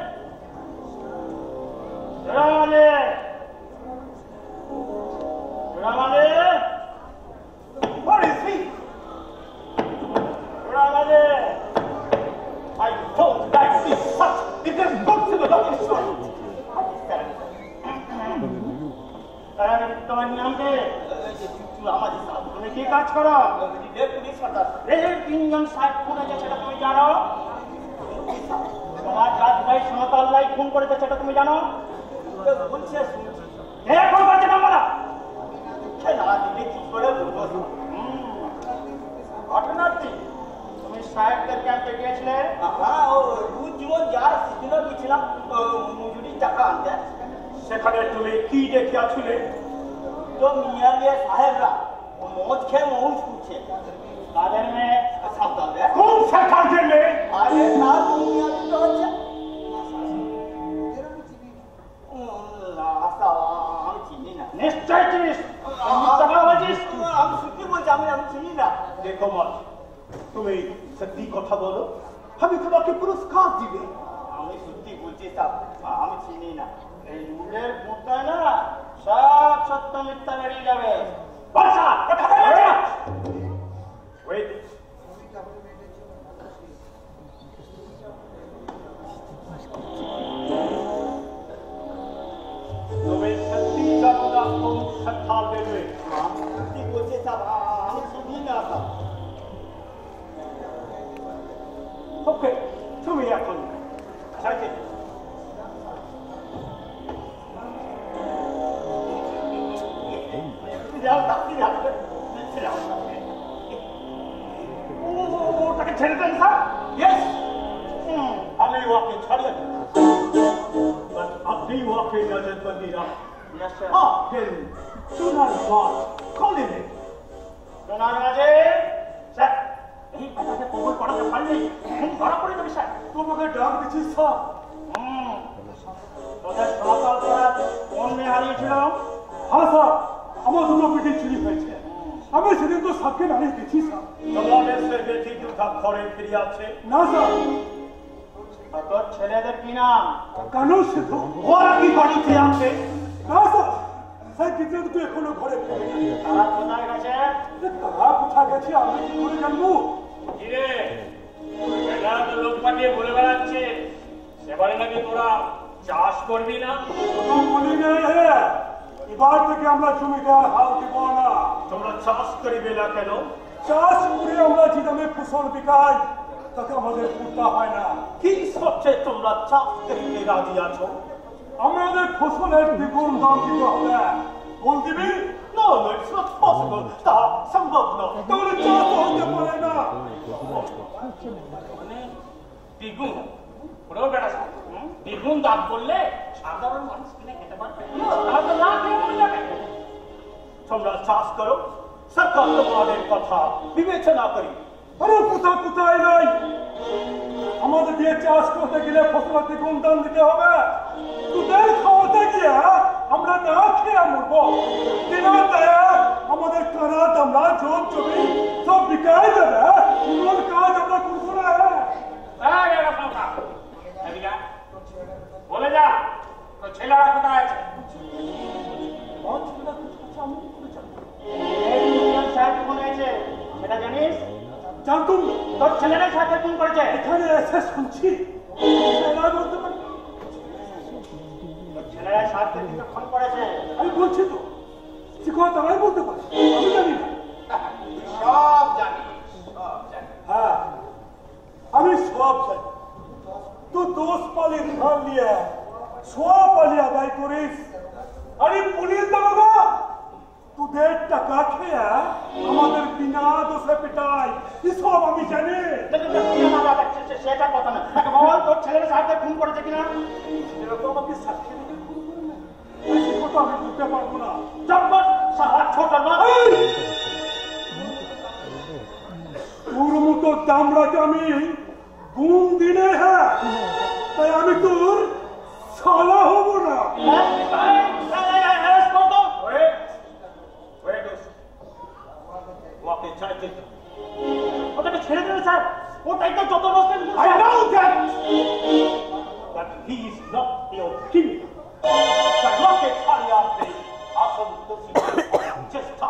Ramale! Ramale! What is he? Ramale! I don't like this such. It is good to the doctor's son. What is that? তোমার নামকে আমাদের তুমি কি কাজ করো? পুলিশ সর্দার রেলের তিনজন সাহেব খুন হয়েছে সেটা তুমি জানো? তোমার কাজ ভাই সমতাল্লাই খুন করেছে সেটা তুমি জানো? এখন বলছে না বলা খেলা দিলে কি করে বলবো? ঘটনাটি তুমি সাহেবদের ক্যাম্পে গিয়েছিলে? হ্যাঁ, ও রোজ জীবন যায় সেদিনও গেছিলাম মজুরির টাকা আনতে। সেখানে তুমি কি দেখিয়াছিলে? তো মিয়া নিয়ে সাহেবরা মদ খেয়ে মৌজ করছে। তাদের মেয়ে সাবধান কোন সেখানকার মেয়ে? আরে না মিয়া তো হচ্ছে আমি চিনি না। নিশ্চয় চিনিস, আমি সত্যি বলছি আমি আমি চিনি না। দেখো মত, তুমি সত্যি কথা বলো, আমি তোমাকে পুরস্কার দিবে। আমি সত্যি বলছি তা আমি চিনি না। এই রুলের ভূতটা না সব সত্য মিথ্যা বেরিয়ে যাবে। বাচ্চা ওয়েট, তুমি সত্যি জানো না কোন সত্তা দেবে? সত্যি বলছে তা আমি চিনি না। ওকে, তুমি এখন চাইতে ওটাকে ছেড়ে দেন স্যার। ইয়েস, আমি ওকে ছাড়িয়ে দেন। আপনি ওকে নজরবন্দি রাখেন। हाँ, फिर सुनार बात कॉल में सुनार राजे सर यही पता है कोई पड़ा तो पड़ नहीं हम बड़ा पड़े तो विषय तो मगर डाक दिखी सा हम्म तो जब समाचार द्वारा कौन में हारी छिलो? हाँ सर, हमारे दोनों बेटी चुरी हुई है। हमें सेदिन तो सबके नारे दिखी सा। তোমাদের সে বেটি তো সব ঘরে ফিরে আছে না স্যার? তো ছেলেদের কি নাম? কানু সিদ্ধ। ওরা কি বাড়িতে আছে? না স্যার, স্যার কিন্তু তো এখনো ঘরে ফিরে গেছে। তারা কোথায় গেছে? তারা কোথায় গেছে আমি কি করে জানবো? কিরে এরা তো লোক পাঠিয়ে বলে বেড়াচ্ছে সেবারে নাকি তোরা চাষ করবি না। বলি না এবার থেকে আমরা জমিদার হাল দিব না। তোমরা চাষ করিবে না কেন? চাষ করে আমরা যে দামে ফসল বিকাই তাকে আমাদের পুঁতা হয় না। কি সচ্ছে তোমরা চাপ দেখতে রাজি আছো? আমাদের ফসলের দ্বিগুণ দাম দিতে হবে। বল দিবি? No, no, it's not possible. তা সম্ভব নয়। তাহলে চাষ তো হতে পারে না। মানে দ্বিগুণ ওরাও বেড়া দ্বিগুণ দাম করলে সাধারণ মানুষ কিনে খেতে পারবে না, তাহলে না খেয়ে মরে যাবে। তোমরা চাষ করো, সরকার তোমাদের কথা বিবেচনা করি। আরে কোথাও কোথায় নাই, আমাদের দিয়ে চাষ করতে গেলে ফসলের দ্বিগুণ দাম দিতে হবে। তোদের খাওয়াতে গিয়ে আমরা না খেয়ে মরবো। দিনের দায়ে আমাদের কানা দামরা জোর জমি সব বিকাই দেবে। এমন কাজ আমরা করবো না। এই এরকম না, এদিকে বলে যা তো ছেলেরা কোথায় আছে? আমার ছেলেরা কোথায় আমি কি করে জানবো? সাহেব ফোন হয়েছে, সেটা জানিস? জানতুম না। তোর ছেলেরাই সাথে ফোন করেছে। এখানে এসে শুনছি ছেলেরা বলতে পারে। তোর ছেলেরাই সাথে ফোন করেছে। আমি বলছি তো, সে কথা তারাই বলতে পারে, আমি জানি না। সব জানি, সব জানি। হ্যাঁ, আমি সব জানি। তো দোষ পালি ধার নিয়ে সোয়া পালি আদায় করিস। আরে পুলিশ দারোগা, তোদের টাকা খেয়ে আমাদের বিনা দোষে পিটাই, এসব আমি জানি। সেটা কথা না। বাবা, তোর ছেলেরা সাথে ফোন করেছে কিনা? এরকম আমাকে সাক্ষী দিতে ফোন করে না, সে কথা আমি বলতে পারবো না। জব্বর সারা ছোট না। তোর মতো দামড়াকে আমি ঘুম দিনে, হ্যাঁ, তাই আমি তোর শালা হব না। ওকে চাইছে, ওটাকে ছেড়ে দেবে স্যার। ওটাই তো যত বছর। I know that, but he is not your king. ওকে ছাড়িয়ে আসবে আসল দোষী চেষ্টা।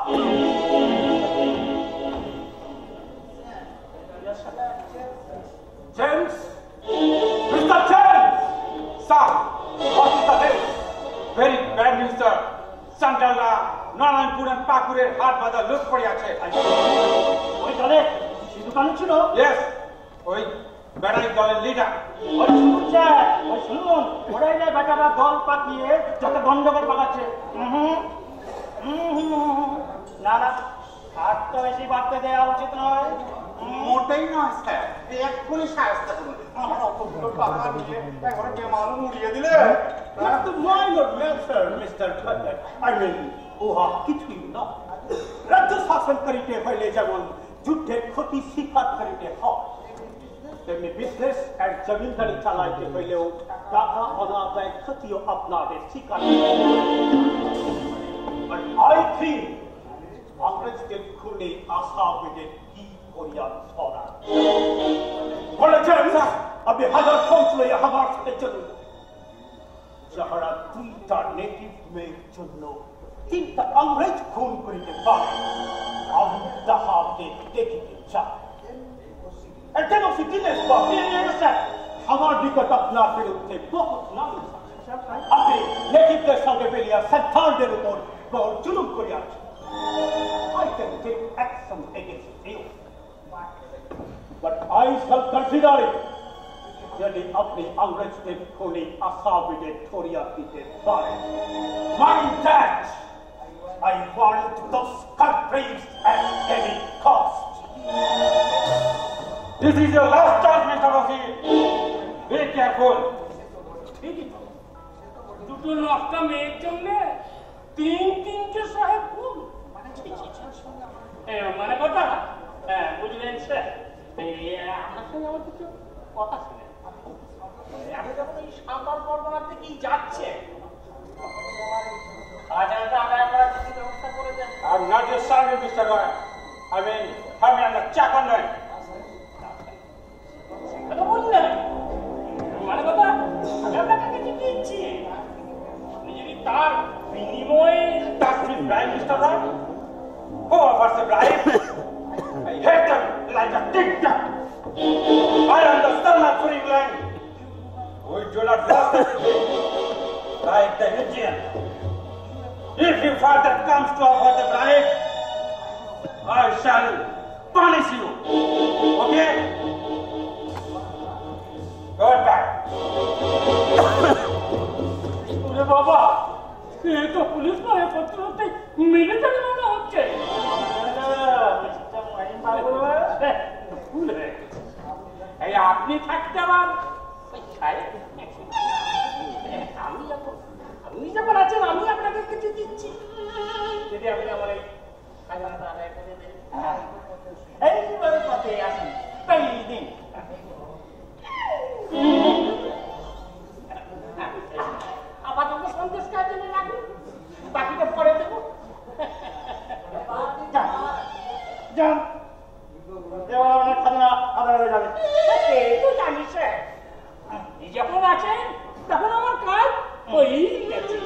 James, Mister James, sir, what is the news? Very bad news, sir. Sandalra, Naranpur and Pakurer হাট বাজার লুট পড়ে আছে। ওই দলে সিধু কানু ছিল? Yes, ওই বেড়াই দলের লিডার। ওই শুনুন স্যার, ওই শুনুন, ওরাই না বেটারা দল পাকিয়ে যত গন্ডগোল পাকাচ্ছে। হুম হুম, না না, হাত তো বেশি বাড়তে দেওয়া উচিত নয়। মোটেই নয় স্যার, এক্ষুনি সাহায্য করুন। আমার অতগুলো টাকা নিয়ে একবারে বেমালুম উড়িয়ে দিলে। What's the minor matter, Mister Thunder? I mean, উহা কিছুই না। রাজ্য শাসন করিতে হইলে যেমন যুদ্ধের ক্ষতি স্বীকার করিতে হয়, তেমনি বিজনেস আর জমিদারি চালাইতে হইলেও টাকা অনাদায় ক্ষতিও আপনাদের স্বীকার করতে হবে। But I think কংগ্রেসকে খুলে আশাবাদের কি করিয়া ধরা বলেছেন আপনি হাজার ফৌজ লইয়া আমার সাথে চলুন, যাহারা দুইটা নেটিভ মেয়ের জন্য তিনটা কংগ্রেস খুন করিতে পারে, আমি তাহাকে দেখিতে চাই। একজন দিনের পর আমার নিকট আপনার বিরুদ্ধে বহুত নামি, আপনি নেটিভদের সঙ্গে বেরিয়া সান্থালদের উপর বড় জুলুম করিয়াছেন। I can take action against you, but I shall consider it যদি আপনি আংরেজদের খুনে আসামিদের ধরিয়া দিতে পারেন। Mind that, I want those countries at any cost. This is your last chance, Mister Wazir. Be careful. দুটো নষ্ট মেয়ের জন্য তিন তিনটে সাহেব খুন, মানে কথা হ্যাঁ বুঝলেন স্যার। আপনার সঙ্গে আমার কিছু কথা ছিল। আমি যখন এই সাঁতার পরগনার থেকেই যাচ্ছে, খাজানাটা আদায় করার কিছু ব্যবস্থা করে দেন। I'm not your servant, Mister Roy. I mean, আমি আপনার চাকর নয়। সেটা বললেন মানে কথা আমি আপনাকে কিছু দিচ্ছি, আপনি যদি তার বিনিময়ে That's his bribe, Mister Roy. Who offers the bribe? I hate them like a dictator. I am the son of free land. We do not love them like the Indian. If you further comes to offer the bribe, I shall punish you. Okay? Good back. ওরে বাবা, এ তো পুলিশ নয়, করতে করতে মিলিটারি মনে হচ্ছে। এই আপনি থাকতে আবার আমি যখন আপনি যখন আছেন আমি আপনাকে কিছু দিচ্ছি, যদি আপনি আমার এই খাজানাটা আদায় করে দেন। এইবারে পথে আসেন, তাই দিন। আপাতত সন্দেশ কাজ জন্য রাখুন, বাকিটা পরে দেবো। যান, এবার অনেক খাজনা আদায় হয়ে যাবে। তো জানিস যখন আছেন তখন আমার কাজ হয়েই গেছে।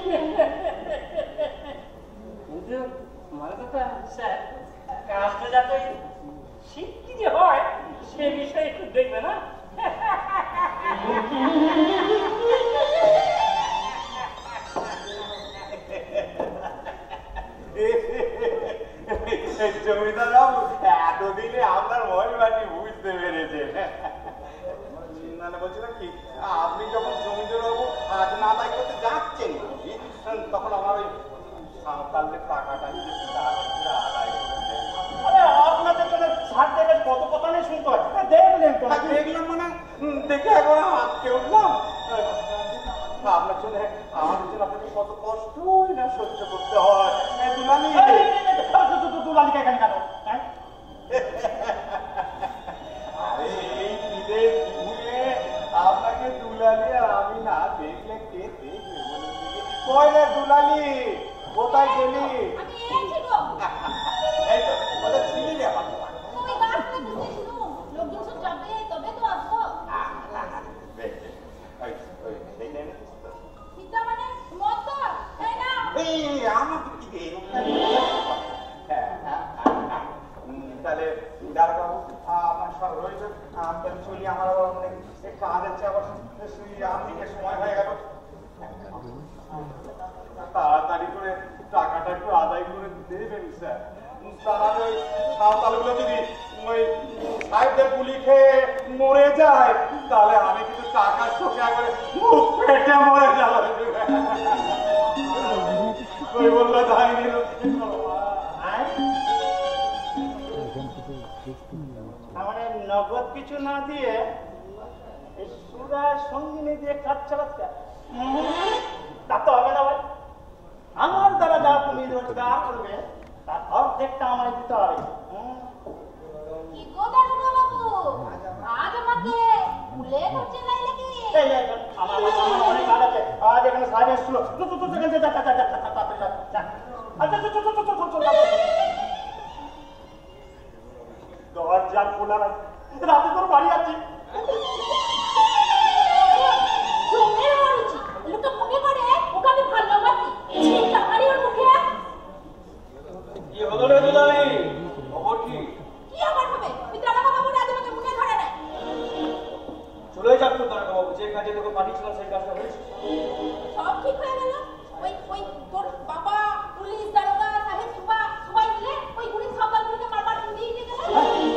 কিন্তু আমার কথা স্যার, কাজটা যাতে শিগগিরই হয় সে বিষয়ে একটু দেখবে না? জমিদার বাবু এতদিনে আপনার মহিমাটি বুঝতে পেরেছে। মানে বলছিলাম কি, আপনি যখন জমিদার বাবু আজ না আদায় করতে যাচ্ছেন তখন আমার ওই সাঁওতালদের টাকাটা আদায় করে দেন। আরে আপনাদের জন্য ষাট টাকার কত কথা নেই শুনতে হয়, দেখলেন তো? দেখলাম মানে দেখে একবার আজকে উঠলাম। আপনার জন্য আমাদের জন্য আপনাকে কত কষ্টই না সহ্য করতে হয়। দুলালি দুলালিকে এখানে কেন? আরে এই ঈদের দিনে আপনাকে দুলালি আর আমি না দেখলে কে দেখবে বলুন দেখি। কই রে দুলালি, কোথায় গেলি? আমি এসেছি গো। এই তো কোথায় ছিলি রে আমার? তুমি গাছ কাটতে গেছিলাম, লোকজন সব যাবে তবে তো আসবো। বেশ ওই ওই এই নেন সীতা মানে মত তাই না? এই আমাকে কি দে? তাহলে দাঁড়াবো, আমার সব রয়েছে, আমি চলি। আমার আবার অনেক কাজ আছে, আবার আমদিকে সময় হয়ে গেল। তাড়াতাড়ি করে টাকাটা একটু আদায় করে দেবেন স্যার। তাহলে ওই সাঁওতালগুলো যদি ওই সাহেবদের গুলি খেয়ে মরে যায় তাহলে আমি কিন্তু টাকার চোখে একবারে মুখ পেটে মরে যাবো। ওই বললো ধাই নিল আমার নগদ কিছু না দিয়ে এই সুরা সঙ্গিনী দিয়ে কাজ চালাচ্ছে, তা তো হবে না ভাই। আমার দ্বারা যা তুমি রোজগার করবে তার অর্ধেকটা আমার দিতে হবে। কি গো দারোগা বাবু, আজ আমাকে ভুলে করছে নাই নাকি? এই এই, আমার আমার অনেক কাজ আছে, আজ এখানে সাহেব এসেছিল। তো তো তো এখানে যা যা যা যা যা যা যা। আচ্ছা তো তো তো তো তো দরজা খোলা রাখ, রাতে তোর বাড়ি আছি। জমের মরুচি, লোকটা মুখে করে ওকে আমি ভালোবাসি। ছিটা মারি ওর মুখে। কি হলো রে দুলালি, খবর কি? কি আবার হবে? দারোগা বাবু আজ আমাকে মুখে ধরে নাই। চলে যাক তো দারোগা বাবু, যে কাজে তোকে পাঠিয়েছিলাম সেই কাজটা হয়েছে। সব ঠিক হয়ে গেল। ওই ওই তোর বাবা, পুলিশ, দারোগা, সাহেব, সুবা সবাই মিলে ওই গুলি সাঁওতালগুলোকে মারবার দিয়ে দিয়ে গেল।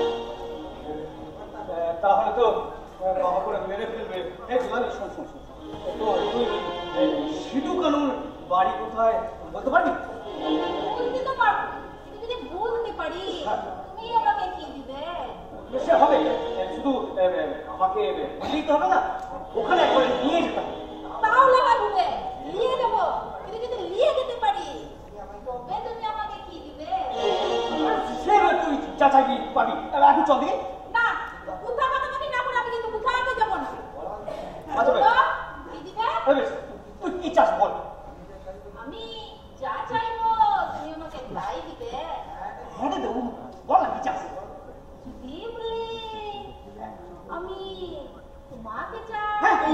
তাহলে তো বাবা করে মেরে ফেলবে। এই দুলালি শোন শোন শোন, তো তুই সিধু কানুর বাড়ি কোথায় বলতে পারবি? বলতে তো পারবো, কিন্তু যদি বলতে পারি তুমি আমাকে কি দিবে? সে হবে, শুধু আমাকে দিতে হবে না, ওখানে একবার নিয়ে যেতে হবে। তাহলে হবে, নিয়ে দেবো। কিন্তু যদি নিয়ে যেতে পারি তবে তুমি আমাকে কি দিবে? সে তুই চাচাগি পাবি, এখন চল দিকে। না, কোথাও মাতামাতি না করে আমি কিন্তু কোথাও আগে যাবো না। আচ্ছা ভাই, তো, কি দিবে? বেশ, তুই কি চাস বল। আমি যা চাইবো তুমি আমাকে তাই দিবে। হ্যাঁ রে দেবু, বল না কি চাস। যদি বলি আমি তোমাকে চাই।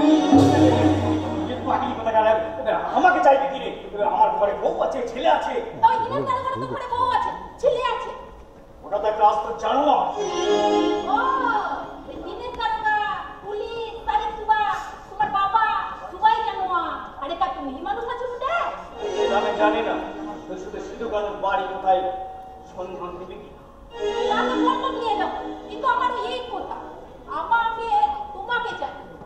আমাকে চাইবে কি রে? আমার ঘরে বউ আছে, ছেলে আছে। ওই দিনের দারোগার তো ঘরে বউ আছে, ছেলে আছে। ওটা তো একটা আস্ত জানো। ও, ওই দিনের দারোগা, পুলিশ, সাহেব, সুবা, তোমার বাবা সবাই জানো। আরে তা তুমি মানুষ আছো বুঝে? আমি জানি না, তুই শুধু সিধু কানুর বাড়ি কোথায় সন্ধান দিবি কি? তাকে বলতো নিয়ে যাবো, কিন্তু আমার এই কথা আমাকে তোমাকে চাই।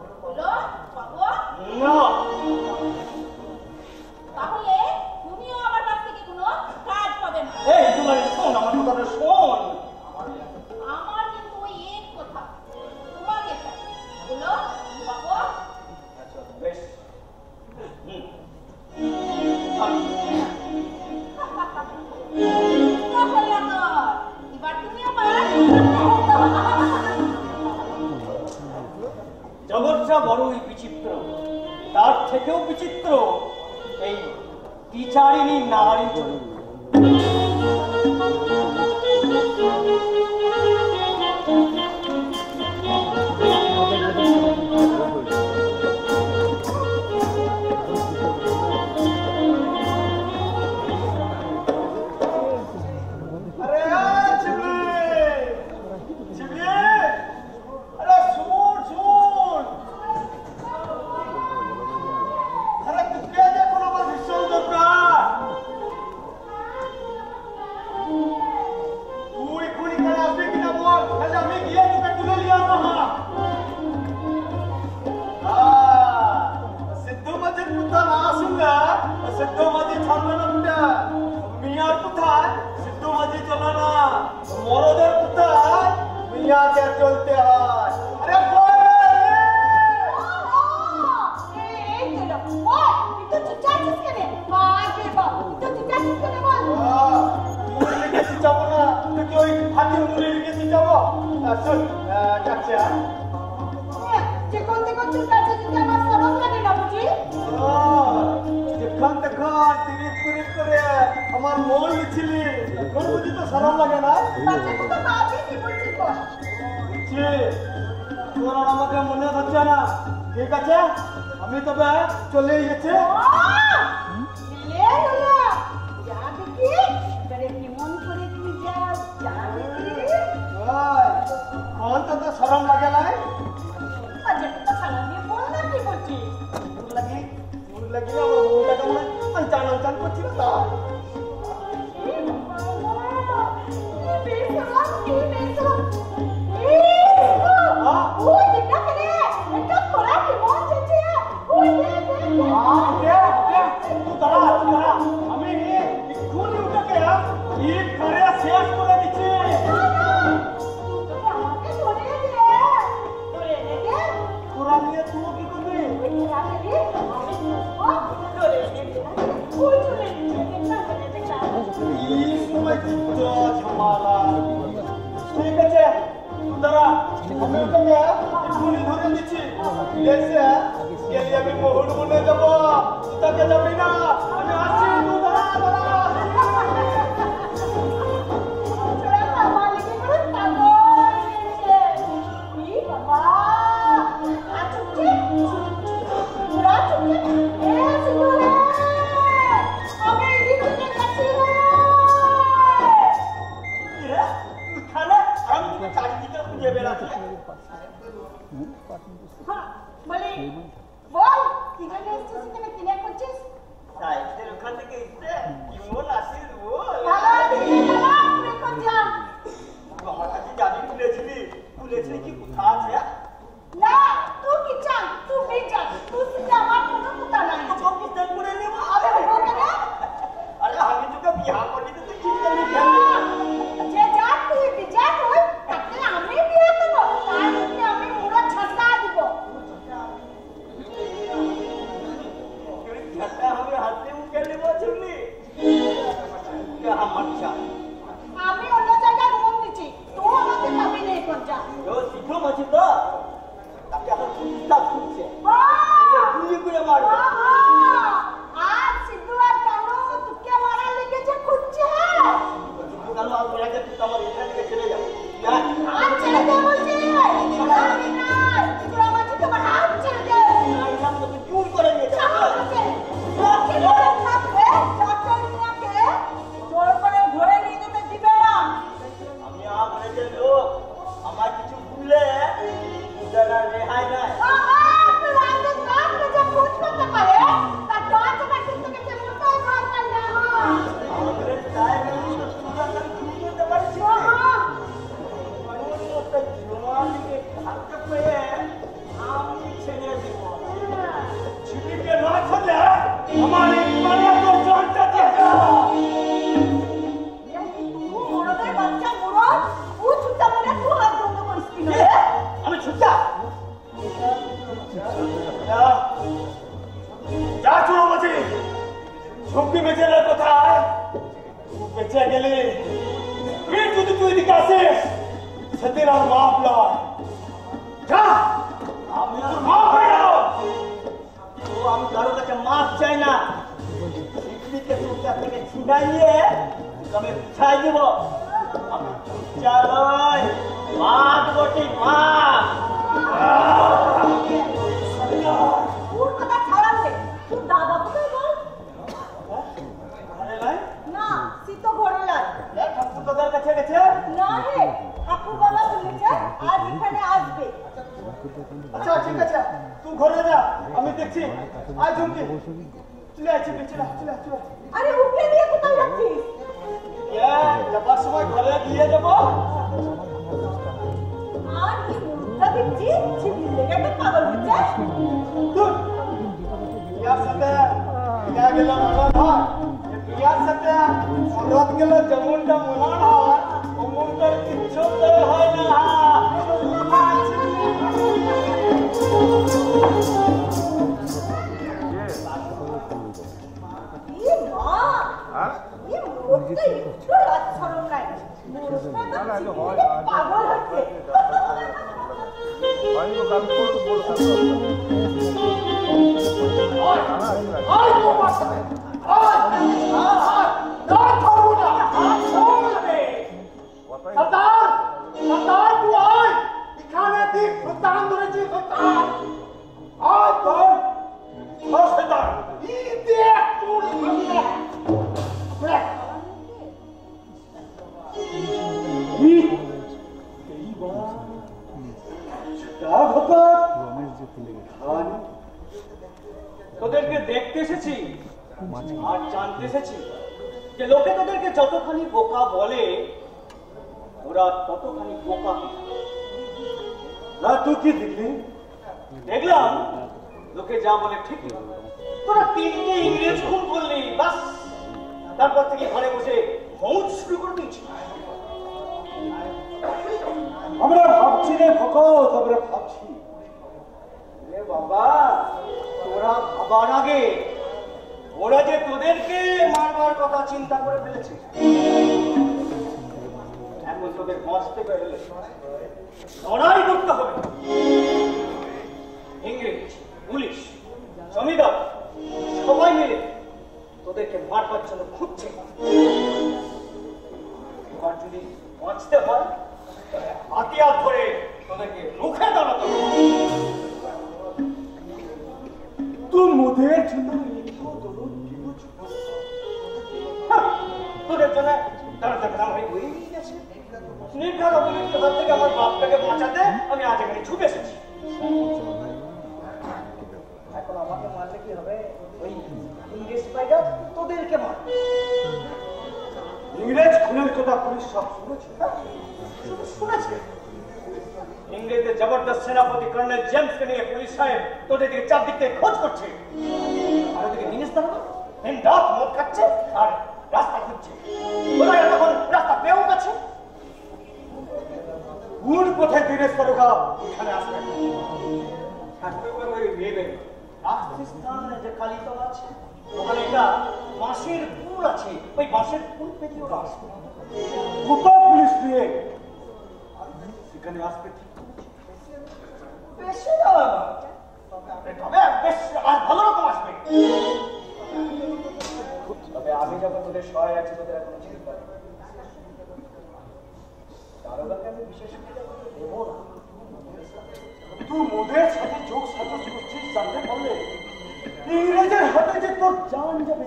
তার থেকেও বিচিত্র এই বিচারিণী নারী চরিত্র। মাপ চাই না পৃথিবীকে তোর থেকে ছিনাইয়ে আমি বুঝাই দেব চালয় মাপ বটি মাপ ওর কথা ছাড়ালে তোর দাদা কোথায় বল না শীত ঘরে লাই ঠাকুর দাদার কাছে গেছে না রে ঠাকুর বাবা বলেছে আজ এখানে আসবে আচ্ছা ঠিক আছে তুই ঘরে যা আমি দেখছি আয় ঝুমকি চলে আয় চলে চলে চলে চলে আরে ওকে নিয়ে কোথায় যাচ্ছিস যাবার সময় ঘরে দিয়ে যাবো আর কি মুখটা দেখছি ছিপলি লেগে একটা পাগল হচ্ছে তুই ইয়ার সাথে ইয়া গেল মনন হয় ইয়ার সাথে মনত গেল যেমনটা মনন হয় অমনটার কিচ্ছু হয় না ই মা হ্যাঁ ই মুখটা একটু লাজছরম নাই মুখটা তো পাগল হচ্ছে ভাই ও গান করতে বলছো আয় আয় তোমার সাথে আয় আয় না করবো না চলবে সরদার সরদার তুই আয় এখানে দেখ সুলতান ধরেছি সুলতান আয় তোর সরদার ই দেখ তোর সামনে দেখ ই এই বাবা তোদেরকে দেখতে এসেছি আর জানতে এসেছি যে লোকে তোদেরকে যতখানি বোকা বলে ওরা ততখানি বোকা না তুই কি দেখলি দেখলাম লোকে যা বলে ঠিক তোরা তিনটে ইংরেজ খুন করলি বাস তারপর থেকে ঘরে বসে হৌজ শুরু করে দিয়েছি আমরা ভাবছি রে ভকত আমরা ভাবছি রে বাবা তোরা ভাবার আগে ওরা যে তোদেরকে মারবার কথা চিন্তা করে ফেলেছে এখন তোদের বাঁচতে পেরে লড়াই করতে হবে ইংরেজ পুলিশ জমিদার সবাই মিলে তোদেরকে মারবার জন্য খুঁজছে এবার যদি বাঁচতে হয় হাতিয়ার ধরে তোদেরকে রুখে দাঁড়াতে হবে তুই মোদের জন্য তোদের জন্য দাঁড়াতে গ্রাম হয়ে বই গেছে নির্ঘাত অপবিত্র হাত থেকে আমার বাপটাকে বাঁচাতে আমি আজ এখানে ছুটে এসেছি এখন আমাকে মারলে কি হবে ওই ইংরেজ পাইরা তোদেরকে মার ইংরেজ খুনের কথা পুলিশ সব শুনেছে শুধু শুনেছে ইংরেজদের জবরদস্ত সেনাপতি কর্নেল জেমসকে নিয়ে পুলিশ সাহেব তোদের দিকে চারদিক থেকে খোঁজ করছে আর ওদিকে মিনিস্টার দিন রাত মদ খাচ্ছে আর রাস্তা খুঁজছে ওরা তখন রাস্তা পেয়েও গেছে কোন পথে দিনেশ করোগা এখানে আসবে রাজস্থানে যে কালীতলা আছে ওখানে একটা বাঁশের পুল আছে ওই বাঁশের পুল পেতে ওরা আসবে কোথাও পুলিশ দিয়ে সেখানে আসবে বেশি না তবে বেশ আর ভালো রকম আসবে তবে আমি যখন তোদের সহায় আছি তোদের এখন চিন্তা দারোগাকে আমি বিশেষ সুবিধা দেবো না তুই মোদের সাথে যোগ সাজস করছিস জানতে পারলে ইংরেজের হাতে যে তোর জান যাবে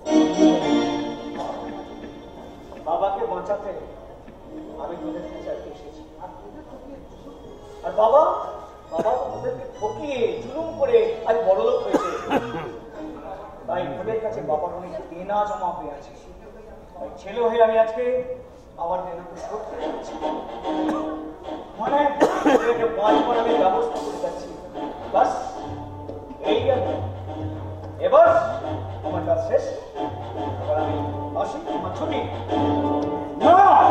বাবাকে বাঁচাতে আমি তোদের কাছে আজকে এসেছি আর বাবা বাবা তোদেরকে ঠকিয়ে জুলুম করে আজ বড়লোক হয়েছে তাই তোদের কাছে বাবার অনেক দেনা জমা হয়ে আছে তাই ছেলে হয়ে আমি আজকে আবার দেনাকে শোধ করে যাচ্ছি মানে তোদেরকে বাঁচবার আমি ব্যবস্থা করে যাচ্ছি বাস এই আমি এবার আমার কাজ শেষ এবার আমি আসি আমার ছুটি না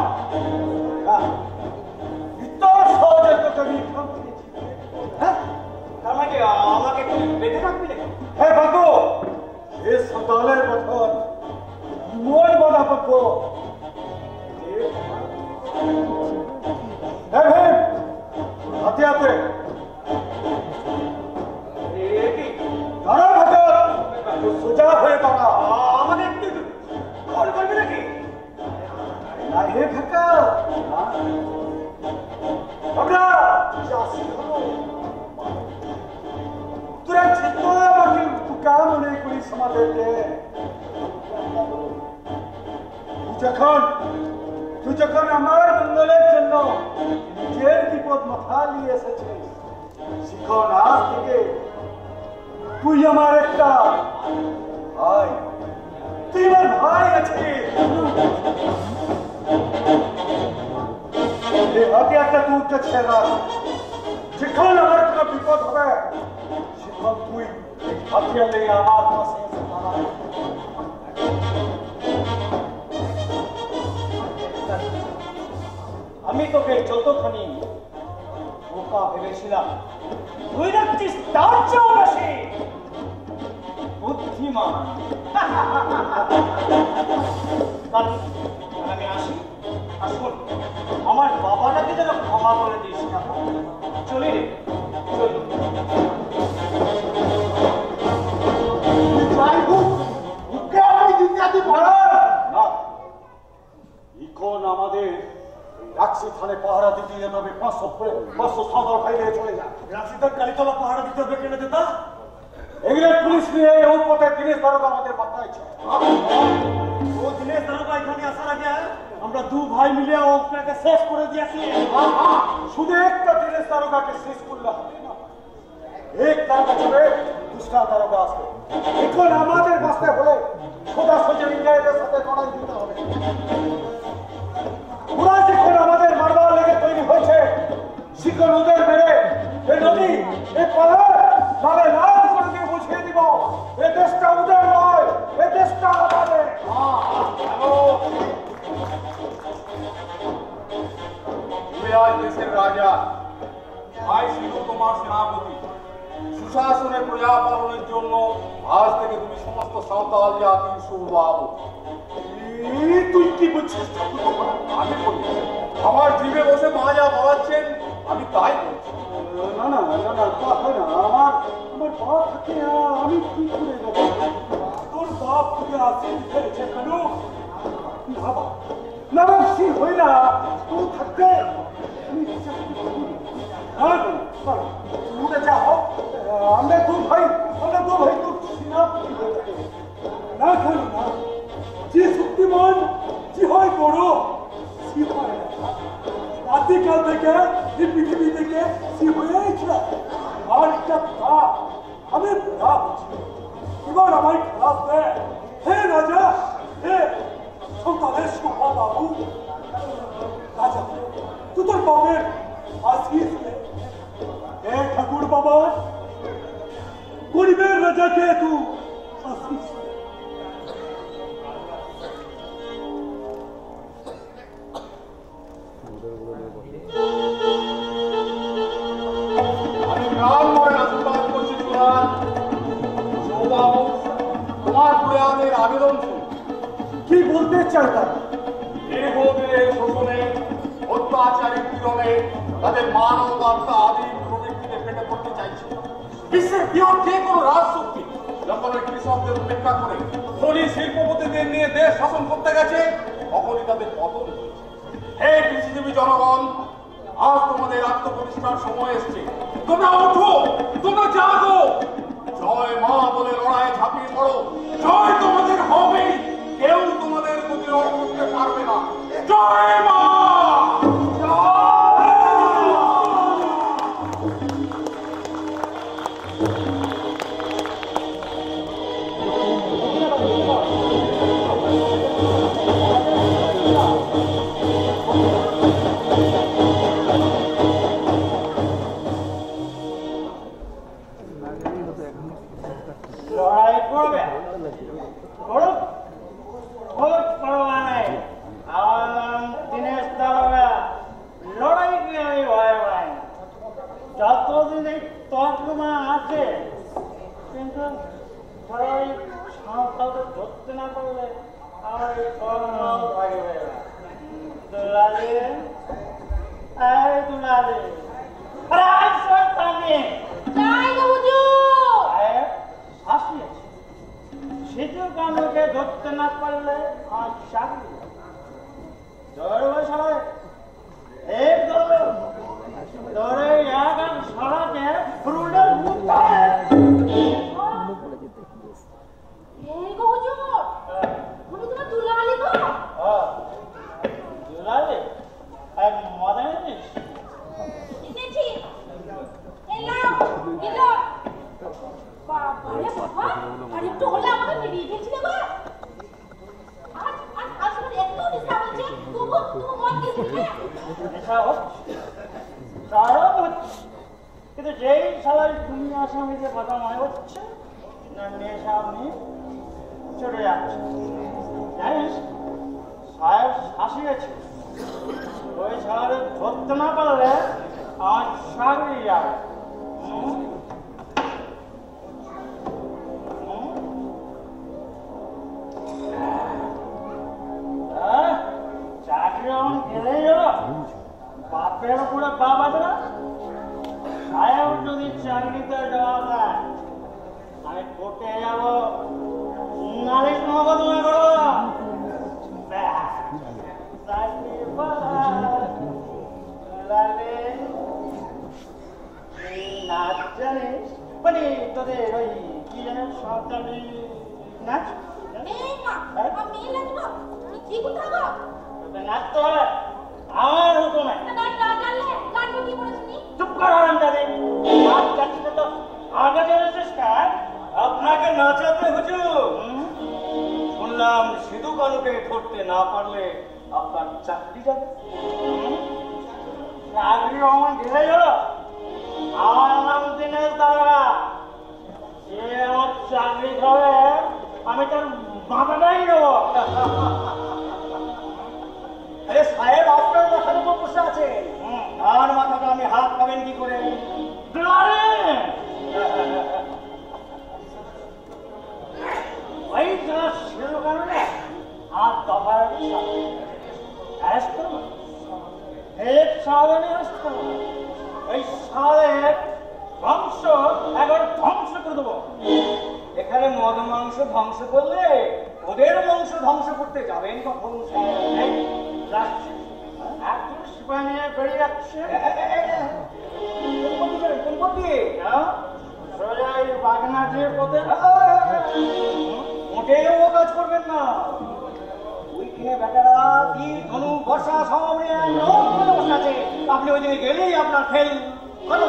ইতর সহজে তোকে আমি এখান থেকে হ্যাঁ তার মানে আমাকে তুই বেঁধে রাখবি নাকি হে বাবু এ সকালের মতন মন বাধা পাবো হ্যাঁ হ্যাঁ হাতে হাতে এ কি দাঁড়া ভাজা একটু সোজা হয়ে দাঁড়া। আমাদের একটু কল করবি নাকি? না হে কাকা, আমরা চাষি হলো, তোরা যেত আমাকে বোকা মনে করিস আমাদেরকে। তুই যখন তুই যখন আমার মঙ্গলের জন্য নিজের বিপদ মাথা নিয়ে এসেছিস, শিখন আজ থেকে তুই আমার একটা ভাই, তুই আমার ভাই আছিস। এই হাতিয়ারটা তুই উঠেছে না, যখন আমার কোনো বিপদ হবে শিখন তুই হাতিয়ার নিয়ে আমার পাশে এসে দাঁড়াবি। আমি তোকে যতখানি বোকা ভেবেছিলাম, তুই রাখছিস তার চেয়েও বেশি বুদ্ধিমান। আমি আসি, আসুন আমার বাবাটাকে যেন ক্ষমা করে দিস না। চলি রে, চলি। এখন আমাদের রাক্ষী থানে পাহারা দিতে যেতে হবে, পাঁচশো পাঁচশো সাঁতার খাইলে চলে যা। রাশিদার কালীতলা পাহাড়া দিতে হবে কেন যেতা? এগুলো পুলিশ নিয়ে ওর পথে দিনেশ দারোগা আমাদের পাঠাইছে। ও দিনেশ দারোগা এখানে আসার আগে আমরা দু ভাই মিলে ওকে শেষ করে দিয়েছি। শুধু একটা দিনেশ দারোগাকে শেষ করলে হবে না, এক দারোগা চলে দুষ্টা দারোগা আসবে। এখন আমাদের বাঁচতে হলে সোজাসুজি ইংরেজদের সাথে লড়াই দিতে হবে। ওরা যখন আমাদের মারবার লেগে তৈরি হয়েছে, শিকল ওদের মেরে এ নদী এ পাহাড় নালে লাল করে দিয়ে বুঝিয়ে দিব এ দেশটা ওদের নয়, এ দেশটা আমাদের। তুমি আজ দেশের রাজা, ভাই ছিল তোমার সেনাপতি। সুশাসনের প্রজা পালনের জন্য আজ থেকে তুমি সমস্ত সাঁওতাল জাতির সুবাবু। তুই কি বুঝছিস? আমি বলি, আমার জিভে বসে মা যা বলাচ্ছেন আমি তাই বলছি। না না না না তা হয় না। আমার আমার বাপ থাকে, আমি কি করে দেবো? তোর বাপ তোকে আসি ফেলেছে কেন? না বাপ, না বাপ সে হয় না, তুই থাকতে আমি উঠে যাও। আমরা দু ভাই, আমরা দু ভাই তোর সেনাপতি হয়ে যাবে না কেন? না, যে শক্তিমান যে হয় বড় সে হয় না। আদিকাল থেকে এই পৃথিবী থেকে সে হয়েছে আর একটা ভাব। আমি ভাব এবার আমার খারাপ দেয়। হে রাজা, হে সন্তানের শোভা বাবু, রাজা তুই তোর বাবের আসিস রে। হে ঠাকুর বাবা, গরিবের রাজাকে তুই আসিস। আমি প্রাণ মনে আশীর্বাদ করছি তোমার সৌবাবু, তোমার প্রয়াণের আবেদন শুন। কি বলতে চাই তার? দীর্ঘদিনের শোষণে, অত্যাচারী পীড়নে তাদের মানবতা আদি প্রবৃত্তিতে পেটে পড়তে চাইছে। বিশ্বের বৃহৎ যে কোনো রাজশক্তি যখন ওই কৃষকদের উপেক্ষা করে ধনী শিল্পপতিদের নিয়ে দেশ শাসন করতে গেছে, তখনই তাদের পতন হয়েছে। হে কৃষিজীবী জনগণ, আজ তোমাদের আত্মপ্রতিষ্ঠার সময় এসেছে। তোমরা ওঠো, তোমরা জাগো, জয় মা বলে লড়াই ঝাঁপিয়ে পড়ো। জয় তোমাদের হবেই, কেউ তোমাদের প্রতিরোধ করতে পারবে না। জয় মা! লড়াই করবে করুক, ভোট পরোয়া নাই। আমার নাম দিনেশ দারোগা, লড়াইকে আমি ভয় পাই না। যতদিন এই তর্কমা আছে, কিন্তু সবাই সাঁওতালকে ধরতে না পারলে আমার এই তর্কমাও থাকবে না। দুলালি, এই দুলালি, আরে আই সন্তানি যাই না হুজুর। আসিয়েছে সিধু কানুকে ধরতে না পারলে আর চাকরি ধরবে সবাই এক ধরো ধরে এক এক সরাকে রুলের মুখে এই গো হুজুর উনি তোমার দুলালি গো দুলালি আর মজা নিস এনেছি এলাম এলো বাবারে বাবা আর একটু হলে আমাকে বেরিয়ে গেছিল গো আর আর আসলে একটু দিশা বলছে তবু তবু মন গেছে নেশা হচ্ছে সারা হচ্ছে কিন্তু যেই সালাই তুমি আসামিদের কথা মনে হচ্ছে না নেশা আমি চলে যাচ্ছে জানিস সাহেব শাসিয়েছে ওই সালারে ধরতে না পারলে আমার চাকরি যাবে চাকরি যখন গেলেই হলো বাপের উপরে বাপ আছে না সাহেব যদি চাকরিতে জবাব দেয় আমি কোর্টে যাব নালিশ মহকদমা করবো নাচ জানিস মানে তোদের ওই কি জানিস সরকারি নাচ এই মা আমি লাগবো কি কথা গো নাচতে হবে আমার হুকুমে না না জানলে কাটবো কি বলেছিস চুপ কর আরাম দাদে নাচ যাচ্ছে তো আগে জেনেছিস কার আপনাকে নাচাতে হুজুর শুনলাম সিধু কানুকে ধরতে না পারলে আপনার চাকরি যাবে চাকরি আমার গেলে গেল আমার নাম দিনের দাঁড়া সে আমার চাকরি ধরে আমি তার মাথাটাই নেব আরে সাহেব আপনার মাথার উপর বসে আছে আর মাথাটা আমি হাত পাবেন কি করে ওই যারা সিধু কানুকে আর দফার অ্যারেস্ট করবো এক সাহায্যে অ্যারেস্ট করবো ওই সাহেব বংশ একবার ধ্বংস করে দেবো এখানে মদ মাংস ধ্বংস করলে ওদের বংশ ধ্বংস করতে যাবেন কখন যাচ্ছে একজন সিপাহী নিয়ে বেরিয়ে যাচ্ছে কোন পথ দিয়ে সোজা এই বাগনাটির পথে মোটেও ও কাজ করবেন না ওইখানে বেটারা তীর ধনু বর্ষা সব নিয়ে বসে আছে আপনি ওই দিকে গেলেই আপনার খেল খতম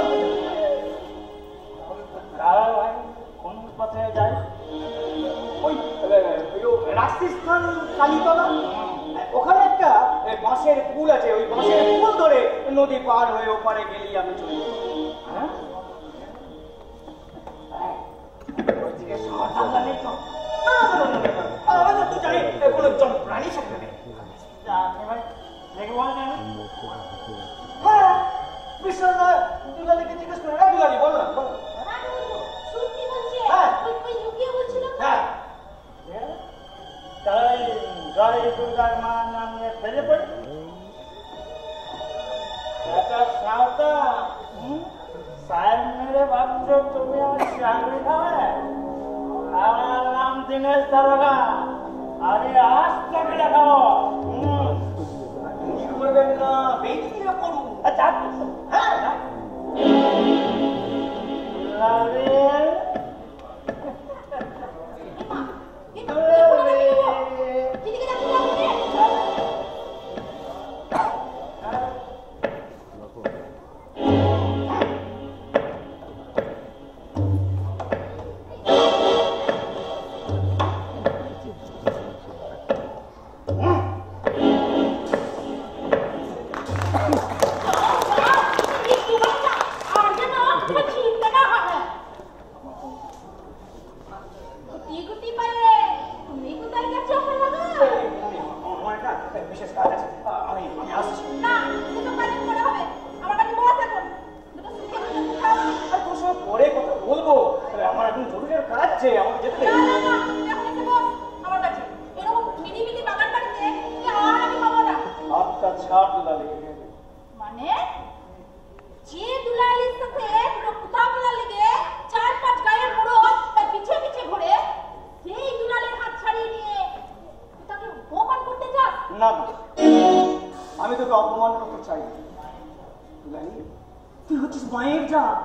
ভাই কোন পথে যায় ওই রাজস্থান কালীতলা ওখানে একটা বাঁশের পুল আছে ওই বাঁশের পুল ধরে নদী পার হয়ে ওপারে গেলেই আমি চলে যাবো হ্যাঁ ওইদিকে সাবধান নেই তো আমাদের তো জানি কোনো জন প্রাণী থাকবে না ভাই দেখবো না হ্যাঁ বিশ্বনাথ দুলালিকে জিজ্ঞেস করে না দুলালি বল না বল সত্যি বলছে হ্যাঁ। ওই ওই লুকিয়ে বলছিল হ্যাঁ তাই জয় দুর্গার মা নাম নিয়ে ফেলে পড়ি একটা সাঁওতা সাহেব মেরে ভাবছ তুমি আমার চাকরি খাবে আমার নাম দিনেশ দারোগা আমি আজ তোকে দেখাবো কি করবেন না বেরিয়ে পড়ুন আচ্ছা হ্যাঁ দিদিকে ডাকতে যাবো বিশেষ কাজ আছে আমি আমি আসছি না দুটো কাজ করা হবে আমার কাছে বলা থাকুন দুটো সুখে খাও আর তোর সঙ্গে পরে কথা বলবো আমার এখন জরুরি কাজ আছে আমাকে যেতে না না না এখন এসে বস আমার কাছে এরকম মিনি মিনি বাগান বাড়িতে আর আমি পাবো না হাতটা ছাড় দুলালি মানে যে দুলালির সাথে দুটো কুতা বলা লেগে চার পাঁচ গায়ের মোড়ক তার পিছে পিছে ঘুরে সেই দুলালি তোকে অপমান করতে চাই না। জানি তুই হচ্ছিস মায়ের জাত।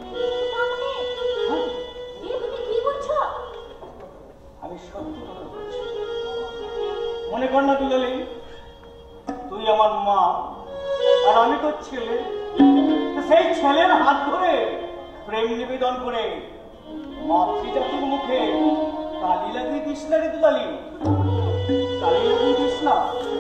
কি বলছো? আমি সত্যি কথা বলছি। মনে কর না দুলালি, তুই আমার মা আর আমি তোর ছেলে। সেই ছেলের হাত ধরে প্রেম নিবেদন করে মাতৃজাতির মুখে কালি লাগিয়ে দিস না রে দুলালি, কালি লাগিয়ে দিস না।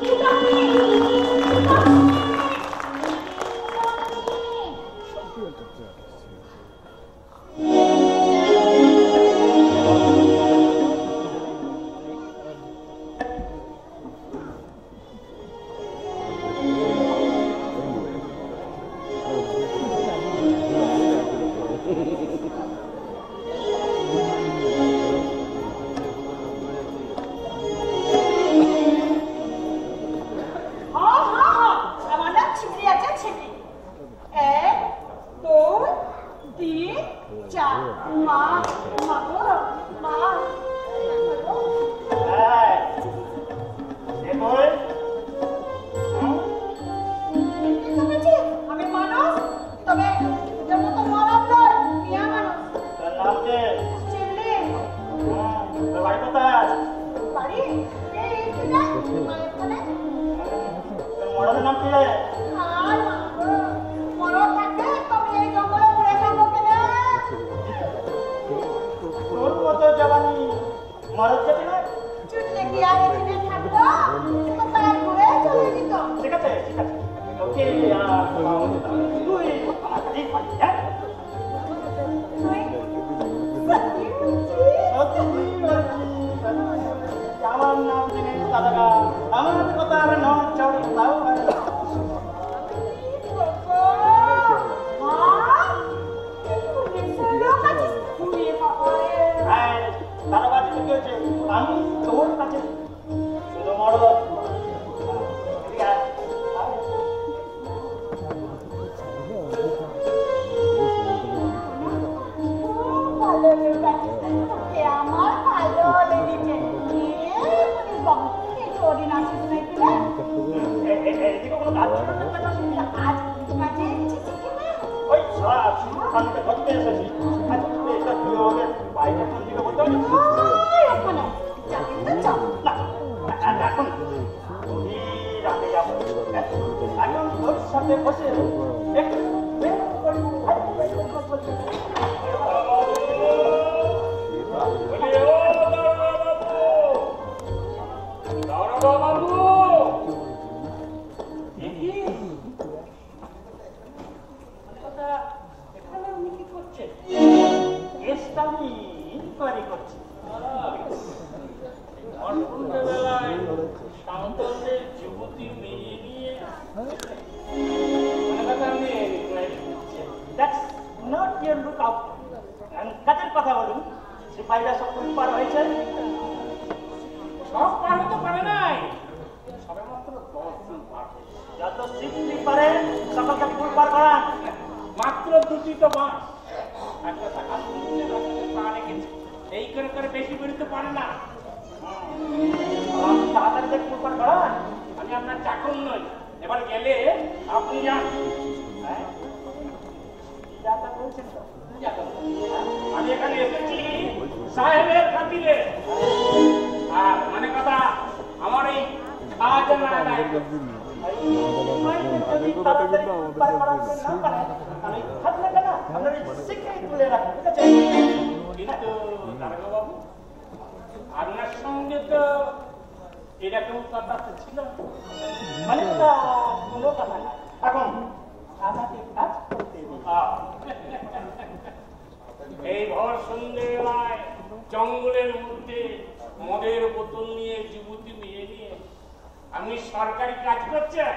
জঙ্গলের মধ্যে মদের বোতল নিয়ে যুবতী মেয়ে নিয়ে আপনি সরকারি কাজ করছেন?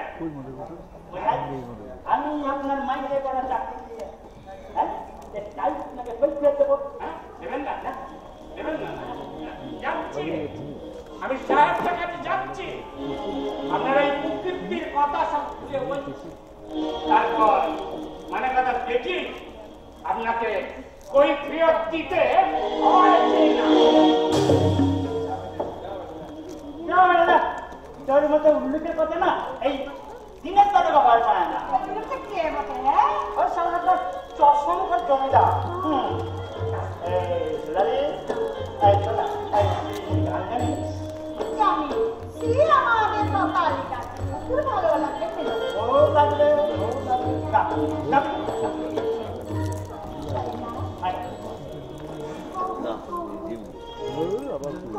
আমি আপনার মাইনে করা চাকরি দিয়ে আপনাকে পরীক্ষা দেবো। দেবেন না? দেবেন না? যাচ্ছি, আমি সাহেবটার কাছে যাচ্ছি, আপনার এই প্রকৃতির কথা সব খুলে বলছি, তারপর মানে কথা দেখি আপনাকে কৈফিয়ত দিতে তোর মতো উল্লুকের কথা না এই দিনে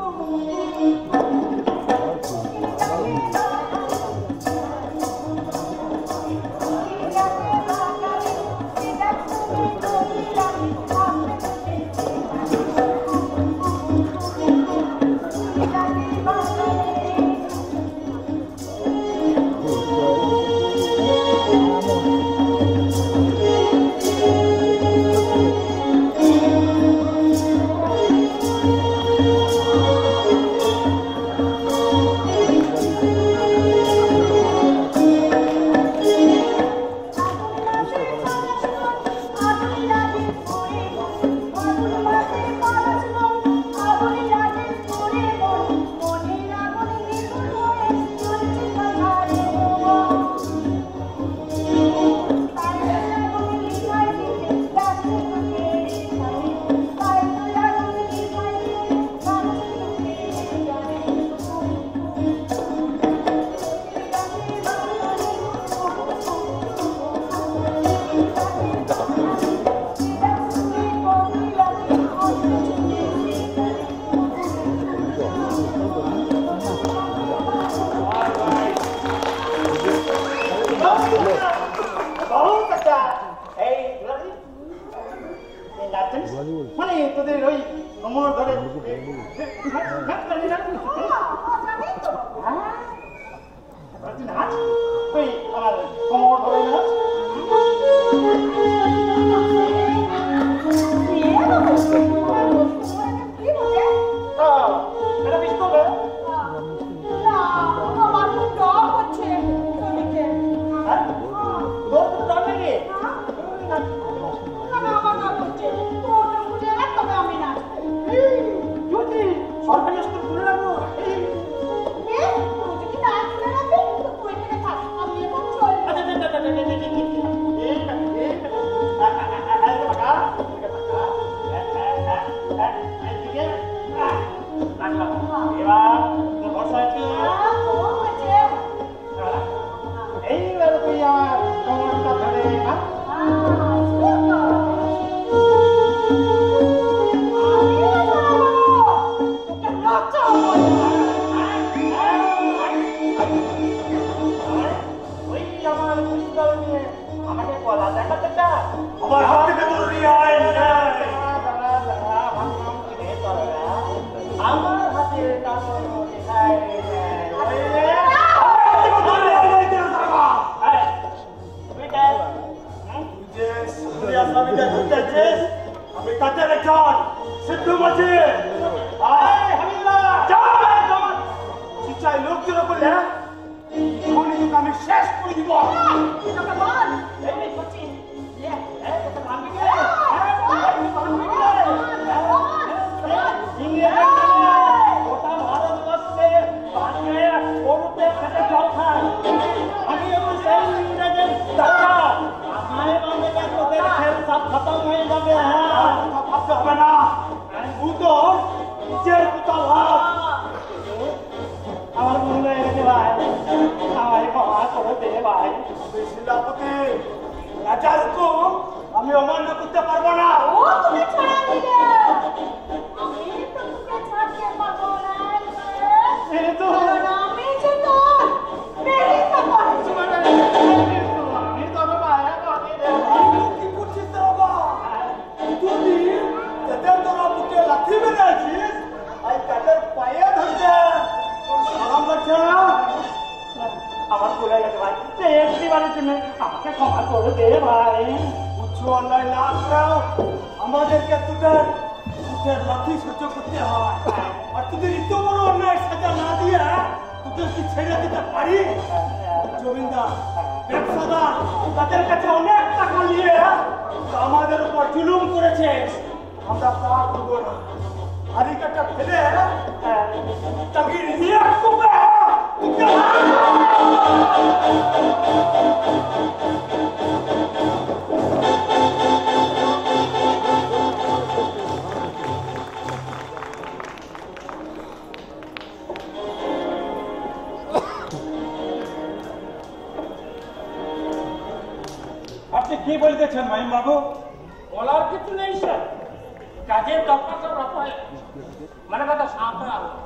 বলার কিছু নেই স্যার, কাজের দরকার সব রফা, মানে কথা সাঁতরা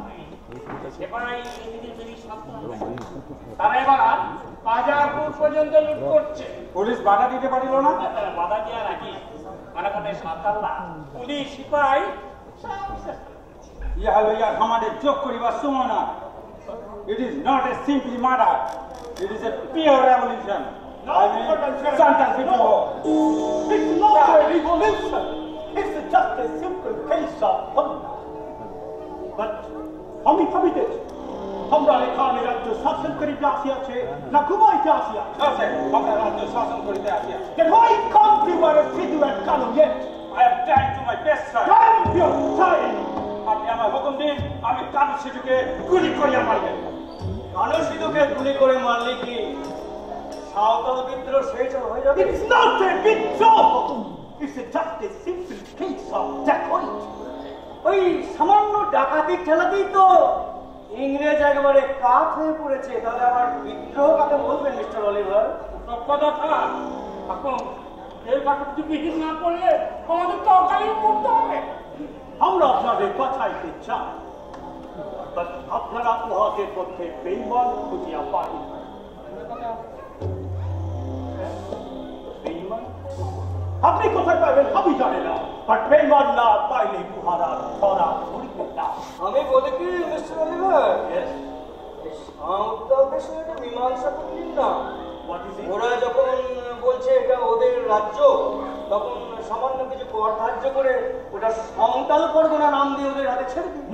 সেপাই এদিকে বেরিয়ে সাবধান। তারা এবার বাজারপুর পর্যন্ত লুট করছে। পুলিশ বাধা দিতে পারিল না? বাধা দেওয়া নাকি মানে কথা সাঁতার না, পুলিশ সিপাই ইহা লইয়া আমাদের যোগ করিবার সময় না। It is not a simply murder. It is a pure revolution. I mean, Santa Vito. It's not a revolution. It's just a simple case of hunger. But আমি ভাবিতে আমরা এখানে রাজ্য শাসন করিতে আসিয়াছে না ঘুমাইতে আসিয়াছে? আছে, আমরা রাজ্য শাসন করিতে আসিয়াছি। Then why can't you wear a city and color yet? I am trying to my best, sir. Damn your time! আপনি আমার হুকুম দিন, আমি কানু সিধুকে গুলি করিয়া মারবেন। কানু সিধুকে গুলি করে মারলে কি সাঁওতাল বিদ্রোহ শেষ হয়ে যাবে? It's not a বিদ্রোহ! It's just a simple case of dacoit. ওই সামান্য ডাকাতির ঠেলাতেই তো ইংরেজ একেবারে কাঠ হয়ে পড়েছে। তাহলে আবার বিদ্রোহ কাকে বলবেন মিস্টার অলিভার? কথা থাক। এখন এই বাকি বিহীন না করলে আমাদের তরকারি করতে হবে। আমরা আপনাদের কথাইতে চাই, আপনারা উহাদের পক্ষে বেইমান খুঁজিয়া পাই। বেইমান আপনি কোথায় পাইবেন আমি জানি না, বাট বেইমান না পাইলে উহারা ধরা ধরিবে না। আমি বলি কি মিস্টার অলিভার, সাঁওতালদের সঙ্গে একটা মীমাংসা করলেন না? ওরা যখন বলছে এটা ওদের রাজ্য, তখন সামান্য কিছু কর ধার্য করে ওটা সাঁওতাল পরগনা নাম দিয়ে ওদের হাতে ছেড়ে দিন।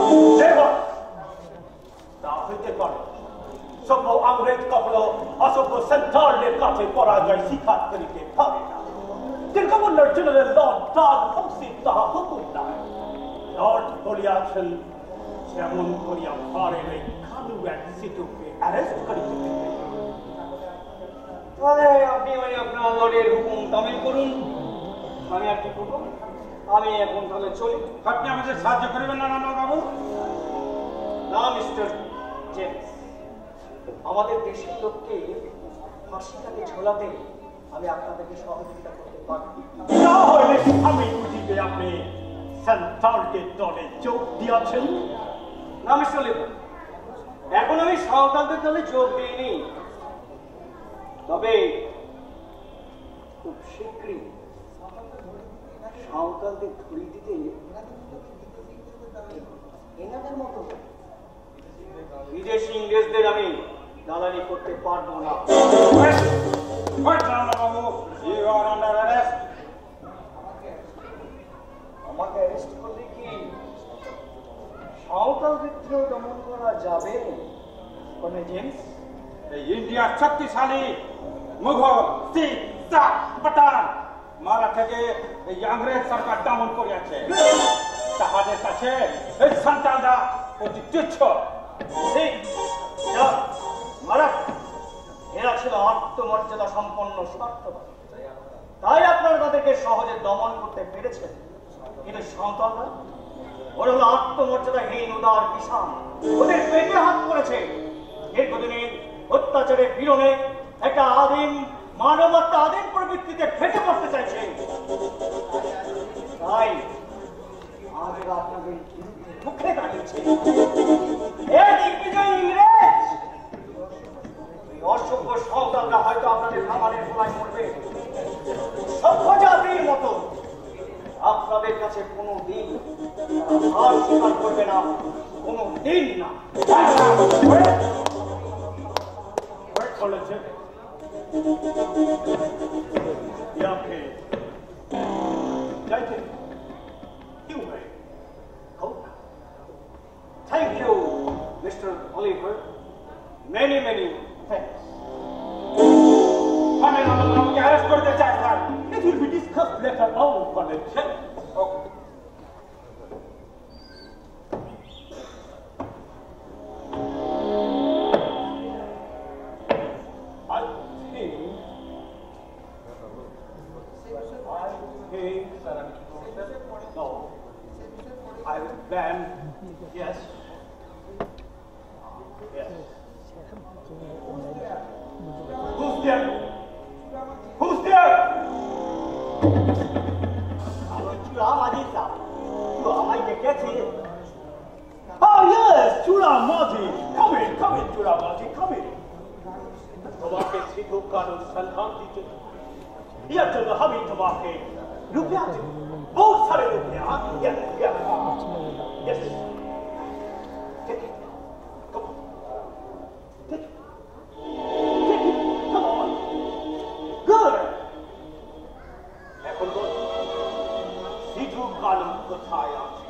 তা হইতে পারে। সভ্য আংরেজ কখনো অসভ্য সেন্ট্রালের কাছে পরাজয় স্বীকার করিতে পারে না। গভর্নর জেনারেল লর্ড ডাল হাউসি তাহা হুকুম নাই। লর্ড বলিয়াছেন যেমন করিয়া পারেন এই কানু এক সিটুকে অ্যারেস্ট করিতে দিতে। তাহলে আপনি ওই আপনার লর্ডের হুকুম তামিল করুন, আমি আর কি করবো? আমি এখন তাহলে চলি। আপনি আমাদের সাহায্য করবেন না রানা বাবু? না মিস্টার জেমস, আমাদের দেশের লোককে ফাঁসিটাকে ঝোলাতে আমি আপনাদেরকে সহযোগিতা করতে পারি। না হলে আমি বুঝিবে আপনি সেন্ট্রালকে দলে যোগ দিয়েছেন। না মিস্টার লিভার, এখন আমি সাঁওতালদের দলে যোগ দিইনি, তবে খুব শীঘ্রই সাঁওতালদের ধরিয়ে দিতে এনাদের মতো বিদেশি ইংরেজদের আমি দালালি করতে পারবো না। আমাকে অ্যারেস্ট করলে কি সাঁওতাল বিদ্রোহ দমন করা যাবে কর্নেল জেমস? ইন্ডিয়ার শক্তিশালী মুঘল, শিখ, চাক, পাঠান, মারাঠাকে এই ইংরেজ সরকার দমন করিয়াছে। তাহাদের কাছে এই সাঁওতালরা অতি তুচ্ছ। এরা ছিল আত্মমর্যাদা সম্পন্ন স্বার্থবাদ, তাই আপনারা তাদেরকে সহজে দমন করতে পেরেছেন। কিন্তু সাঁওতালরা ওরা হলো আত্মমর্যাদাহীন উদার কিষান, ওদের পেটে হাত পড়েছে। দীর্ঘদিনের অত্যাচারের পীড়নে একটা আদিম মানবতা আদিম প্রবৃত্তিতে ফেটে পড়তে চাইছে। তাই আজ এরা আপনাদের বিরুদ্ধে মুখে দাঁড়িয়েছে। ইংরেজ অসভ্য সাঁওতালরা হয়তো আপনাদের খামারের খোলায় পড়বে, সভ্য জাতির মতো আপনাদের কাছে কোনো দিন হার স্বীকার করবে না, কোনো দিন না। Thank you, Mister Oliver. Many, many thanks. আমি আমাকে অ্যারেস্ট করতে চাই sir. It will be discussed later on, Colonel James. I think, I think, no, I will plan, yes, yes. Who's there? Who's there? Oh yes, চূড়া মাঝি কমে কমে চূড়া মাঝি কমে তোমাকে সিধু কানুন সন্ধান দিতে ইয়ার জন্য আমি তোমাকে रुपया बहुत सारे रुपया yes yes yes take it come on take it take it come on good এখন বল সিধু কানুন কোথায় আছে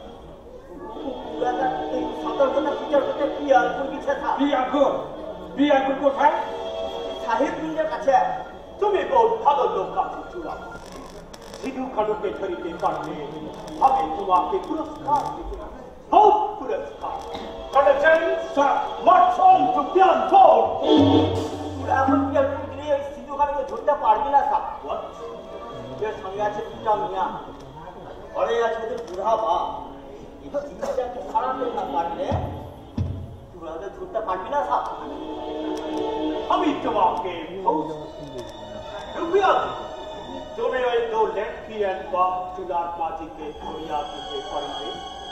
দাদা এই সতর্কতা বিচার করতে পিয়ার কোন কিছু থা বিয়াকুর বিয়াকুর কোথায় সাহেব মিনের কাছে তুমি বহুত ভালো লোক আছো চূড়া সিধু কানুনকে ধরিতে পারলে আমি তোমাকে পুরস্কার দেব বহুত পুরস্কার কলেজেন স্যার মার্চ অন টু পিয়ানফোর তোরা এখন পিয়ার কোন গিয়ে ওই সিধু কানুনকে ধরতে পারবি না স্যার হোয়াট এর সঙ্গে আছে দুটা মিয়া ঘরে আছে ওদের বুড়া বাপ এবার জিনিসটাকে সারাতে না পারলে তোরা ওদের ধরতে পারবি না স্যার আমি তোমাকে বহুত রুপিয়া তুমি ওই দো লেটপিয়ান বাপ চুলার মাঝিকে ধরিয়া দিতে পারিবে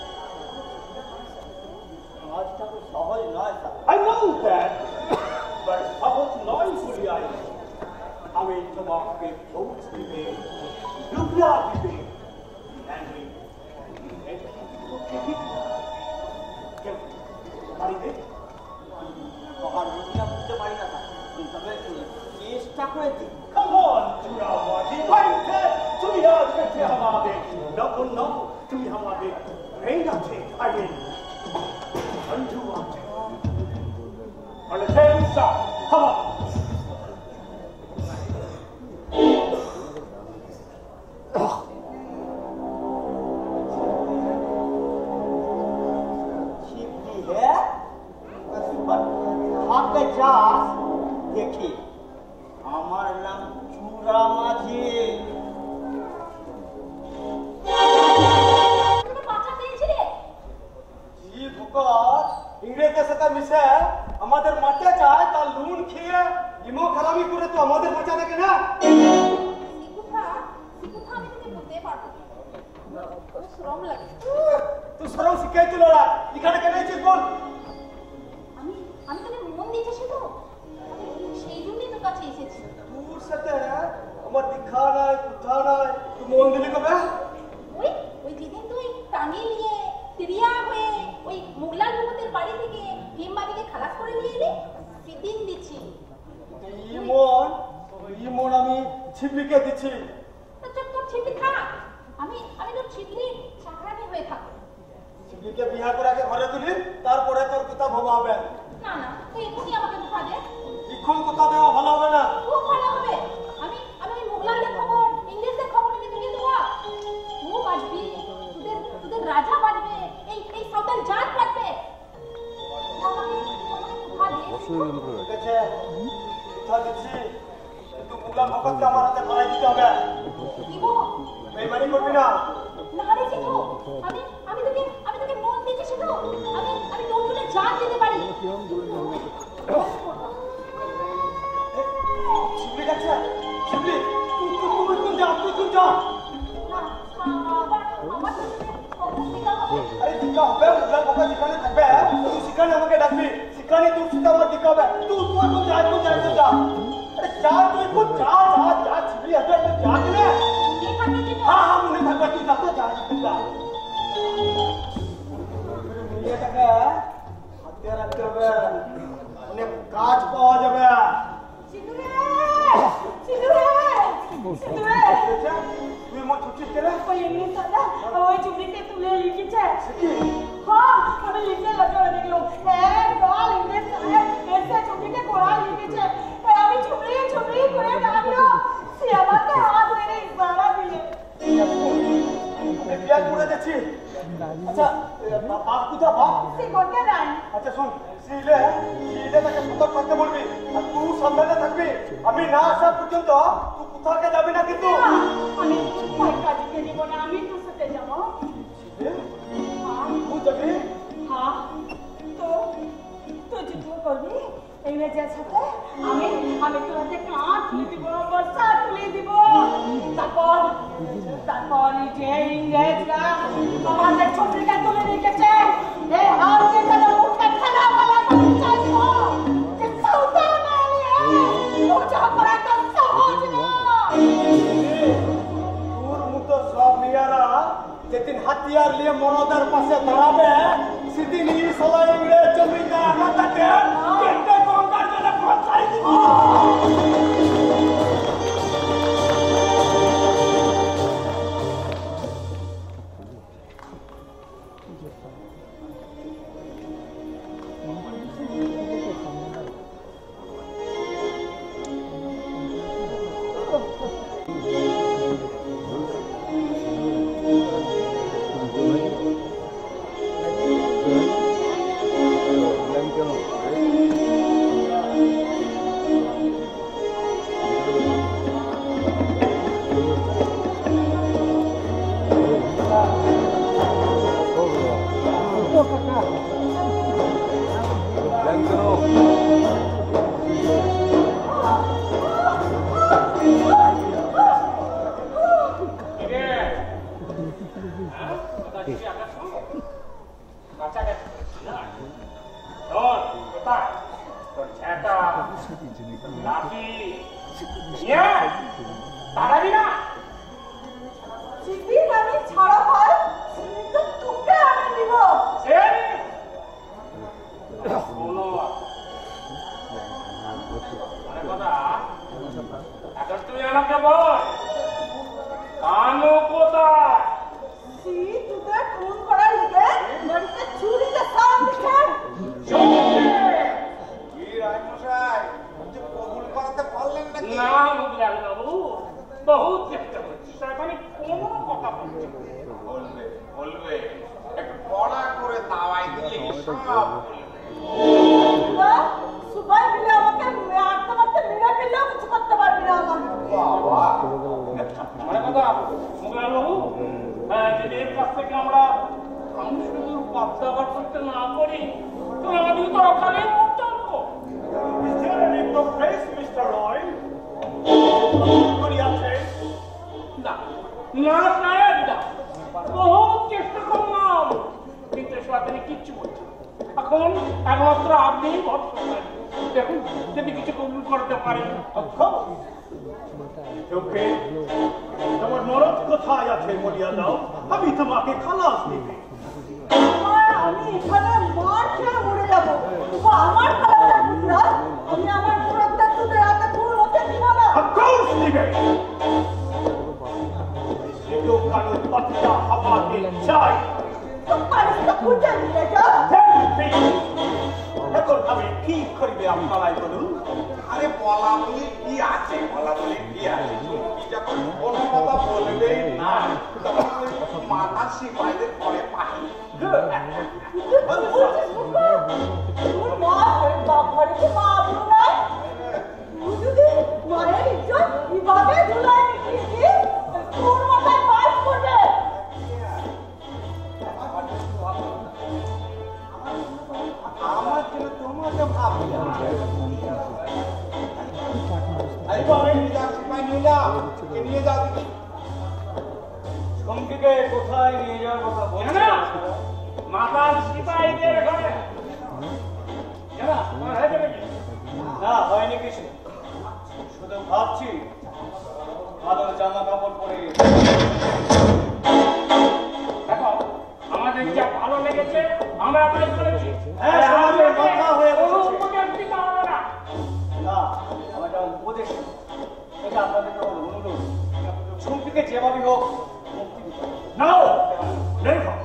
কাজটা তো সহজ নয় sir I know that, but সহজ নয় বলিয়াই আমি তোমাকে বহুত দিবে রুপিয়া দিবে পারিবে কখন রুপিয়া বুঝতে পারি না স্যার তবে চেষ্টা করে দিই Come on, चूड़ा माजी भाई थे তুমি আজ থেকে আমাদের নকল নক তুমি আমাদের ব্রেন আছে আই মিন বন্ধু আছে আর সেন্সা come on छिपली है पर हाथे जास देखी আমার নাম চূড়া মাঝি তুমি পাছা পেয়েছিলে জি ভুকর ইংরেজদের সাথে মিশে আমাদের মাঠে যায় তার লুন খেয়ে ইমো খারামি করে তো আমাদের বাঁচা দেখে না শিকুথা শিকুথা আমি তোকে বলতে পারবো খুব শ্রম লাগে তুই সরম শিখাইছিল না এখানে কেন এসেছিস বল আমি আমি তোকে মন দিয়েছি তো আমি সেই জন্যই তোর কাছে এসেছি তোর সাথে আমার দীক্ষা নাই কোথা নাই তুই মন দিলি কবে ওই ওই যেদিন তুই টাঙিয়ে নিয়ে তিরিয়া হয়ে ওই মোগলাল মোহাম্মদের বাড়ি থেকে ভীমবাড়িকে খালাস করে নিয়ে এলি সেদিন দিচ্ছি এই মন এই মন আমি ছিপলিকে দিচ্ছি তোর তোর ছিপলি থাক আমি আমি তোর ছিপলি চাকরানি হয়ে থাকবো ছিপলিকে বিয়া করে আগে ঘরে তুলি তারপরে তোর কথা ভাবা হবে না না তুই এখনই আমাকে কথা দে এখন কথা দেওয়া ভালো হবে না খুব ভালো হবে আমি আমি ওই মোগলালদের খবর ইংরেজদের খবর নিয়ে তুলে দেবো তুই বাঁচবি তোদের তোদের রাজা বাঁচবে এই এই সাউথের জাত বাঁচবে আমাকে আমাকে কথা দে ঠিক আছে কথা দিচ্ছি কিন্তু মুগলা ভগতকে আমার হাতে ধরাই দিতে হবে দিব বেইমানি করবি না না রে সিধু আমি আমি তোকে আমি তোকে মন দিয়েছি সিধু আমি আমি তোর জন্য জান দিতে পারি ছিপলি গেছে ছিপলি তুই তুই তুই কোন যা তুই কোন যা না আবার আমার সাথে কখন দেখা হবে আরে দিকা হবে মুগলা ভগত যেখানে থাকবে তুই সেখানে আমাকে ডাকবি সেখানে তোর সাথে আমার দিকা হবে তুই তুই কোন যা কোন যা কোন যা আরে যা তুই কোন যা যা যা ছিপলি আসবে তুই যা দিলে তুই থাকবে সিধু হ্যাঁ হ্যাঁ মনে থাকবে তুই যা তো যা তুই যা এটাকে হাতে রাখতে হবে অনেক কাজ পাওয়া যাবে সিধু রে সিধু রে সিধু রে তুই মন ছুটিস কেন ওই ইংলিশ দাদা ওই চুরিকে তুলে লিখেছে হ্যাঁ আমি লিখতে লাগলো দেখলো এক দল ইংলিশ সাহেব এসে চুরিকে কোড়া লিখেছে আমি চুরি চুরি করে ডাকলো সে আমাকে হাত মেরে ইশারা দিলে আমি বিয়ার করে দিচ্ছি আচ্ছা বাপ কোথা বাপ সে করতে দেন আচ্ছা শোন সিলে সিলে তাকে সতর্ক থাকতে বলবি আর তুই সাবধানে থাকবি আমি না আসা পর্যন্ত তুই কোথাকে যাবি না কিন্তু আমি তোমার কাজকে দিব না আমি তোর সাথে যাবো তুই যাবি হ্যাঁ তো তুই যুদ্ধ করবি ইংরেজের সাথে আমি আমি তোর হাতে কাঁধ তুলে দিব বর্ষা তুলে দিব তারপর তারপর যে ইংরেজরা আমাদের ছবিটা তুলে রেখেছে এই হালকে যেন নাকি তাড়াবি না? যেদিন আমি ছাড়া হয় কিন্তু তোকে আমি দিব। কথা এখন তুমি আমাকে বল, কানো কোথায়? তোদের খুন করার লিগে বাড়িতে চুরিতে সাম দিচ্ছেন। কবুল করাতে পারলেন নাকি? না মুগলাল বাবু, বহুত চেষ্টা করছি, মানে কোনো কথা বলছি। বলবে বলবে একটু কড়া করে দাওয়াই দিলে সব বলবে। সবাই মিলে আমাকে মারতে মারতে মেরে ফেললেও কিছু করতে পারবি না আমার। বাবা মানে কথা মুগলাল বাবু, যদি এর কাছ থেকে আমরা আমি শুধু বাচ্চাবার করতে না করি তো আমাদের তো ওখানে মরতে হতো। না না সাহেব না, বহুত চেষ্টা করলাম কিন্তু সাথে কিচ্ছু বলছি। এখন একমাত্র আপনি ভরসা করেন, দেখুন যদি কিছু কবুল করতে পারেন। চোখে তোমার মরদ কোথায় আছে বলিয়া দাও, আমি তোমাকে খালাস দিবে। আমি এখানে মার খেয়ে মরে যাবো, তবু আমার খালাসের পুত্রা আমি আমার পুরোটা তোদের হাতে ভুল হতে দিব না। অফকোর্স দিবে। সেটো কারো বাচ্চা আমাকে চাই। তো পারিস তো খুঁজে দিতে যাও। এখন আমি কি করিবে আপনারাই বলুন। আরে বলা বলি কি আছে, বলা বলি কি আছে? তুমি যখন কোনো কথা বলবেই না তখন ওই মাথা সিপাহীদের পরে পাহি। তোর মা বাপ ঘরে মা আবু নাই, তুই যদি মায়ের ইজ্জত কিভাবে ধুলাই মিটিয়েছিস তোর মাথায় বাস করবে। আমার জন্য তোমাকে ভাবতে হবে। নিয়ে যাও নিয়ে যাও দিদি। চমকিকে কোথায় নিয়ে যাওয়ার কথা বলছে না মাতাল সিপাহীদের ঘরে না, হয়নি কিছু, শুধু ভাবছি ভালো জামা কাপড় পরে। দেখো আমাদের যা ভালো লেগেছে আমরা আপনার করেছি। হ্যাঁ, সমাজের কথা হয়ে বসেছে। উপদেশ দিতে হবে না। না, আমার যেমন উপদেশ, এটা আপনাদের কেবল অনুরোধ। চমকিকে যেভাবে হোক মুক্তি দিতে হবে। নাও নেই হোক।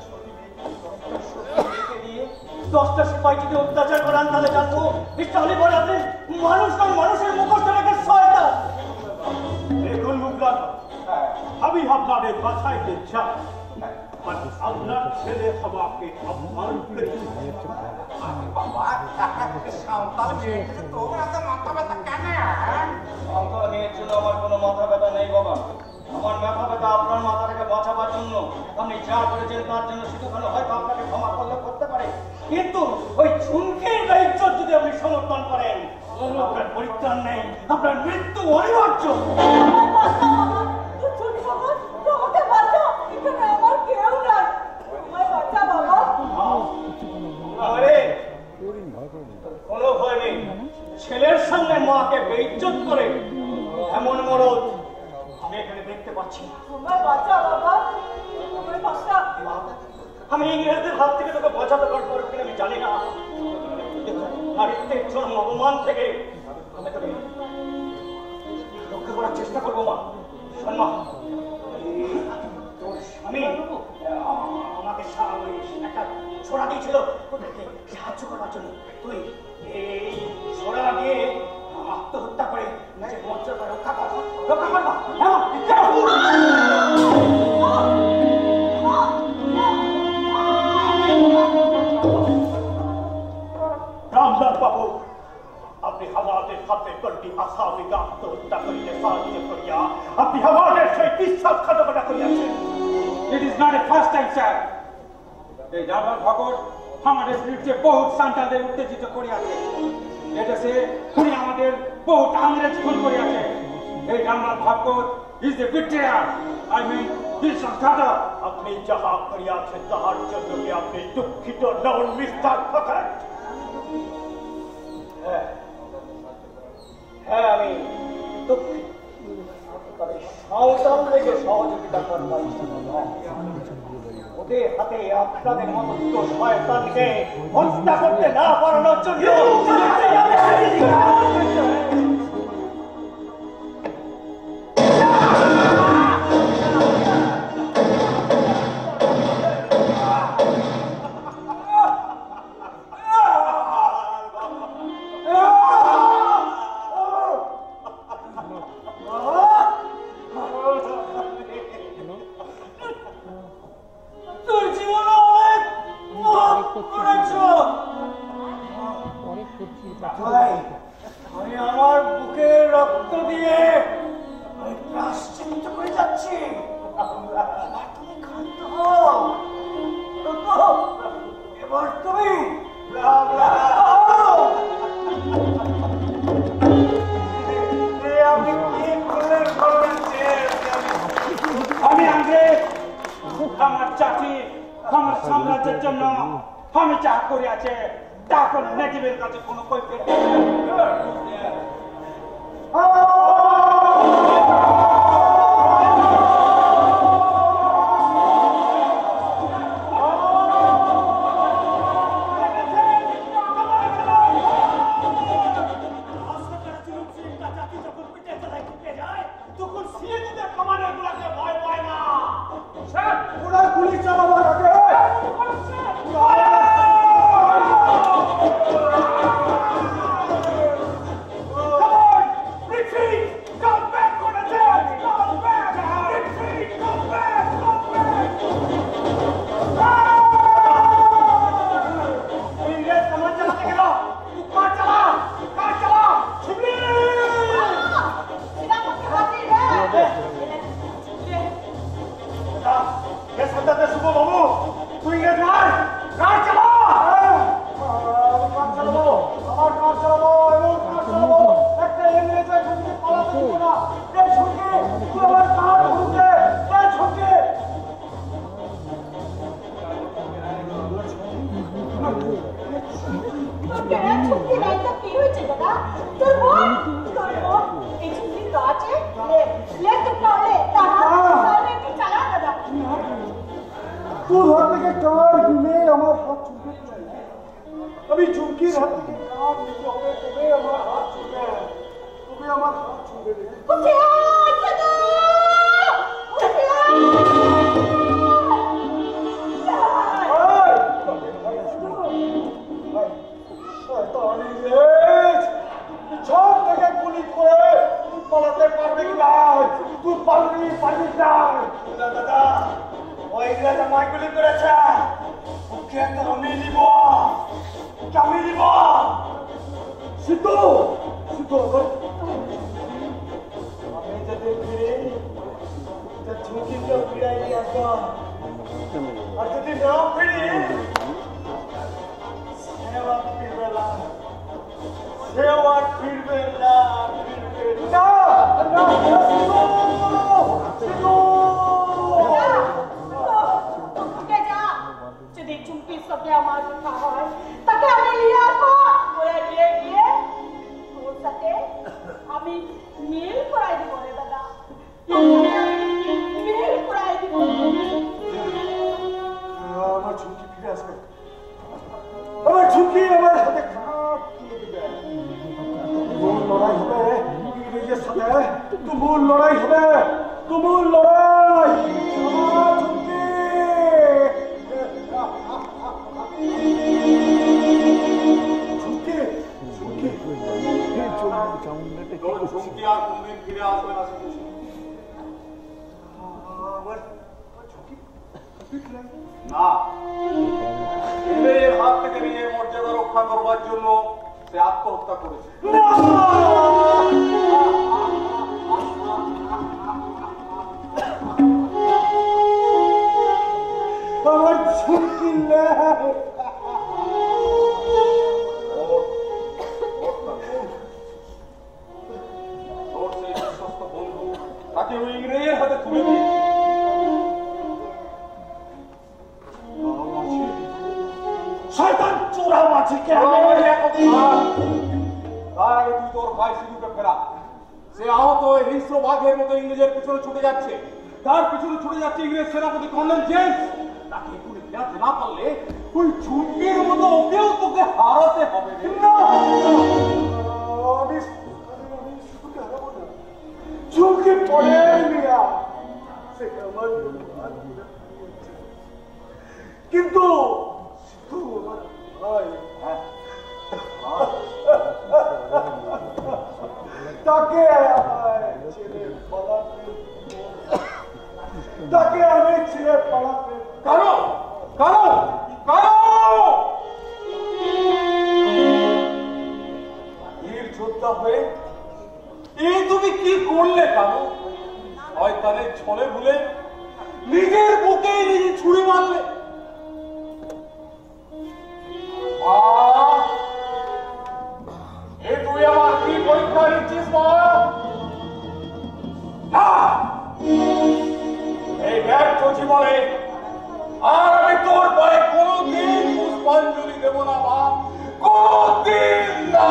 দশটা সিপাহী যদি অত্যাচার করেন তাহলে জানবো তাহলে বলে আপনি মানুষ নন, মানুষের মুখোশ রেখে শয়তান। দেখুন মুগলাল, আমি আপনাদের বাঁচাইতে চাই, আপনার ছেলে আমাকে অপমান করেছে। বাবা সাঁওতাল মেয়েকে তোমরা তো মাথা ব্যথা কেন? আমার মেয়ের জন্য আমার কোনো মাথা ব্যথা নেই বাবা। আমার মাথা ব্যথা আপনার মাথাটাকে বাঁচাবার জন্য। আপনি যা করেছেন তার জন্য শুধুখানে হয়তো আপনাকে ক্ষমা করলে করতে পারে, কিন্তু ওই ঝুমকির ইজ্জত যদি আপনি সমর্থন করেন আপনার পরিত্রাণ নেই, আপনার মৃত্যু অনিবার্য। আমাকে বাঁচা, এখানে আমার কেউ নাই, আমায় বাঁচা বাবা। আরে কোনো ভয় নেই, ছেলের সামনে মাকে বেইজ্জত করে এমন মরদ আমি এখানে দেখতে পাচ্ছি না। আমায় বাঁচা বাবা, আমায় বাঁচা। আমি ইংরেজদের হাত থেকে তোকে বাঁচাতে পারবো কিনা আমি জানি না, নারীত্বের জন্ম অপমান থেকে আমি তোকে রক্ষা করার চেষ্টা করবো মা। শোন মা, তোর স্বামী আমাকে একটা ছোড়া দিয়েছিল তোদেরকে সাহায্য করার জন্য। তুই এই ছোড়া দিয়ে আত্মহত্যা করে নিজের মর্যাদা রক্ষা কর, রক্ষা করবা। রামদাস বাবু, আপনি আমাদের সাথে কলটি আসামিকে আত্মহত্যা করিতে সাহায্য করিয়া আপনি আমাদের সেই বিশ্বাসঘাতকতা করিয়াছেন। It is not a first time, sir. এই জামাল ভগত আমাদের বিরুদ্ধে বহুত সন্তানদের উত্তেজিত করিয়াছে। এটা সে উনি আমাদের বহুত আংরেজ খুন করিয়াছে। এই Jamal Bhagat is a betrayer. I mean, বিশ্বাসঘাতক। আপনি যাহা করিয়াছেন তাহার জন্য কি আপনি দুঃখিত নন মিস্টার ফকর? হ্যাঁ, হ্যাঁ আমি দুঃখিত, তবে সাঁওতাল লেগে সহযোগিতা করবার ওদের হাতে আপনাদের মতো দুটো শয়তানকে হত্যা করতে না পারানোর জন্য আমি আমার বুকে রক্ত দিয়ে আমি প্রায়শ্চিত্ত করে যাচ্ছি। তুমি ক্ষান্ত হও, এবার তুমি আমি কি করলে আমি আগে আমার চাকরি আমার সাম্রাজ্যের জন্য আমি যা করে আছে তা কোন নেটিভের কাছে কোনো কৈফিয়ত তখন সিএজিদের কমান্ডার গুলাকে ভয় পায় না। ওরা গুলি চালাবার আগে তোর হাত থেকে কার দিলে আমার হাত ছুটে আমি চুমকির হাত থেকে কার দিতে হবে তবে আমার হাত ছুটে তবে আমার হাত ছুটে সব থেকে গুলি করে তুই পালাতে পারবি না, তুই পারবি পারবি না। দাদা ওই ইংরেজ আমায় গুলি করেছে, ওকে তো আমি নিব, আমি নিব। সিদ্ধু সিদ্ধু আমি যদি ফিরি ঝুঁকিকে ফিরাই নিয়ে আসবো, আর যদি না ফিরি সেও আর ফিরবে না, সেও আর ফিরবে না, ফিরবে না। যদি চুমকির সাথে আমার দেখা হয় তাকে আমি নিয়ে আসবো, ওরা নিয়ে গিয়ে তোর সাথে আমি মিল করাই দিব রে দাদা, মিল করাই দিব। আমার ঝুঁকি ফিরে আসবে, আমার ঝুঁকি আমার হাতে খাপ তুলে দিবে। তুমুল লড়াই হবে ইংরেজের সাথে, তুমুল লড়াই হবে, তুমুল লড়াই। আমার ঝুঁকি ঝুঁকি ঝুঁকি তোর ঝুমকি আর কোনদিন ফিরে আসবে না শুনেছি। আমার ঝুঁকি না, ইংরেজের হাত থেকে নিজের মর্যাদা রক্ষা করবার জন্য সে আত্মহত্যা করেছে। আমার ঝুঁকি নেই। তোর সেই বিশ্বস্ত বন্ধু তাকে ওই ইংরেজের হাতে তুলে দিয়ে শয়তান চোরা মাঝিকে তার আগে তুই তোর ভাই সিধুকে ফেরা। সে আহত হয়ে হিংস্র বাঘের মতো ইংরেজের পিছনে ছুটে যাচ্ছে। তার পিছনে ছুটে যাচ্ছে ইংরেজ সেনাপতি কর্নেল জেমস। তাকে এখনই ফেরাতে না পারলে ওই ঝুঁকির মতো ওকেও তোকে হারাতে হবে। ঝুঁকি পড়ে মিয়া, সে আমার কিন্তু তাকে তাকে আমি ছেড়ে পালাতে কারো কারো কারো বীর যোদ্ধা হয়ে এই তুমি কি করলে? কারো শয়তানের ছলে ভুলে নিজের বুকে নিজে ছুরি মারলে। এ তুই আমার কি পরীক্ষা নিচ্ছিস বল? এই ব্যর্থ জীবনে আর আমি তোর পরে কোনদিন পুষ্পাঞ্জলি দেব না বাপ, কোনদিন না।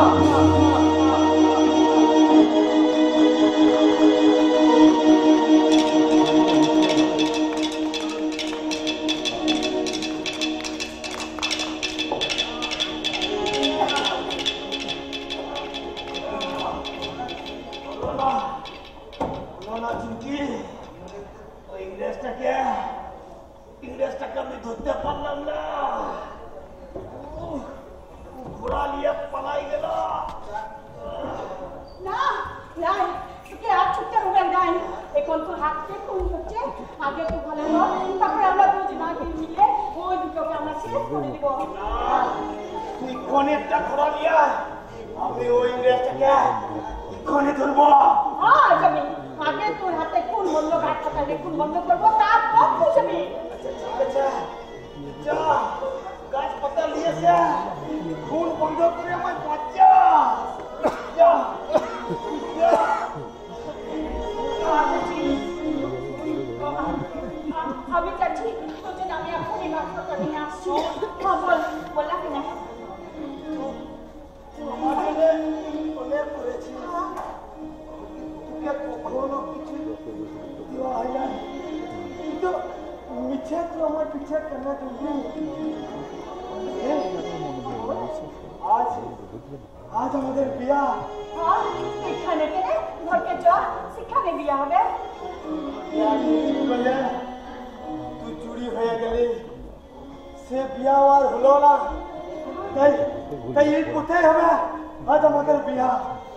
ইংরেজটাকে আমি ধরতে পারলাম না, ঘোড়া নিয়ে পালাই গেল। না নাই, তোকে আর ছুটতে হবে নাই। এখন তোর হাতকে কোন হচ্ছে, আগে তো ভালো হোক, তারপরে আমরা দুজন আগে মিলে ওই দুটোকে আমরা শেষ করে দিব। তুই কোনেরটা ঘোড়া নিয়ে, আমি ওই ইংরেজটাকে কোনে ধরবো। হ্যাঁ যাবি, আগে তোর হাতে কোন বন্ধ গাছ পাতালে কোন বন্ধ করবো তারপর তুই যাবি। ঠিক আছে, যা গাছ পাতা নিয়েছে, খুন বন্ধ করে আমার বাচ্চা যা যা। আমি যাচ্ছি, তোর জন্য আমি এখনই গাছ পাতা নিয়ে আসছি। হ্যাঁ বল, বললা কিনা? আমার অনেক করেছি, তোকে কখনো কিছু দেওয়া হয় না, কিন্তু মিছে তো আমার পিছে কেন তুমি? আজ আজ আমাদের বিয়া। হ্যাঁ এখানে কেনে ঘরকে চল, সেখানে বিয়ে হবে। বলে তুই চুরি হয়ে গেলি, সে বিয়া আর হলো না, তাই তাই এই কোথায় হবে আজ আমাদের বিয়া।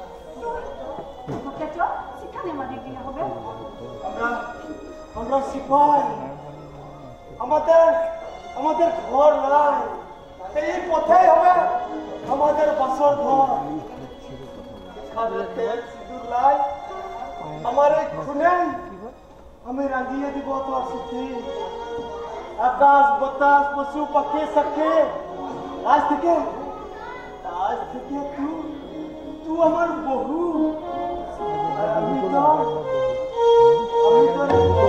ঘরকে চল, সেখানে আমাদের বিয়ে হবে। আমরা আমরা সিপাই, আমাদের আমাদের ঘর নাই, তাই এই কোথায় হবে আমাদের বাসর ঘর। এখানে তেল সিঁদুর লাই আমার এই খুনে আমি রাঙিয়ে দিব তোর সুখী। আকাশ বাতাস পশু পাখি সখে, আজ থেকে আজ থেকে তুই তুই আমার বহু, আর আমি তো আমি তো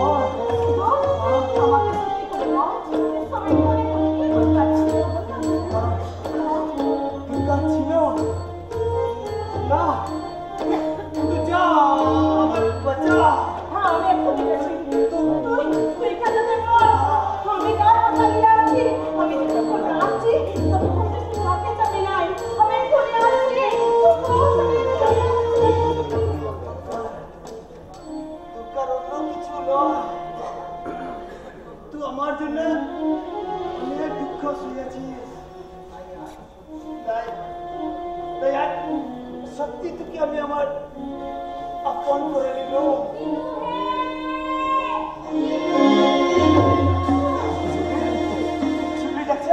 আমাকে সত্যি করে বল, আমি মনে করি কি করতে পারছি ছিল না, তুই যা আমার বাচ্চা। হ্যাঁ আমি একটু দেখেছি, তুই তুই কেন দেখো আমি গাছ পাতা নিয়ে আসছি, আমি যতক্ষণ আসছি ততক্ষণ তুই হাতে যাবি নাই, আমি এক্ষুনি আসছি। তোর অন্য কিছু নয়, তুই আমার জন্য অনেক দুঃখ শুয়েছিস, তাই তাই আজ সত্যি তোকে আমি আমার আপন করে নিল। ছুটি যাচ্ছে,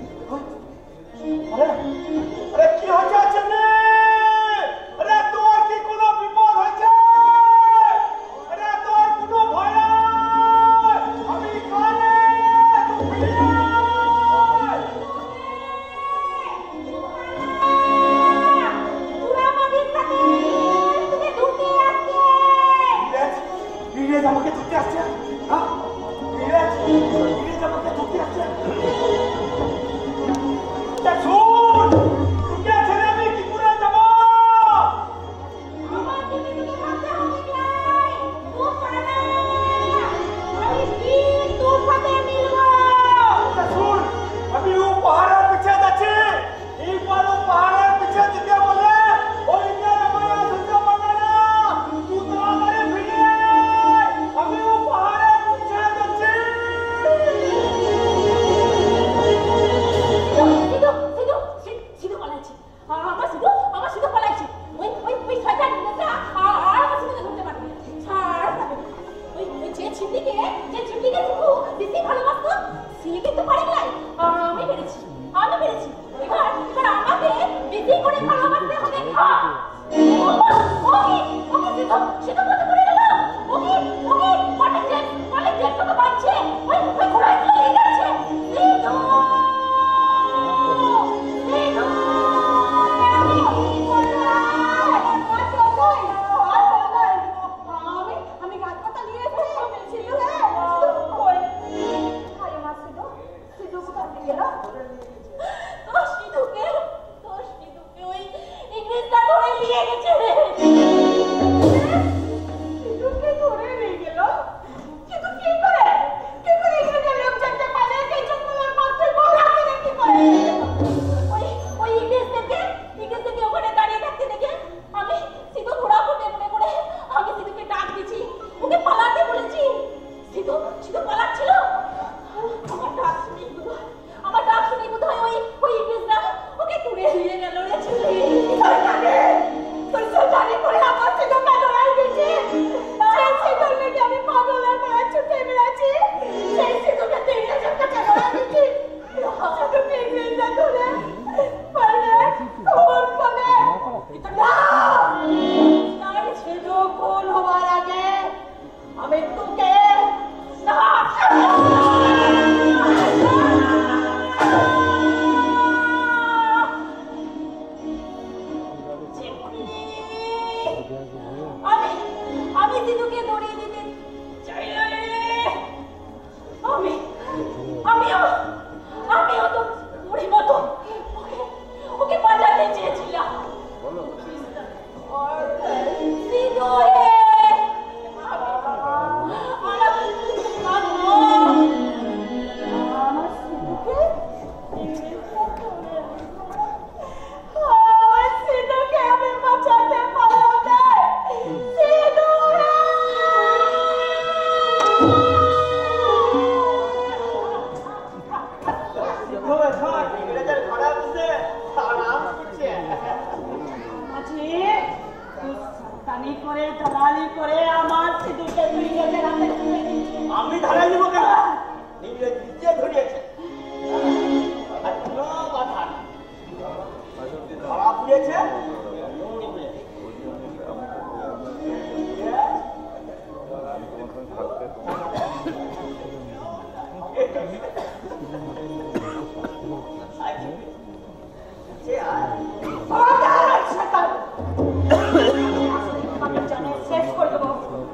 আরে আরে কি হচ্ছে চন্নে? আরে তোর কি কোনো বিপদ হয়েছে? আরে তোর কোনো ভয় নাই, আমি কানে তুই ফিরে আয়। তুই আমাদের সাথে তুমি ঢুকে আসছে। দালালি করে দালালি করে আমার সিঁদুরকে তুই নিজের হাতে তুলে দিচ্ছিস। আমি ধারাই দিব কেন? নিজে নিজে ধরিয়েছে আর কোনো কথা না। ধরা পুড়েছে শেষ করে দেবো।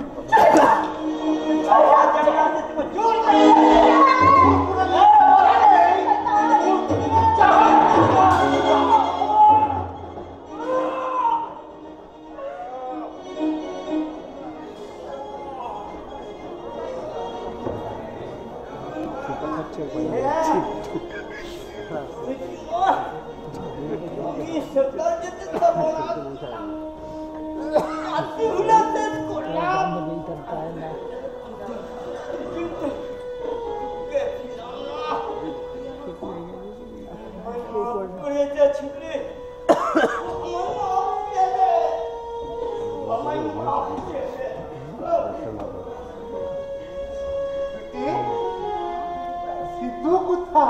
সিদ্ধু কোথা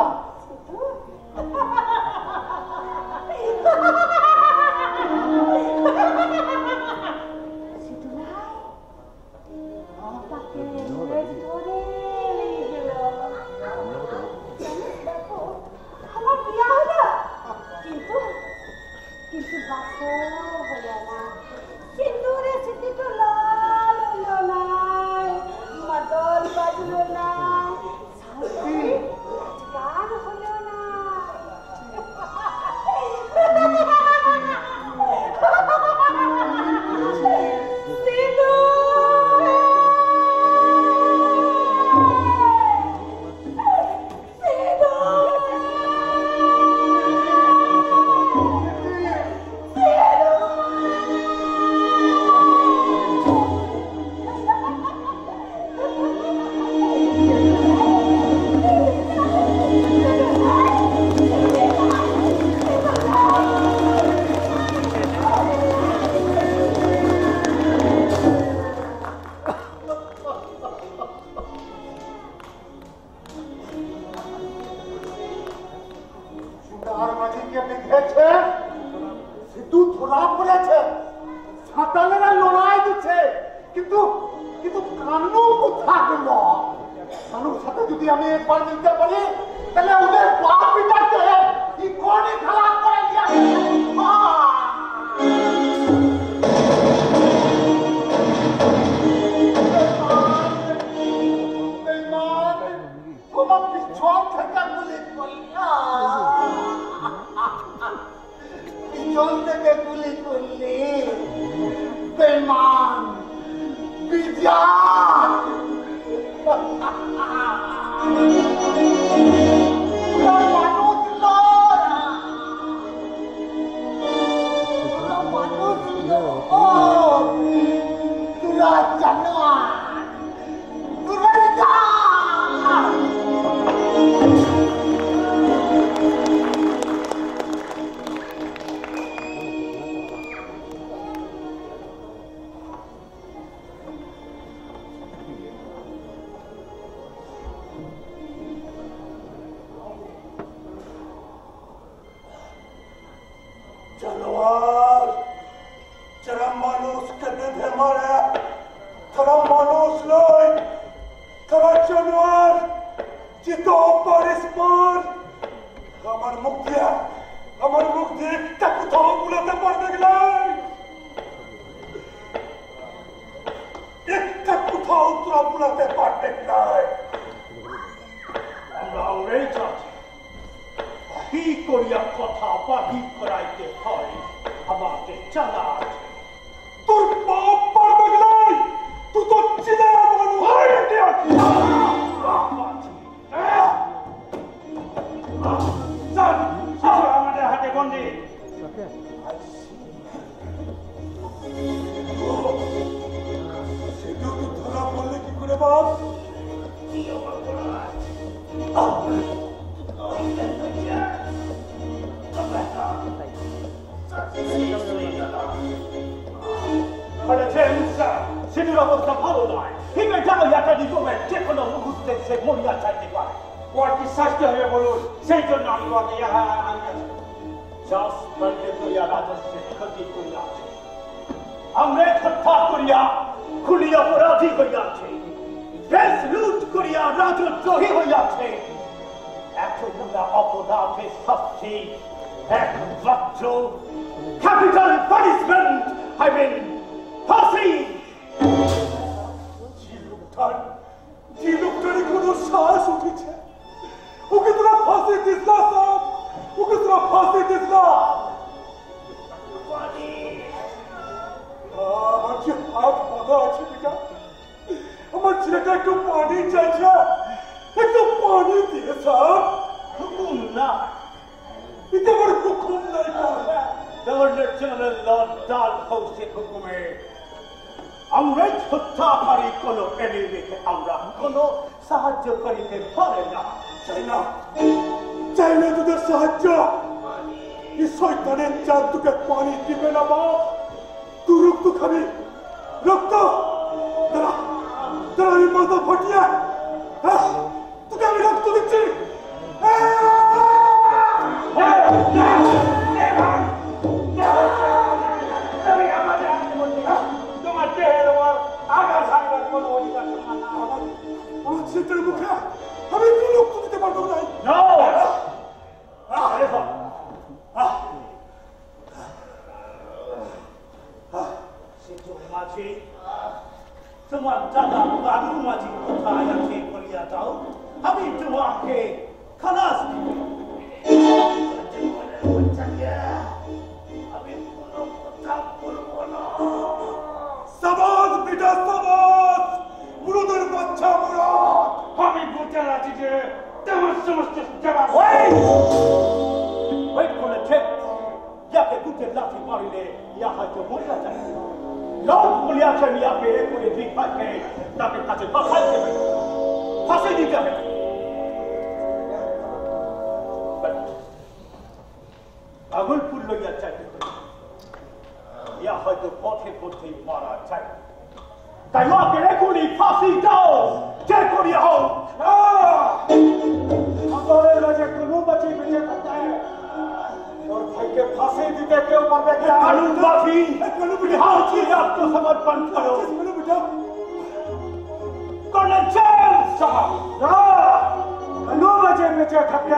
But রাজা নিগমের যে কোনো মুহূর্তে সে মরিয়া চাইতে পারে। ওর কি শাস্তি হবে বলুন? সেই জন্য আমি ওকে আনিয়াছি। চাষ করতে করিয়া রাজস্বের ক্ষতি করিয়াছে, আমরা হত্যা করিয়া খুলি অপরাধী হইয়াছে, দেশ লুট করিয়া রাজদ্রোহী হইয়াছে। এতগুলা অপরাধের শাস্তি একমাত্র ক্যাপিটাল পানিশমেন্ট, আই মিন ফাঁসি। যে লোকটার যে লোকটারই কোনো সাহস উঠেছে, ওকে তোরা ফাঁসি দিস না সাহেব, ওকে তোরা ফাঁসি দিস না। আমার যে হাত বাঁধা আছে বেটা, আমার ছেলেটা একটু পানি চাইছে, একটু পানি দিয়ে সাহেব। হুকুম না, এটা আমার হুকুম নাই বাবা। গভর্নর জেনারেল লর্ড ডালহৌসের হুকুমে আমরা হত্যাকারী কোন এনিমিকে আমরা কোন সাহায্য করিতে পারে না। চাই না, চাই না তোদের সাহায্য। এই শয়তানের চাঁদ তোকে পানি দিবে না বাপ। তুই রক্ত খাবি, রক্ত। দাঁড়া দাঁড়া, আমি মাথা ফাটিয়ে হ্যাঁ তোকে আমি রক্ত দিচ্ছি। তোমার দেহের ওপর আঘাত হানবার কোন অধিকার তোমার না। আমার ছেলেটার মুখে আমি একটু রক্ত দিতে পারবো না। মাঝি তোমার দাদা বাবু মাঝি কোথায় আছে বলিয়া যাও, আমি তোমাকে খালাস দিব। আমি কোনো কথা বলবো না। সমাজ বেটা সমাজ, মুরুদের বাচ্চা মুরাদ। আমি বুঝতে রাজি যে তোমার সমস্ত জবাব ওই বলেছে, যাকে দুধের লাঠি মারিলে ইয়া হয়তো মরিয়া যায়। লোক বলিয়াছেন ইয়াকে করে ভিক্ষাকে তাকে কাছে বাসায় দেবে, ফাঁসি দিতে হবে। আগুলপুর লইয়া চাইতে ইয়া হয়তো পথে পথে মারা যায়। তাই মাকে এখনই ফাঁসি দাও, যে করিয়া হোক। আমাদের রাজা কোনো বাঁচি বেঁচে থাকতে তোর ভাইকে ফাঁসি দিতে কেউ পারবে না। কানু বাফি হাউচি আত্মসমর্পণ করো। কর্নেল জেমস সাহেব, না, কোনো বাঁচে বেঁচে থাকতে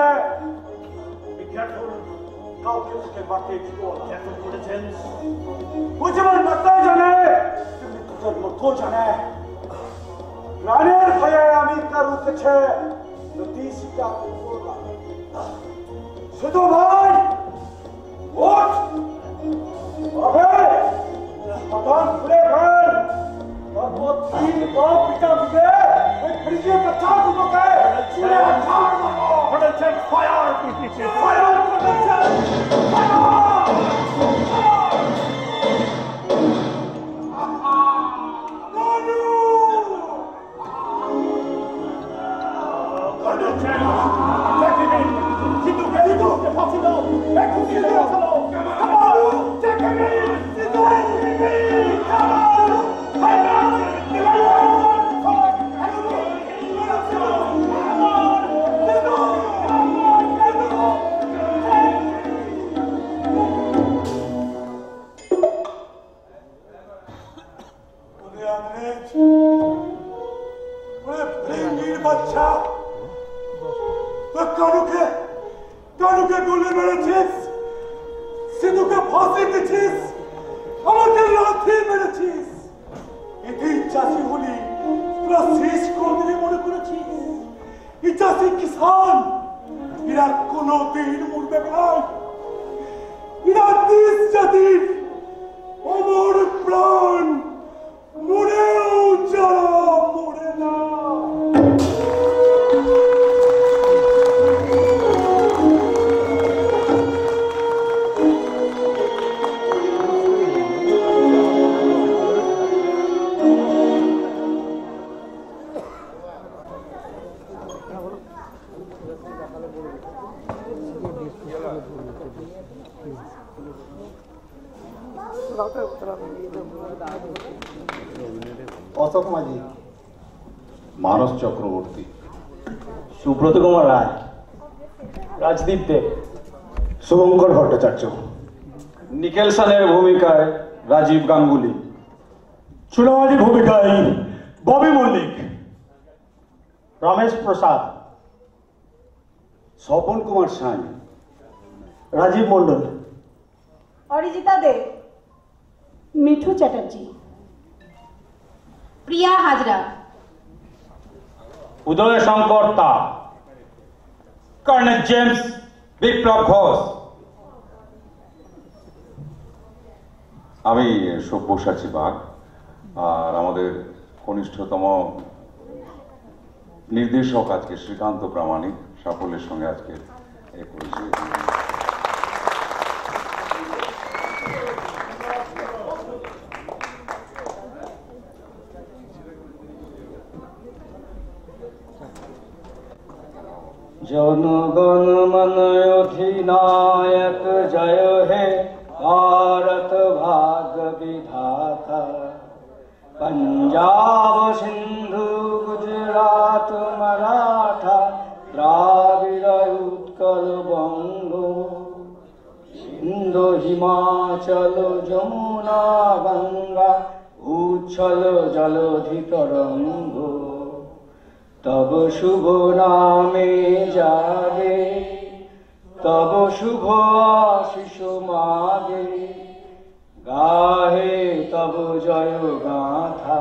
কাউকে তোকে মারতে দিব না। এত করেছেন ও যেমন মারতে জানে তেমনি তোদের মতো জানে। প্রাণের ভয়ে আমি তার উঠেছে নদীটা শুধু ভাই ওঠ আবে বাগান খুলে ফেল, তারপর তিন বাপ পিটা দিবে ওই ফ্রিজে বাচ্চা দুটোকে চুলে আছাড় মারো। কর্নেল জেমস ফায়ার ফায়ার করেছে, বাচ্চা কানুকে কানুকে গুলি মেরেছিস, সিধুকে ফাঁসি দিচ্ছিস, আমাকে লাথি মেরেছিস। এতেই চাষি হলি তোরা শেষ করে মনে করেছিস। এই চাষি কিষান এরা কোনোদিন মরবে না। এরা দেশ জাতির অমর প্রাণ, মরেও যারা মরে না। অশোক মাঝি মানস চক্রবর্তী, সুব্রত কুমার রায়, রাজদীপ দেব, শুভঙ্কর ভট্টাচার্য, নিকেলসনের ভূমিকায় রাজীব গাঙ্গুলি, চুড়ামাটির ভূমিকায় ববি মল্লিক, রমেশ প্রসাদ, স্বপন কুমার সাঁই, রাজীব মন্ডল, অরিজিতা দেব, মিঠু চ্যাটার্জি, প্রিয়া হাজরা, উদয় শঙ্কর তা, কর্নেল জেমস বিপ্লব ঘোষ। আমি সব্যসাচী বাগ, আর আমাদের কনিষ্ঠতম নির্দেশক আজকে শ্রীকান্ত প্রামাণিক সাফল্যের সঙ্গে আজকে এ করেছি। जनगण मन अधिनायक जय हे भारत भाग्य विधाता, पंजाब सिंधु गुजरात मराठा द्राविड़ उत्कल बंगो, सिंधु हिमाचल जमुना गंगा उच्छल जलधि तरंगो, तब शुभ नामे जागे तब शुभ आशीष मागे, गाहे तब जय गाथा।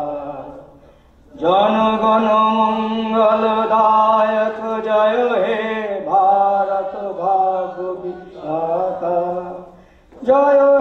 जनगण मंगलदायक जय हे भारत भाग्य विधाता, जय